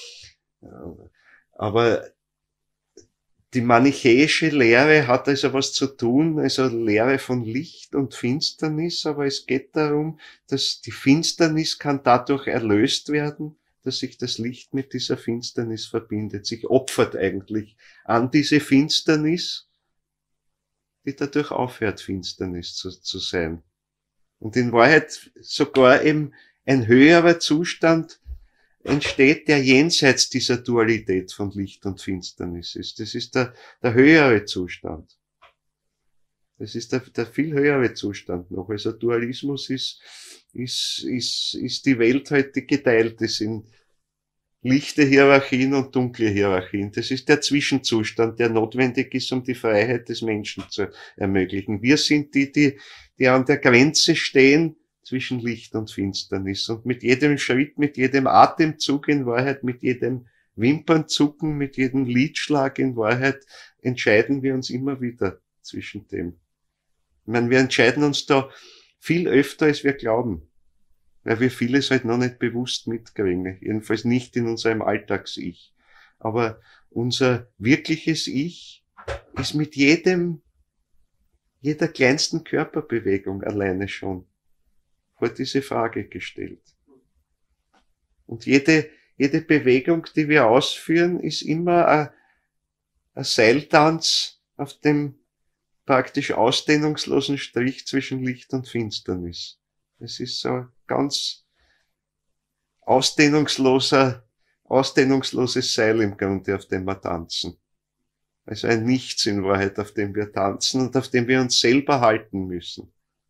[SPEAKER 1] Aber die manichäische Lehre hat also was zu tun, also Lehre von Licht und Finsternis, aber es geht darum, dass die Finsternis kann dadurch erlöst werden, dass sich das Licht mit dieser Finsternis verbindet, sich opfert eigentlich an diese Finsternis, die dadurch aufhört, Finsternis zu sein. Und in Wahrheit sogar eben ein höherer Zustand entsteht, der jenseits dieser Dualität von Licht und Finsternis ist. Das ist der höhere Zustand. Das ist der viel höhere Zustand noch. Also Dualismus ist die Welt heute geteilt ist in lichte Hierarchien und dunkle Hierarchien. Das ist der Zwischenzustand, der notwendig ist, um die Freiheit des Menschen zu ermöglichen. Wir sind die an der Grenze stehen zwischen Licht und Finsternis. Und mit jedem Schritt, mit jedem Atemzug in Wahrheit, mit jedem Wimpernzucken, mit jedem Lidschlag in Wahrheit entscheiden wir uns immer wieder zwischen dem. Ich meine, wir entscheiden uns da viel öfter, als wir glauben, weil wir vieles halt noch nicht bewusst mitkriegen, jedenfalls nicht in unserem Alltags-Ich. Aber unser wirkliches Ich ist mit jeder kleinsten Körperbewegung alleine schon vor diese Frage gestellt. Und jede Bewegung, die wir ausführen, ist immer ein Seiltanz auf dem praktisch ausdehnungslosen Strich zwischen Licht und Finsternis. Es ist so ein ganz ausdehnungsloses Seil im Grunde, auf dem wir tanzen. Also ein Nichts in Wahrheit, auf dem wir tanzen und auf dem wir uns selber halten müssen.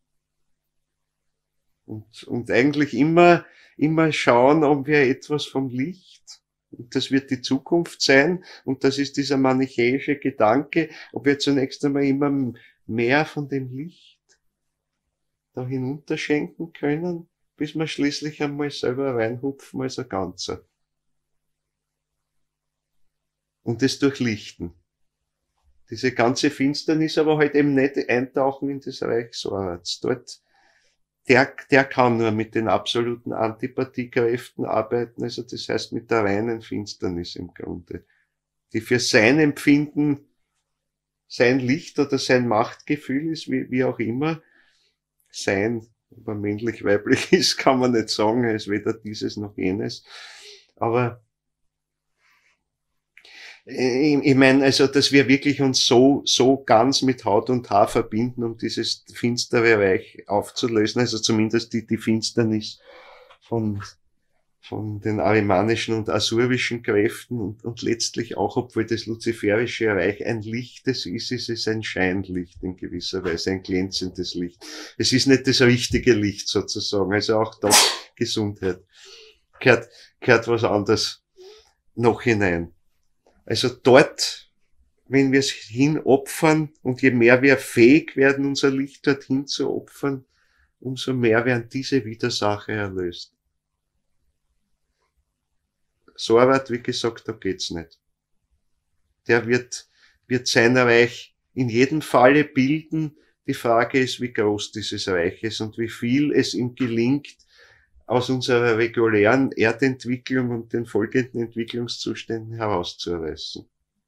[SPEAKER 1] Und eigentlich immer schauen, ob wir etwas vom Licht, und das wird die Zukunft sein, und das ist dieser manichäische Gedanke, ob wir zunächst einmal immer mehr von dem Licht da hinunterschenken können, bis wir schließlich einmal selber reinhupfen als ein Ganzer. Und es durchlichten. Diese ganze Finsternis aber halt eben nicht eintauchen in das Reich Sorats. Dort, der kann nur mit den absoluten Antipathiekräften arbeiten, also das heißt mit der reinen Finsternis im Grunde, die für sein Empfinden, sein Licht oder sein Machtgefühl ist, wie auch immer, sein, ob er männlich-weiblich ist, kann man nicht sagen, er ist weder dieses noch jenes, aber ich meine, also, dass wir wirklich uns so ganz mit Haut und Haar verbinden, um dieses finstere Reich aufzulösen, also zumindest die Finsternis von den arimanischen und asurischen Kräften und letztlich auch, obwohl das luziferische Reich ein Lichtes ist es ein Scheinlicht in gewisser Weise, ein glänzendes Licht. Es ist nicht das richtige Licht sozusagen, also auch da Gesundheit. Gehört was anderes noch hinein. Also dort, wenn wir es hinopfern und je mehr wir fähig werden, unser Licht dorthin zu opfern, umso mehr werden diese Widersacher erlöst. Sorat, wie gesagt, da geht's nicht. Der wird sein Reich in jedem Falle bilden. Die Frage ist, wie groß dieses Reich ist und wie viel es ihm gelingt, aus unserer regulären Erdentwicklung und den folgenden Entwicklungszuständen herauszureißen.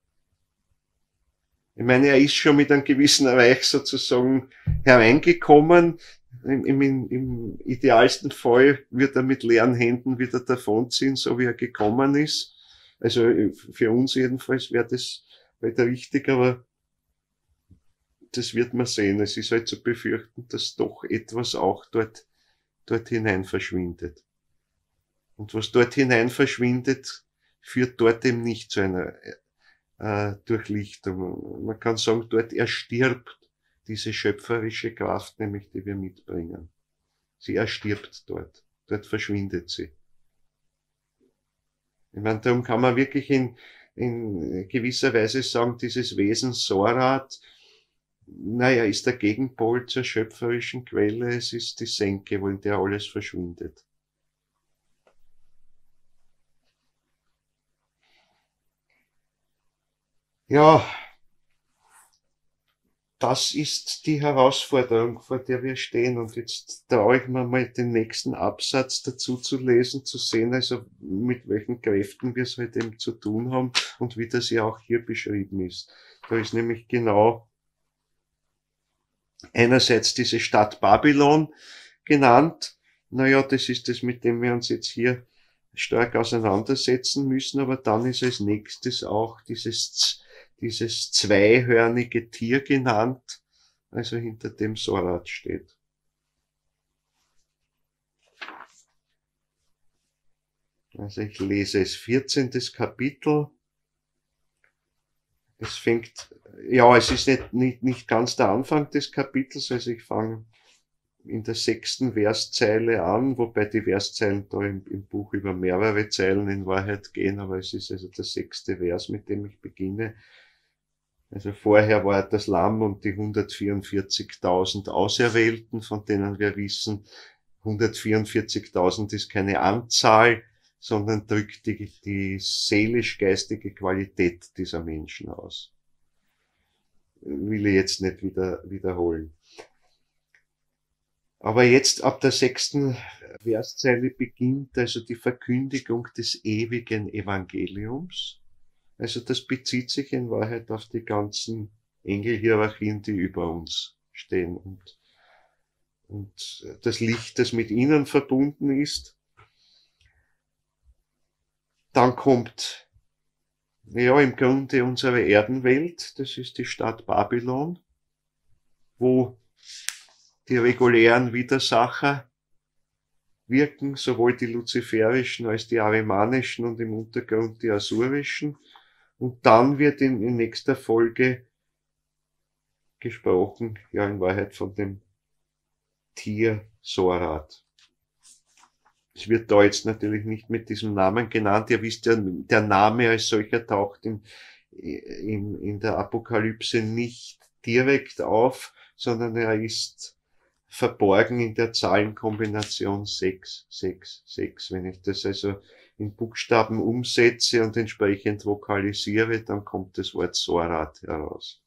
[SPEAKER 1] Ich meine, er ist schon mit einem gewissen Reich sozusagen hereingekommen. Im idealsten Fall wird er mit leeren Händen wieder davonziehen, so wie er gekommen ist. Also für uns jedenfalls wäre das halt richtig, aber das wird man sehen. Es ist halt zu befürchten, dass doch etwas auch dort hinein verschwindet. Und was dort hinein verschwindet, führt dort eben nicht zu einer Durchlichtung. Man kann sagen, dort erstirbt diese schöpferische Kraft, nämlich die wir mitbringen. Sie erstirbt dort. Dort verschwindet sie. Ich meine, darum kann man wirklich in gewisser Weise sagen, dieses Wesen Sorat, naja, ist der Gegenpol zur schöpferischen Quelle, es ist die Senke, wo in der alles verschwindet. Ja, das ist die Herausforderung, vor der wir stehen. Und jetzt traue ich mir mal den nächsten Absatz dazu zu lesen, zu sehen, also mit welchen Kräften wir es heute eben zu tun haben und wie das ja auch hier beschrieben ist. Da ist nämlich genau einerseits diese Stadt Babylon genannt. Naja, das ist das, mit dem wir uns jetzt hier stark auseinandersetzen müssen, aber dann ist als nächstes auch dieses zweihörnige Tier genannt, also hinter dem Sorat steht. Also ich lese es, 14. Kapitel. Es fängt, ja, es ist nicht ganz der Anfang des Kapitels, also ich fange in der 6. Verszeile an, wobei die Verszeilen da im Buch über mehrere Zeilen in Wahrheit gehen, aber es ist also der 6. Vers, mit dem ich beginne. Also vorher war das Lamm und die 144.000 Auserwählten, von denen wir wissen, 144.000 ist keine Anzahl, sondern drückt die seelisch-geistige Qualität dieser Menschen aus. Will ich jetzt nicht wiederholen. Aber jetzt ab der 6. Verszeile beginnt also die Verkündigung des ewigen Evangeliums. Also das bezieht sich in Wahrheit auf die ganzen Engelhierarchien, die über uns stehen und das Licht, das mit ihnen verbunden ist. Dann kommt, ja, im Grunde unsere Erdenwelt, das ist die Stadt Babylon, wo die regulären Widersacher wirken, sowohl die luziferischen als die arimanischen und im Untergrund die asurischen. Und dann wird in nächster Folge gesprochen, ja in Wahrheit von dem Tier Sorat. Es wird da jetzt natürlich nicht mit diesem Namen genannt. Ihr wisst ja, der Name als solcher taucht in der Apokalypse nicht direkt auf, sondern er ist verborgen in der Zahlenkombination 666. Wenn ich das also in Buchstaben umsetze und entsprechend vokalisiere, dann kommt das Wort Sorat heraus.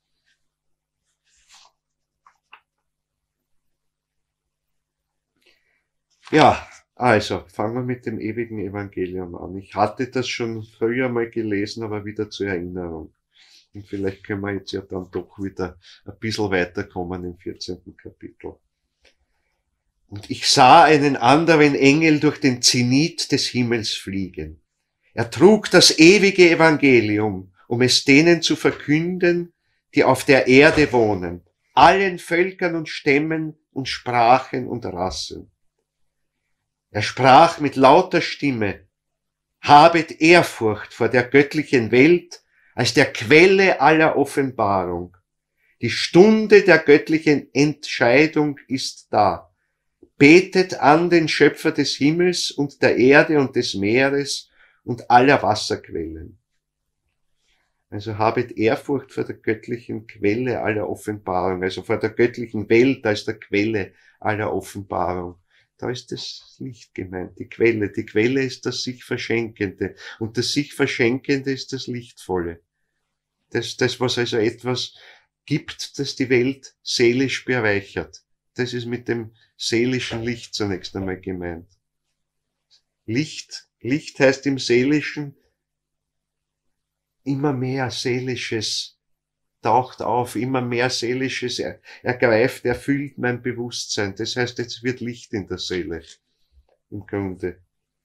[SPEAKER 1] Ja, also fangen wir mit dem ewigen Evangelium an. Ich hatte das schon früher mal gelesen, aber wieder zur Erinnerung. Und vielleicht können wir jetzt ja dann doch wieder ein bisschen weiterkommen im 14. Kapitel. Und ich sah einen anderen Engel durch den Zenit des Himmels fliegen. Er trug das ewige Evangelium, um es denen zu verkünden, die auf der Erde wohnen, allen Völkern und Stämmen und Sprachen und Rassen. Er sprach mit lauter Stimme: Habet Ehrfurcht vor der göttlichen Welt als der Quelle aller Offenbarung. Die Stunde der göttlichen Entscheidung ist da. Betet an den Schöpfer des Himmels und der Erde und des Meeres und aller Wasserquellen. Also habet Ehrfurcht vor der göttlichen Quelle aller Offenbarung, also vor der göttlichen Welt als der Quelle aller Offenbarung. Da ist das Licht gemeint, die Quelle. Die Quelle ist das sich Verschenkende und das sich Verschenkende ist das Lichtvolle. Das, was also etwas gibt, das die Welt seelisch bereichert. Das ist mit dem seelischen Licht zunächst einmal gemeint. Licht heißt im Seelischen immer mehr Seelisches taucht auf, immer mehr Seelisches ergreift, erfüllt mein Bewusstsein. Das heißt, jetzt wird Licht in der Seele, im Grunde.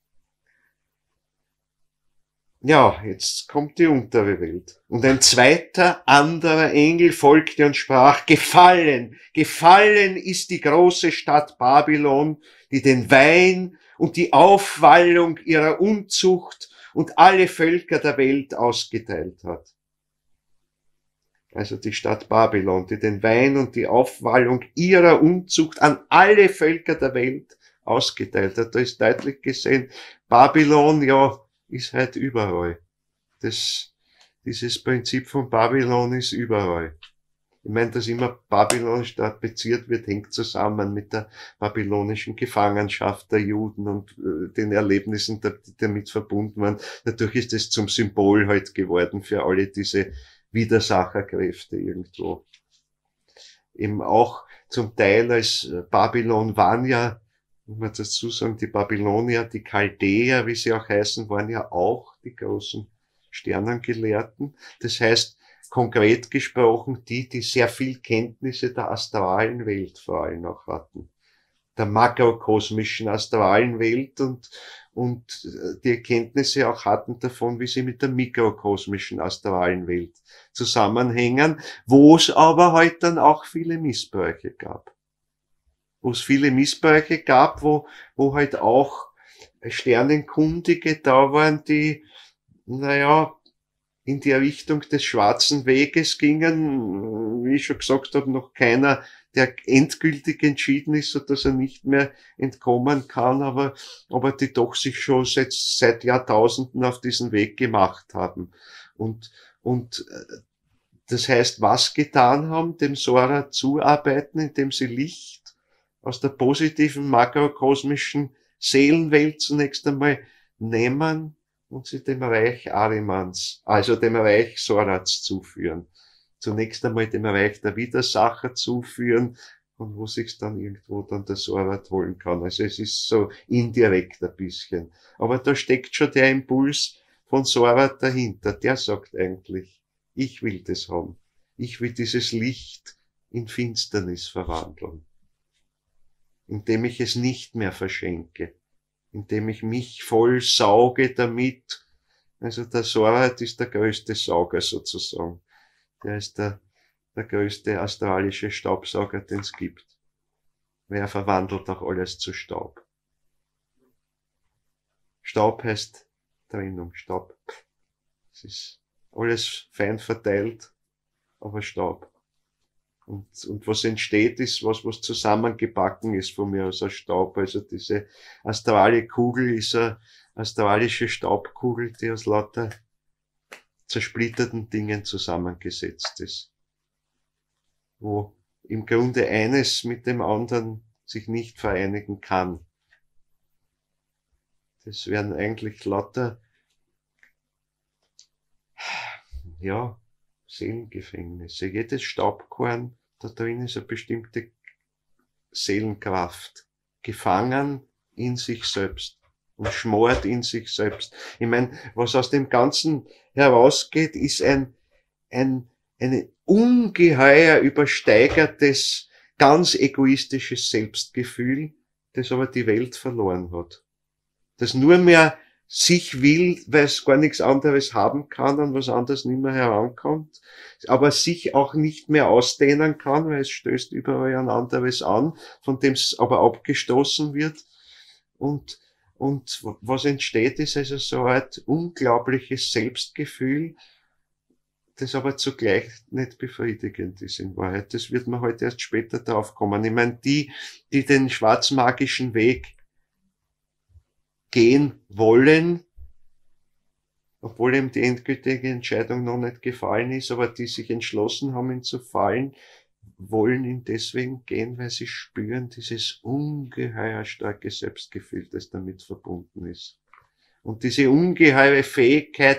[SPEAKER 1] Ja, jetzt kommt die untere Welt. Und ein zweiter, anderer Engel folgte und sprach: Gefallen, gefallen ist die große Stadt Babylon, die den Wein und die Aufwallung ihrer Unzucht und alle Völker der Welt ausgeteilt hat. Also die Stadt Babylon, die den Wein und die Aufwallung ihrer Unzucht an alle Völker der Welt ausgeteilt hat. Da ist deutlich gesehen, Babylon, ja, ist halt überall. Dieses Prinzip von Babylon ist überall. Ich meine, dass immer Babylon strapaziert wird, hängt zusammen mit der babylonischen Gefangenschaft der Juden und den Erlebnissen, die damit verbunden waren. Dadurch ist es zum Symbol halt geworden für alle diese Widersacherkräfte irgendwo. Eben auch zum Teil als Babylon waren ja, muss man dazu sagen, die Babylonier, die Chaldäer, wie sie auch heißen, waren ja auch die großen Sternengelehrten. Das heißt, konkret gesprochen, die sehr viel Kenntnisse der astralen Welt vor allem auch hatten. Der makrokosmischen astralen Welt und die Erkenntnisse auch hatten davon, wie sie mit der mikrokosmischen astralen Welt zusammenhängen, wo es aber halt dann auch viele Missbräuche gab. Wo es viele Missbräuche gab, wo halt auch Sternenkundige da waren, die, naja, in die Richtung des schwarzen Weges gingen, wie ich schon gesagt habe, noch keiner, der endgültig entschieden ist, so dass er nicht mehr entkommen kann, aber die doch sich schon seit Jahrtausenden auf diesen Weg gemacht haben. Und das heißt, was getan haben, dem Sora zuarbeiten, indem sie Licht aus der positiven makrokosmischen Seelenwelt zunächst einmal nehmen und sie dem Reich Arimans, also dem Reich Sorats zuführen. Zunächst einmal dem Reich der Widersacher zuführen und wo sich's dann irgendwo dann der Sorat holen kann. Also es ist so indirekt ein bisschen. Aber da steckt schon der Impuls von Sorat dahinter. Der sagt eigentlich, ich will das haben. Ich will dieses Licht in Finsternis verwandeln. Indem ich es nicht mehr verschenke. Indem ich mich voll sauge damit. Also der Sorat ist der größte Sauger sozusagen. Der ist der größte astralische Staubsauger, den es gibt. Weil er verwandelt auch alles zu Staub. Staub heißt Trennung, Staub. Es ist alles fein verteilt, aber Staub. Und was entsteht, ist was zusammengebacken ist von mir aus Staub. Also diese astrale Kugel ist eine astralische Staubkugel, die aus lauter zersplitterten Dingen zusammengesetzt ist. Wo im Grunde eines mit dem anderen sich nicht vereinigen kann. Das wären eigentlich lauter, ja, Seelengefängnisse. Jedes Staubkorn, da drin ist eine bestimmte Seelenkraft. Gefangen in sich selbst. Und schmort in sich selbst. Ich meine, was aus dem Ganzen herausgeht, ist ein ungeheuer übersteigertes, ganz egoistisches Selbstgefühl, das aber die Welt verloren hat. Das nur mehr sich will, weil es gar nichts anderes haben kann und was anderes nicht mehr herankommt, aber sich auch nicht mehr ausdehnen kann, weil es stößt überall ein anderes an, von dem es aber abgestoßen wird. Und was entsteht, ist also so eine Art unglaubliches Selbstgefühl, das aber zugleich nicht befriedigend ist in Wahrheit. Das wird man heute erst später drauf kommen. Ich meine, die den schwarzmagischen Weg gehen wollen, obwohl ihm die endgültige Entscheidung noch nicht gefallen ist, aber die sich entschlossen haben, ihn zu fallen, wollen ihn deswegen gehen, weil sie spüren dieses ungeheuer starke Selbstgefühl, das damit verbunden ist. Und diese ungeheure Fähigkeit,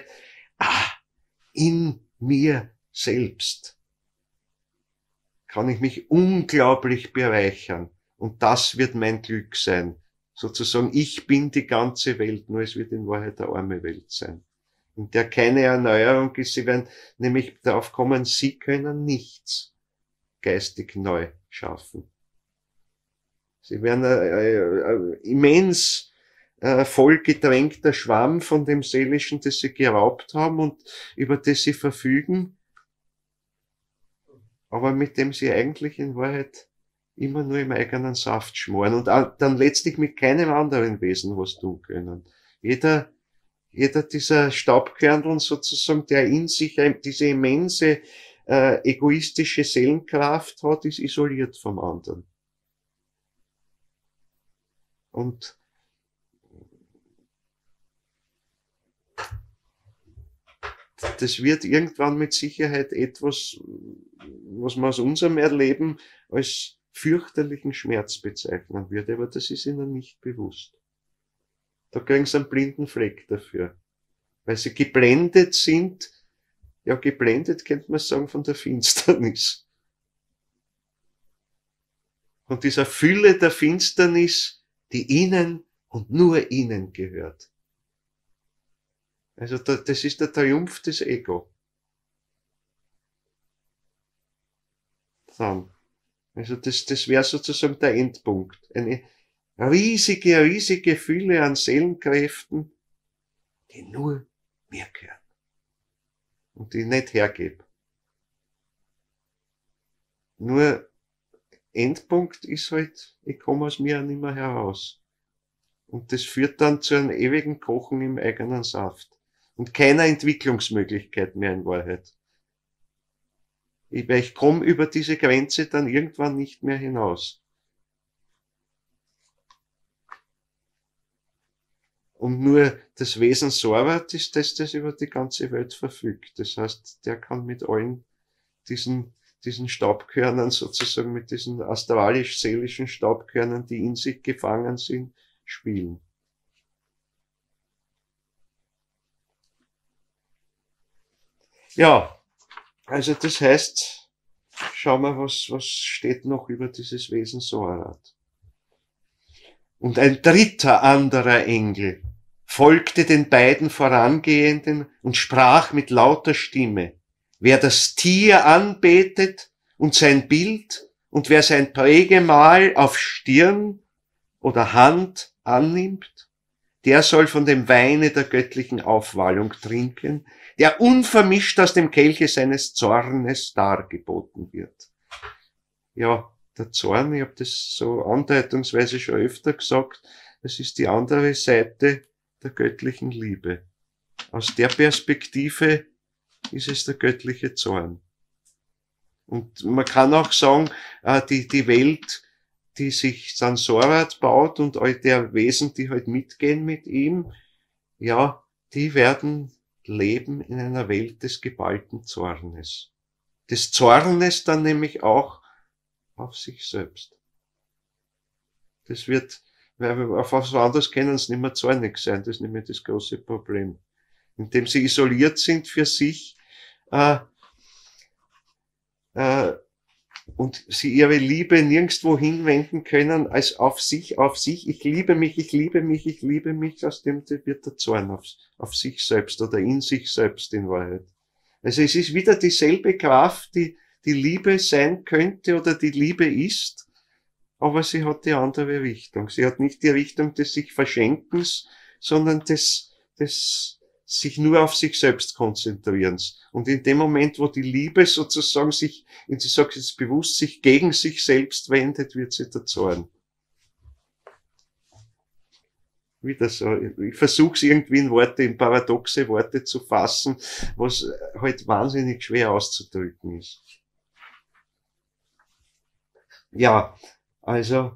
[SPEAKER 1] in mir selbst kann ich mich unglaublich bereichern. Und das wird mein Glück sein. Sozusagen, ich bin die ganze Welt, nur es wird in Wahrheit eine arme Welt sein. In der keine Erneuerung ist. Sie werden nämlich darauf kommen, sie können nichts geistig neu schaffen. Sie werden immens voll gedrängter Schwamm von dem Seelischen, das sie geraubt haben und über das sie verfügen, aber mit dem sie eigentlich in Wahrheit immer nur im eigenen Saft schmoren und dann letztlich mit keinem anderen Wesen was tun können. Jeder dieser Staubkörneln sozusagen, der in sich diese immense egoistische Seelenkraft hat, ist isoliert vom anderen. Und das wird irgendwann mit Sicherheit etwas, was man aus unserem Erleben als fürchterlichen Schmerz bezeichnen würde, aber das ist ihnen nicht bewusst. Da kriegen sie einen blinden Fleck dafür. Weil sie geblendet sind, ja, geblendet könnte man sagen von der Finsternis. Von dieser Fülle der Finsternis, die ihnen und nur ihnen gehört. Also das ist der Triumph des Ego. Dann. Also das wäre sozusagen der Endpunkt. Eine riesige Fülle an Seelenkräften, die nur mir gehören. Und die ich nicht hergebe. Nur Endpunkt ist halt, ich komme aus mir nicht mehr heraus. Und das führt dann zu einem ewigen Kochen im eigenen Saft. Und keiner Entwicklungsmöglichkeit mehr in Wahrheit. Weil ich komme über diese Grenze dann irgendwann nicht mehr hinaus. Und nur das Wesen Sorat ist das über die ganze Welt verfügt. Das heißt, der kann mit allen diesen diesen Staubkörnern sozusagen, mit diesen astralisch-seelischen Staubkörnern, die in sich gefangen sind, spielen. Ja, also das heißt, schauen wir, was steht noch über dieses Wesen Soarat. Und ein dritter anderer Engel folgte den beiden Vorangehenden und sprach mit lauter Stimme: Wer das Tier anbetet und sein Bild und wer sein Prägemal auf Stirn oder Hand annimmt, der soll von dem Weine der göttlichen Aufwallung trinken, der unvermischt aus dem Kelche seines Zornes dargeboten wird. Ja, der Zorn, ich habe das so andeutungsweise schon öfter gesagt, das ist die andere Seite der göttlichen Liebe. Aus der Perspektive ist es der göttliche Zorn. Und man kann auch sagen, die Welt, die sich Sansorat baut und all der Wesen, die halt mitgehen mit ihm, ja, die werden leben in einer Welt des geballten Zornes. Des Zornes dann nämlich auch auf sich selbst. Das wird, weil auf was anderes können sie nicht mehr zornig sein, das ist nämlich das große Problem. Indem sie isoliert sind für sich, und sie ihre Liebe nirgendwo hinwenden können als auf sich. Ich liebe mich, ich liebe mich, ich liebe mich, aus dem wird der Zorn auf sich selbst oder in sich selbst in Wahrheit. Also es ist wieder dieselbe Kraft, die Liebe sein könnte oder die Liebe ist, aber sie hat die andere Richtung. Sie hat nicht die Richtung des sich Verschenkens, sondern des sich nur auf sich selbst konzentrierens. Und in dem Moment, wo die Liebe sozusagen sich, und sie sagt jetzt bewusst, sich gegen sich selbst wendet, wird sie der Zorn. Wieder so. Ich versuche es irgendwie in paradoxe Worte zu fassen, was halt wahnsinnig schwer auszudrücken ist. Ja, also,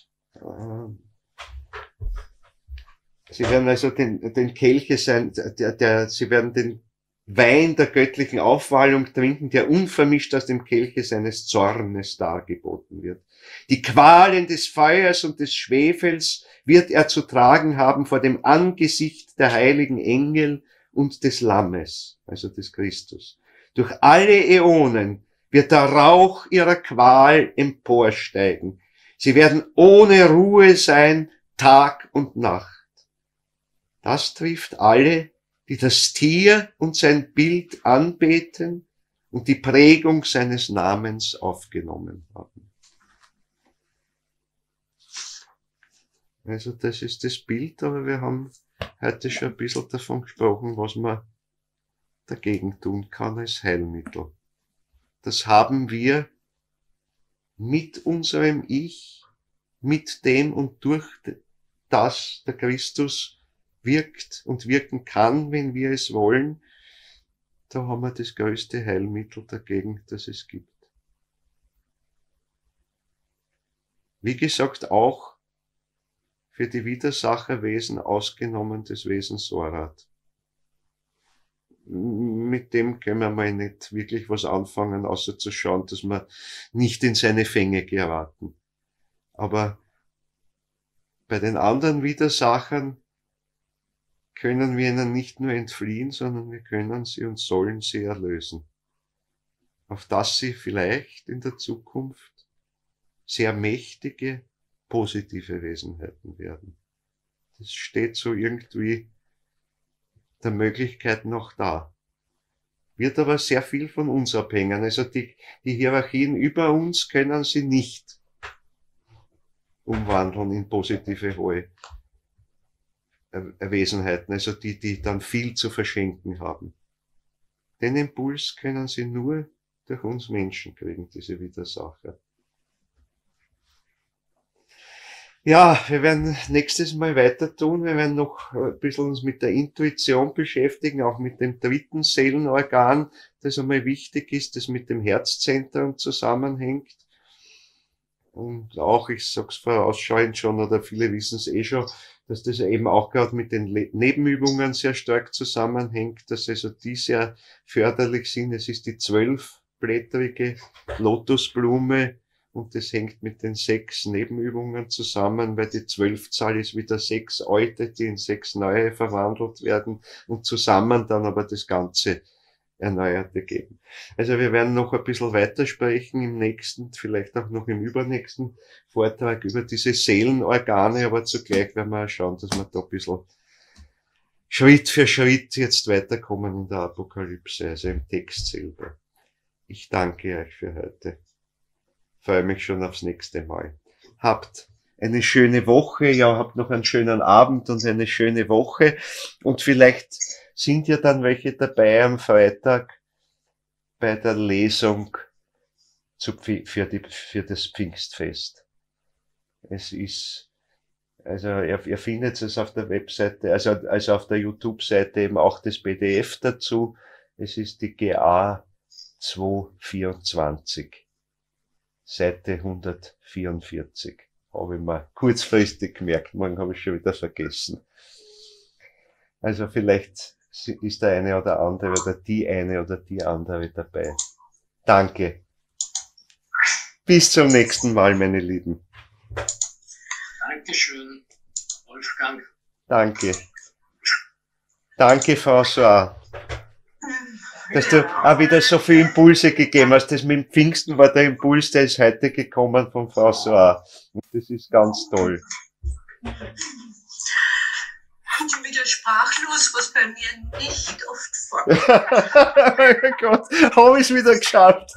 [SPEAKER 1] sie werden also den Kelche sein, sie werden den Wein der göttlichen Aufwallung trinken, der unvermischt aus dem Kelche seines Zornes dargeboten wird. Die Qualen des Feuers und des Schwefels wird er zu tragen haben vor dem Angesicht der heiligen Engel und des Lammes, also des Christus. Durch alle Äonen wird der Rauch ihrer Qual emporsteigen. Sie werden ohne Ruhe sein, Tag und Nacht. Das trifft alle, die das Tier und sein Bild anbeten und die Prägung seines Namens aufgenommen haben. Also das ist das Bild, aber wir haben heute schon ein bisschen davon gesprochen, was man dagegen tun kann als Heilmittel. Das haben wir mit unserem Ich, mit dem und durch das der Christus wirkt und wirken kann, wenn wir es wollen, da haben wir das größte Heilmittel dagegen, das es gibt. Wie gesagt, auch für die Widersacherwesen, ausgenommen des Wesens Soarat. Mit dem können wir mal nicht wirklich was anfangen, außer zu schauen, dass wir nicht in seine Fänge geraten. Aber bei den anderen Widersachern können wir ihnen nicht nur entfliehen, sondern wir können sie und sollen sie erlösen. Auf dass sie vielleicht in der Zukunft sehr mächtige, positive Wesenheiten werden. Das steht so irgendwie der Möglichkeit noch da. Wird aber sehr viel von uns abhängen. Also die Hierarchien über uns können sie nicht umwandeln in positive hohe Wesenheiten, also die dann viel zu verschenken haben. Den Impuls können sie nur durch uns Menschen kriegen, diese Widersacher. Ja, wir werden nächstes Mal weiter tun. Wir werden noch ein bisschen uns mit der Intuition beschäftigen, auch mit dem dritten Seelenorgan, das einmal wichtig ist, das mit dem Herzzentrum zusammenhängt. Und auch, ich sag's vorausschauend schon, oder viele wissen es eh schon, dass das eben auch gerade mit den Nebenübungen sehr stark zusammenhängt, dass also die sehr förderlich sind. Es ist die 12 6-blättrige Lotusblume und das hängt mit den 6 Nebenübungen zusammen, weil die 12-Zahl ist wieder 6 alte, die in 6 neue verwandelt werden und zusammen dann aber das Ganze Erneuerte geben. Also wir werden noch ein bisschen weitersprechen im nächsten, vielleicht auch noch im übernächsten Vortrag über diese Seelenorgane, aber zugleich werden wir auch schauen, dass wir da ein bisschen Schritt für Schritt jetzt weiterkommen in der Apokalypse, also im Text selber. Ich danke euch für heute. Freue mich schon aufs nächste Mal. Habt eine schöne Woche, ja, habt noch einen schönen Abend und eine schöne Woche und vielleicht sind ja dann welche dabei am Freitag bei der Lesung für das Pfingstfest. Es ist, also ihr findet es auf der Webseite, also auf der YouTube-Seite eben auch das PDF dazu. Es ist die GA 224, Seite 144. Habe ich mir kurzfristig gemerkt, morgen habe ich schon wieder vergessen. Also vielleicht ist der eine oder andere oder die eine oder die andere dabei. Danke. Bis zum nächsten Mal, meine Lieben.
[SPEAKER 2] Dankeschön, Wolfgang.
[SPEAKER 1] Danke. Danke, François. Dass du auch wieder so viele Impulse gegeben hast. Das mit dem Pfingsten war der Impuls, der ist heute gekommen von François. Und das ist ganz toll.
[SPEAKER 3] Ich bin wieder sprachlos, was bei mir nicht oft vorkommt.
[SPEAKER 1] Oh Gott, habe ich es wieder geschafft.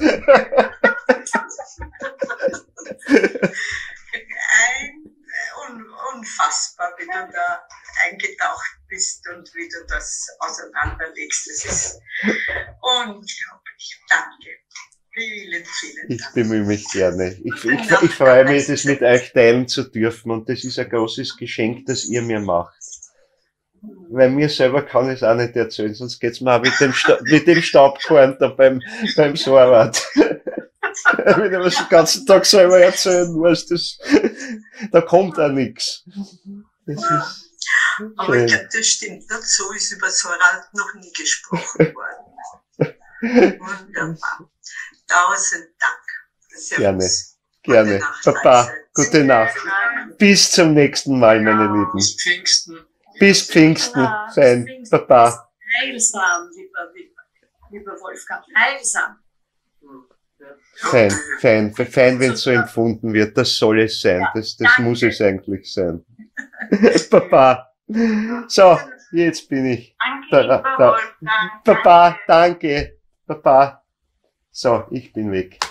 [SPEAKER 3] Unfassbar, wie du da eingetaucht bist und wie du das auseinanderlegst. Das ist unglaublich. Danke. Vielen, vielen Dank.
[SPEAKER 1] Ich bemühe mich gerne. Ich freue mich, das mit euch teilen zu dürfen und das ist ein großes Geschenk, das ihr mir macht. Weil mir selber kann ich es auch nicht erzählen, sonst geht's mir auch mit dem Staubkorn da beim Sorwart. Wenn du was den ganzen Tag selber erzählen musst, da kommt auch nichts. Das ist
[SPEAKER 3] aber ich glaube, das stimmt nicht. So ist über Sorwart noch nie gesprochen worden. Wunderbar. 1000 Dank.
[SPEAKER 1] Gerne, gerne. Papa, gute Nacht. Bis zum nächsten Mal, meine Lieben.
[SPEAKER 2] Bis Pfingsten.
[SPEAKER 1] Bis Pfingsten sein. Papa.
[SPEAKER 4] Heilsam, lieber Wolfgang. Heilsam.
[SPEAKER 1] Fein, wenn es so empfunden wird. Das soll es sein. Das muss es eigentlich sein. Papa. So, jetzt bin ich.
[SPEAKER 4] Danke,
[SPEAKER 1] Papa, danke. Papa. So, ich bin weg.